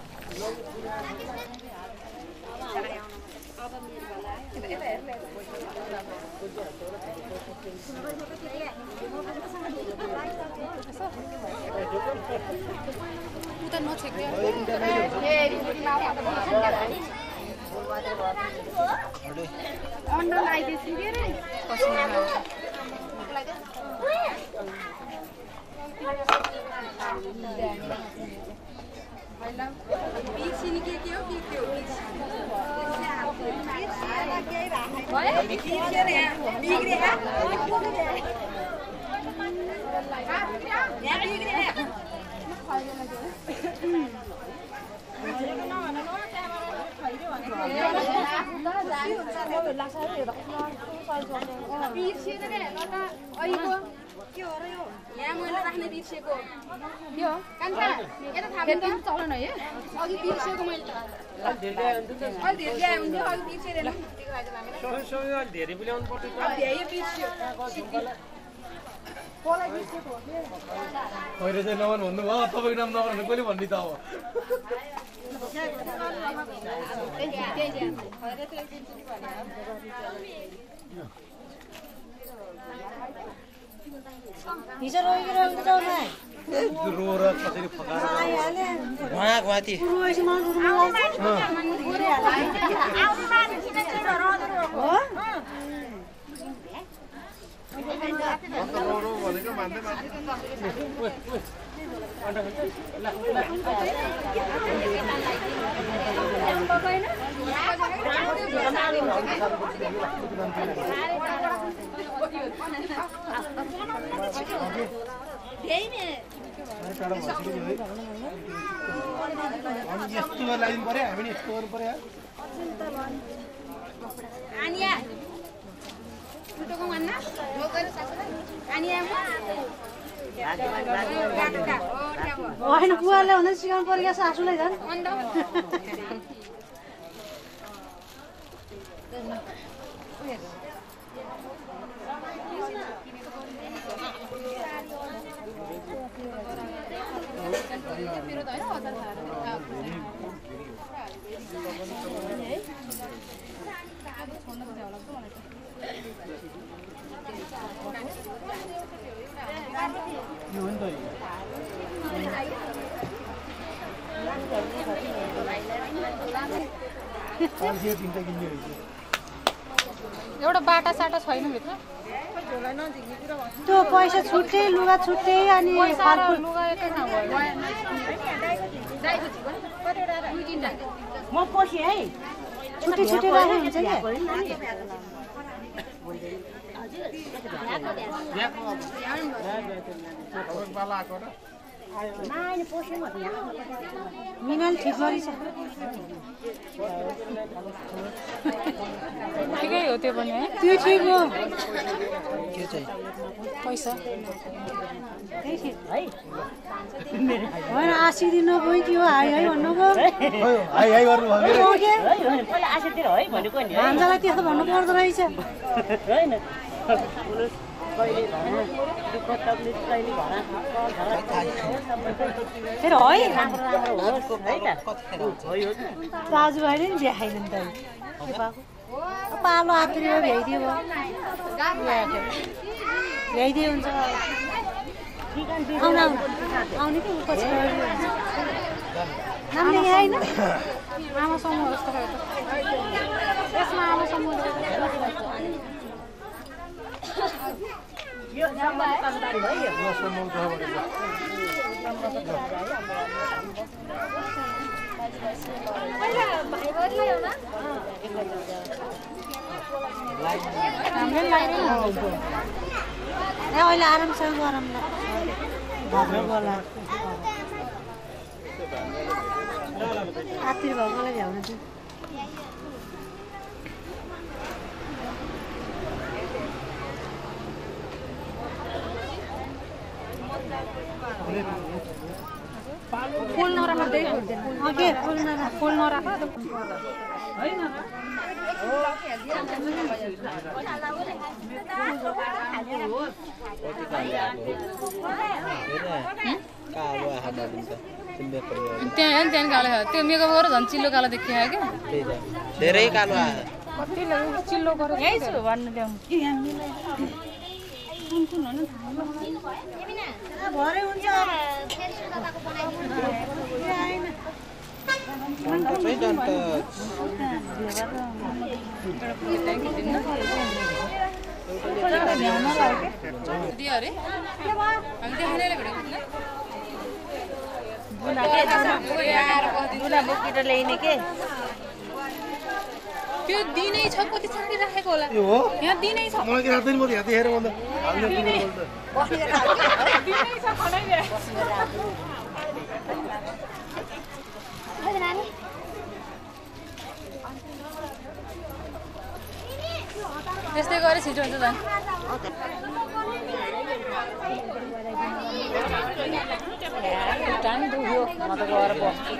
उता नछेक्ने अन्डर आइदिएछ के रे बिर्सिनी के के हो के के हो यहाँ मैले राख्ने बिर्सेको यो कान्छा यता थाहा पनि चलन है अघि बिर्सेको मैले अलि धेरै ल्याए हुन्थ्यो अघि बिर्सेर धेरै ल्याउनु पर्छ धेरै बिर्स्यो अहिले चाहिँ नभन भन्नुभयो तपाईँको नाम नभन कहिले भन्ने त अब हिजो रोइरो जाउँ रोएर कसरी फकाएर घुवा घुवाती भनेको मान्दैन यस्तो लाइन पर्यो हामी यस्तो गर्नु पर्यो आनिया टुटोको मान्न आनिया होइन बुवाले हुन सिकाउनु पर्यो सासूलाई झन् मेरो त होइन हजार एउटा बाटा साटा छैन भित्र त्यो पैसा छुट्टै लुगा छुट्टै अनि लुगा एकै ठाउँ म पछि है छुट्टी छुट्टी राखेको हुन्छ मिनाल ठिक गरिछ ठिकै हो त्यो पनि है त्यो ठिक हो के चाहिँ पैसा होइन आशी दिनु गयो त्यो हाई हाई भन्नुभयो हाई हाई गर्नु भयो पहिला आशीतिर है भनेको नि भान्जालाई त्यस्तो भन्नु पर्दो रहेछ होइन कहिले भना दुःख तकलिफ कहिले भना फेरि है राम्रो राम्रो होस् है त दाजुभाइले नि देखाइदिनु त पालो आत्रियो भ्याइदियो भ्याइदियो हुन्छ आउनु आउने कि पछि नाम लेखे होइन आमा समूह जस्तो यसमा आमा समूह यो नम्बर तकदारी भयो यो समूह छ भनेको पहिला भाइ बहिनीलाई हो न राम्रै लाग्यो अहिले आरामसँग गरौँ न आतिर भएकोलाई भ्याउनु थियो फुल नराख त्यही के फुल नराख फुल नराख होइन त्यहाँ हेर्नु त्यहाँ कालो त्यो मेकअप गरेर झन् चिल्लो कालो देखियो क्या धेरै कालो आयो चिल्लो गरेर यही छु भन्नु ल्याउनु कुन कुन हो भरे हुन्छ दियो अरे हामी देखाइले भेटेको ल्याइने के त्यो दिनै छ कति चाँडी राखेको होला यहाँ दिनै छ मलाई के राख्दैन म त यहाँ देखेर भन्दा हामीले दिनै दिनै छ खनै त्यस्तै गरे छिटो हुन्छ झन् टाइम दुख्यो म त गएर बस्छु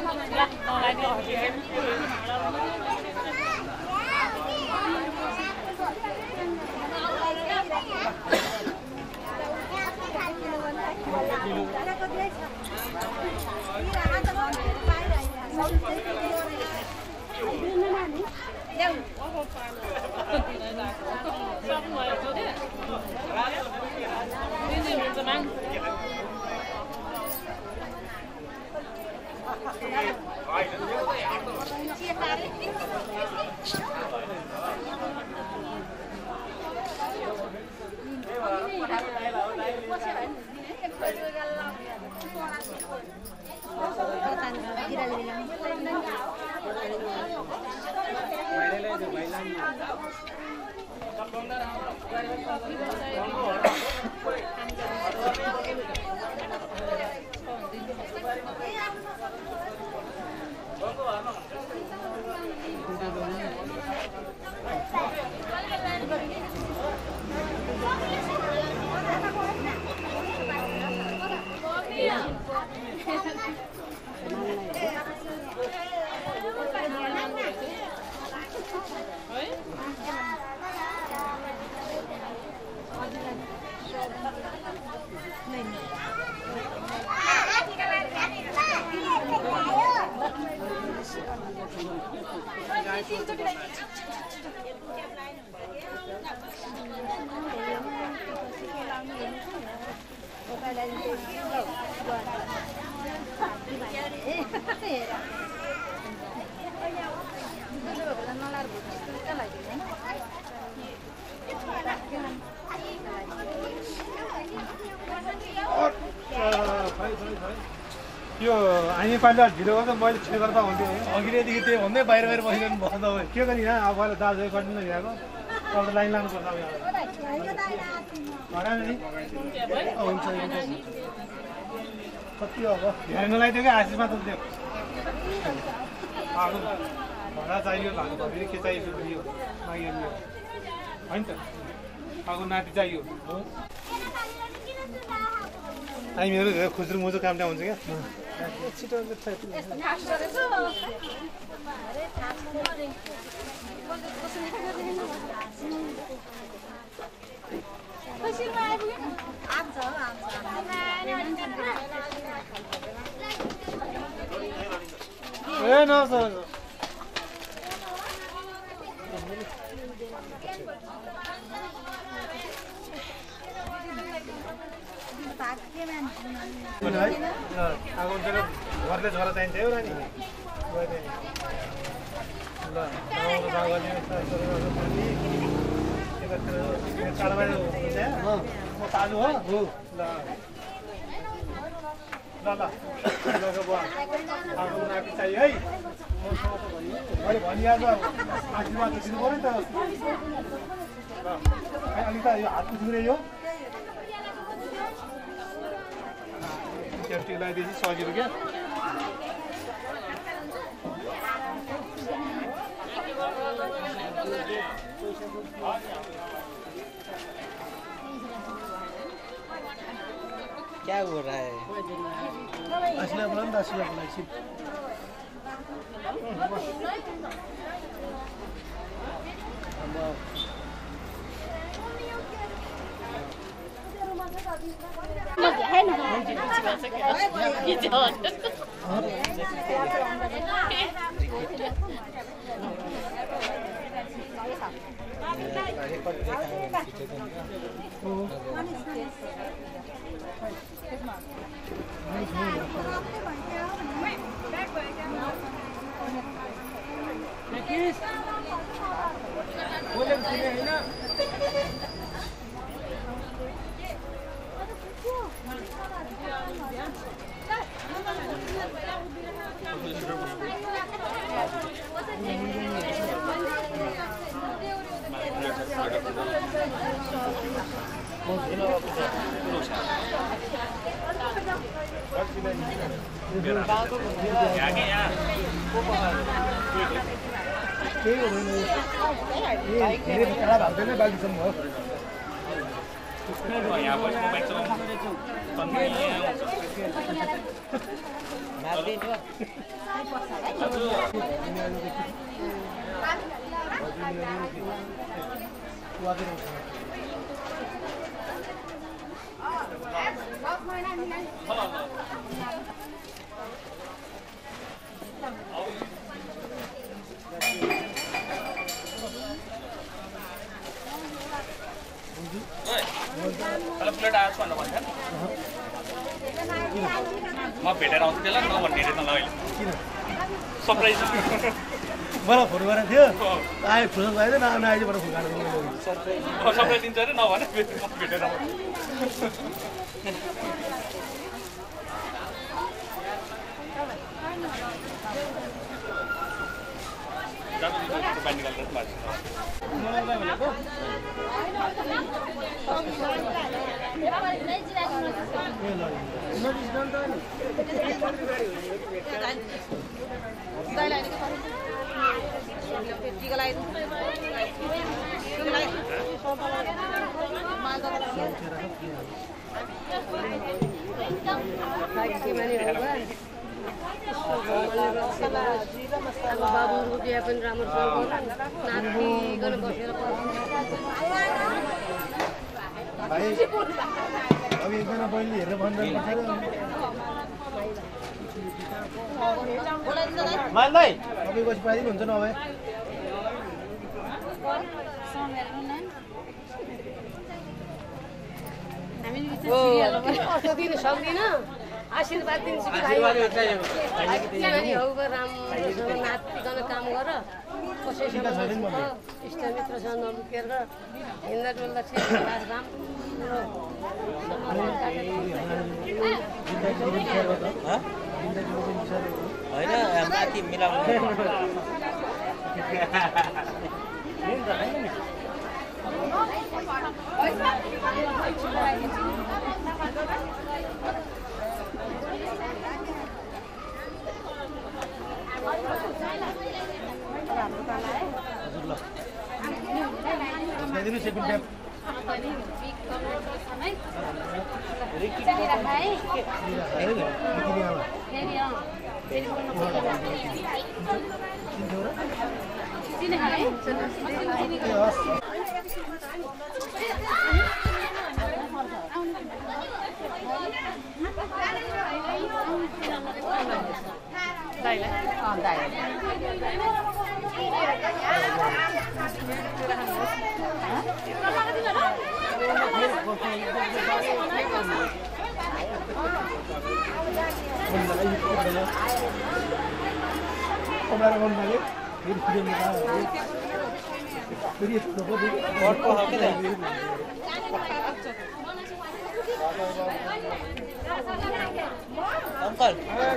यो हामी पहिला ढिलो गर्दा मैले छे गर्दा हुन्थ्यो अघिदेखि त्यही भन्दै बाहिर बाहिर बसिरहनु बस्दा के गर्ने यहाँ अब पहिला दाजु कन्टिन्यू ल्याएको अब लाइन लाग्नुपर्छ अब यहाँ हुन्छ कति अब हेर्न लगाइदियो क्या आशिष मात्र दियो भडा चाहियो लानु पर्यो के चाहियो यो मागियो होइन त अब नाति चाहियो हामीहरू खुजुर मुजुर काम हुन्छ क्या छिटो ए न सर घरले छोरा चाहिन्छ एउटा नि ल ताजु हो ल ल ल नाति चाहियो है मैले भनिहाल्छ आशीर्वाद दिनु पऱ्यो नि त अलिक त यो हात पुग्ने यो सेफ्टी लगाइदिएपछि सजिलो क्या क्या हो रहा है असली बुलंद असली बुलंद Kalau plate aja cuma nama kan? Mau beda orang tu jalan, mau wanita itu lain. Surprise. Mana foto mana dia? Ay foto mana dia? Na na aja mana foto kan? Oh surprise ini jadi nama mana? Beda nama. Jangan itu banding kalau terus mas. अब बाबुको बिहा पनि राम्रोसँग नाति गर्न बसेर भाइ अब एकजना बहिनी हेरेर भन्दैन मान भाइ तपाईँको पाइदिनु हुन्छ नभए हामी दिन सक्दिन आशीर्वाद दिन्छु कि भाइ हौको राम्रोसँग नातिकन काम गर कसैसँग इष्टमित्रसँग नलुकेर हिँड्दा डुल्दा होइन माथि मिलाउनु दिनु सेकेन्ड ट्याप अंकल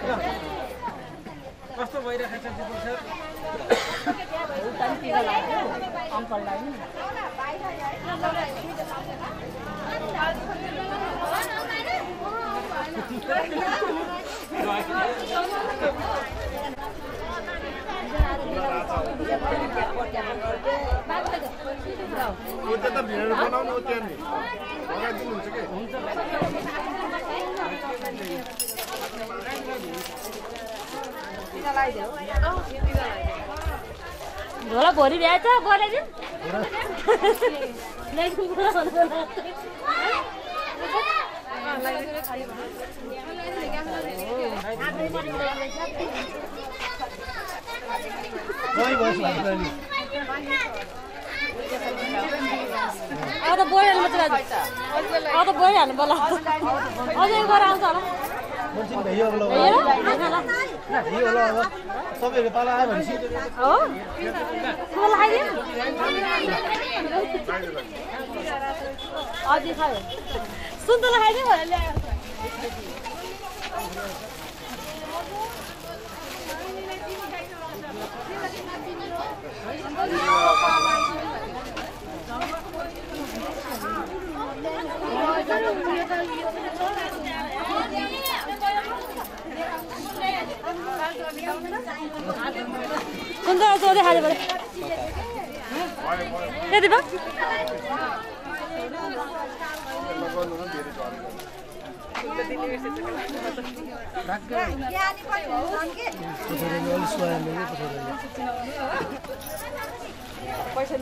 कस्तो भइरहेको छ त्यो सर अङ्कललाई बनाउनु हो त्यहाँनिर लगाइदिनुहुन्छ के हुन्छ झोला भोलि भ्याएछ बोलाइदिउँ अब त बोइहाल्नु पर्छ अब त बोइहाल्नु पर्ला अझै एक बार आउँछ होला सबैले पाला आयो भनेपछि हो सुन खाइदिउँ अझै खायो सुन्तला खाइदिउँ भनेर ल्यायो सुन्तला सोधे खाने पऱ्यो यति भयो पैसा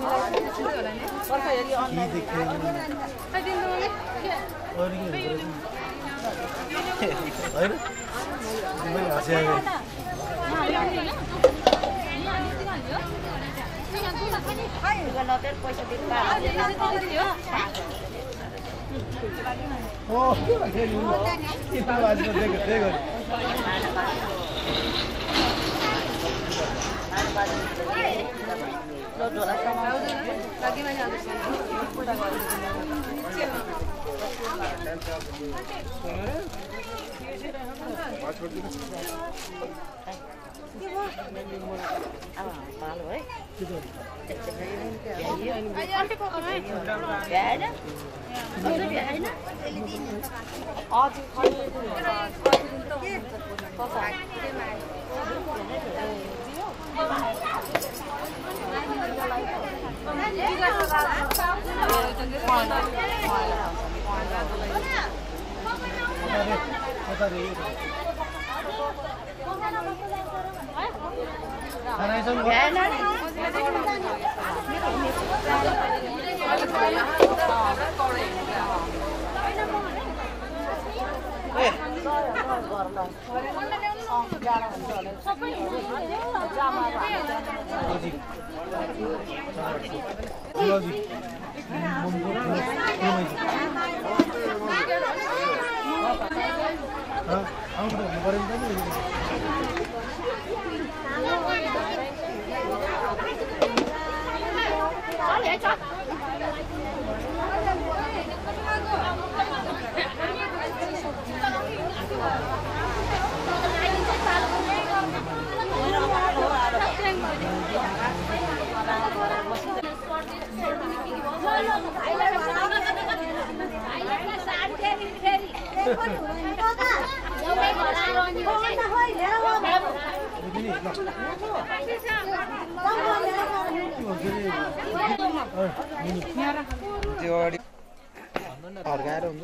हर्काएर हुन्छ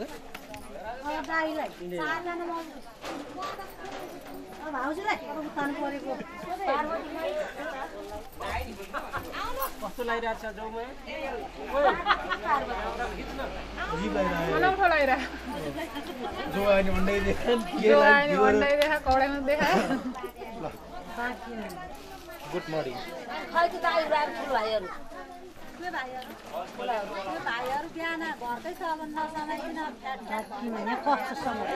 कस्तो लागिरहेको छ जाउँ अनौठो लागिरहेको जो आयो भन्दै देखा जो आयो भन्दै देखा कौडामा देखा गुड मर्निङ खैको दाइ राख्नु भाइहरु के भाइहरु भाइहरु बिहान घरकै छ अब नसमाइकिन फ्याट भने कस्तो समय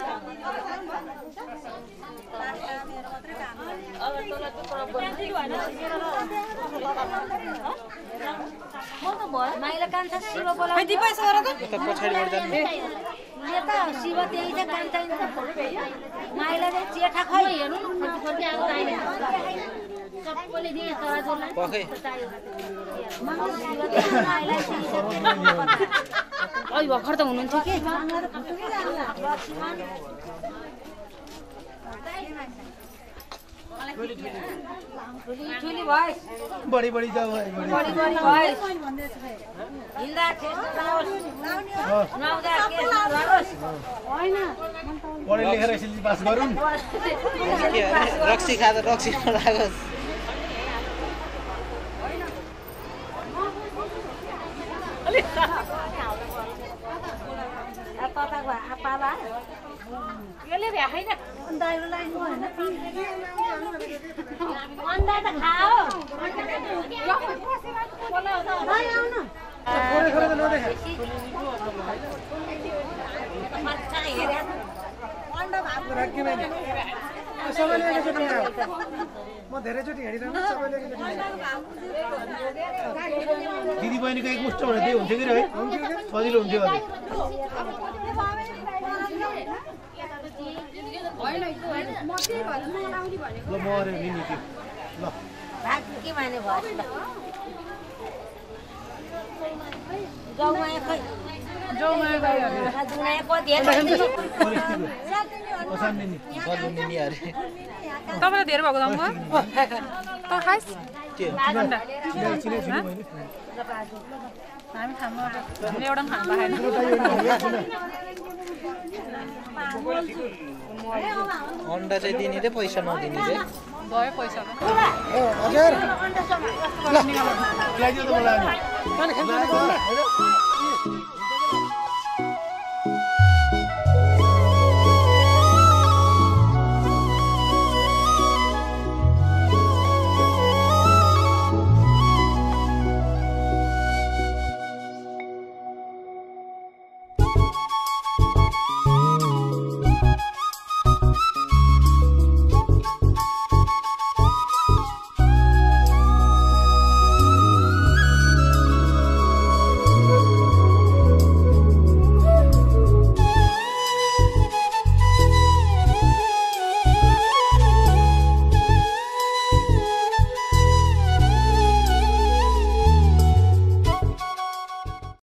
मेरो मात्रै काम अब तँलाई त प्रब्लम भएन म त भयो माइला कान्छा शिव बोला खै दिपै छ र त त पछाडिबाट जानु यो त शिव त्यही छ कान्छा माइला चाहिँ जेठा खै हेर्नु न फर्के आएको आइले सबैले दिए तराजुलाई पखै ओइ भर्खर त हुनुहुन्छ के ठुली भए बढी बढी जाऊ है बढी बढी भए हिँड्दा नुहाउँदा के गरोस् हैन पढे लेखेर एसएलसी पास गरौँ रक्सी खाँदा रक्सी लागोस् तताको आपाला यसले भ्याखैन दाइरोलाई हैन अन्डा त खाओ भाइ आउन खोले खोले त नदेखा अन्डा भात राखी मैंने सबैले एकैचोटि आयो म धेरैचोटि हिँडिरहनु सबैले एकैचोटि दिदी बहिनीको एक मुष्ट भने त्यही हुन्थ्यो कि है सजिलो हुन्थ्यो अझै ल म अरे नि नि ल भात के माने भयो जौमाया खै जौमाया गयो जुनाया कति असान्ने नि बल्ने नि अरे तपाईलाई धेरै भएको दाम भयो त खाइस के अन्डा चिने चिने मैले हामी खानु हामीले एउटा पनि खानु पाएन अन्डा चाहिँ दिने रे पैसा नदिने रे भयो पैसा त ओ हजुर ल ल्याइदियो त मलाई अनि खानु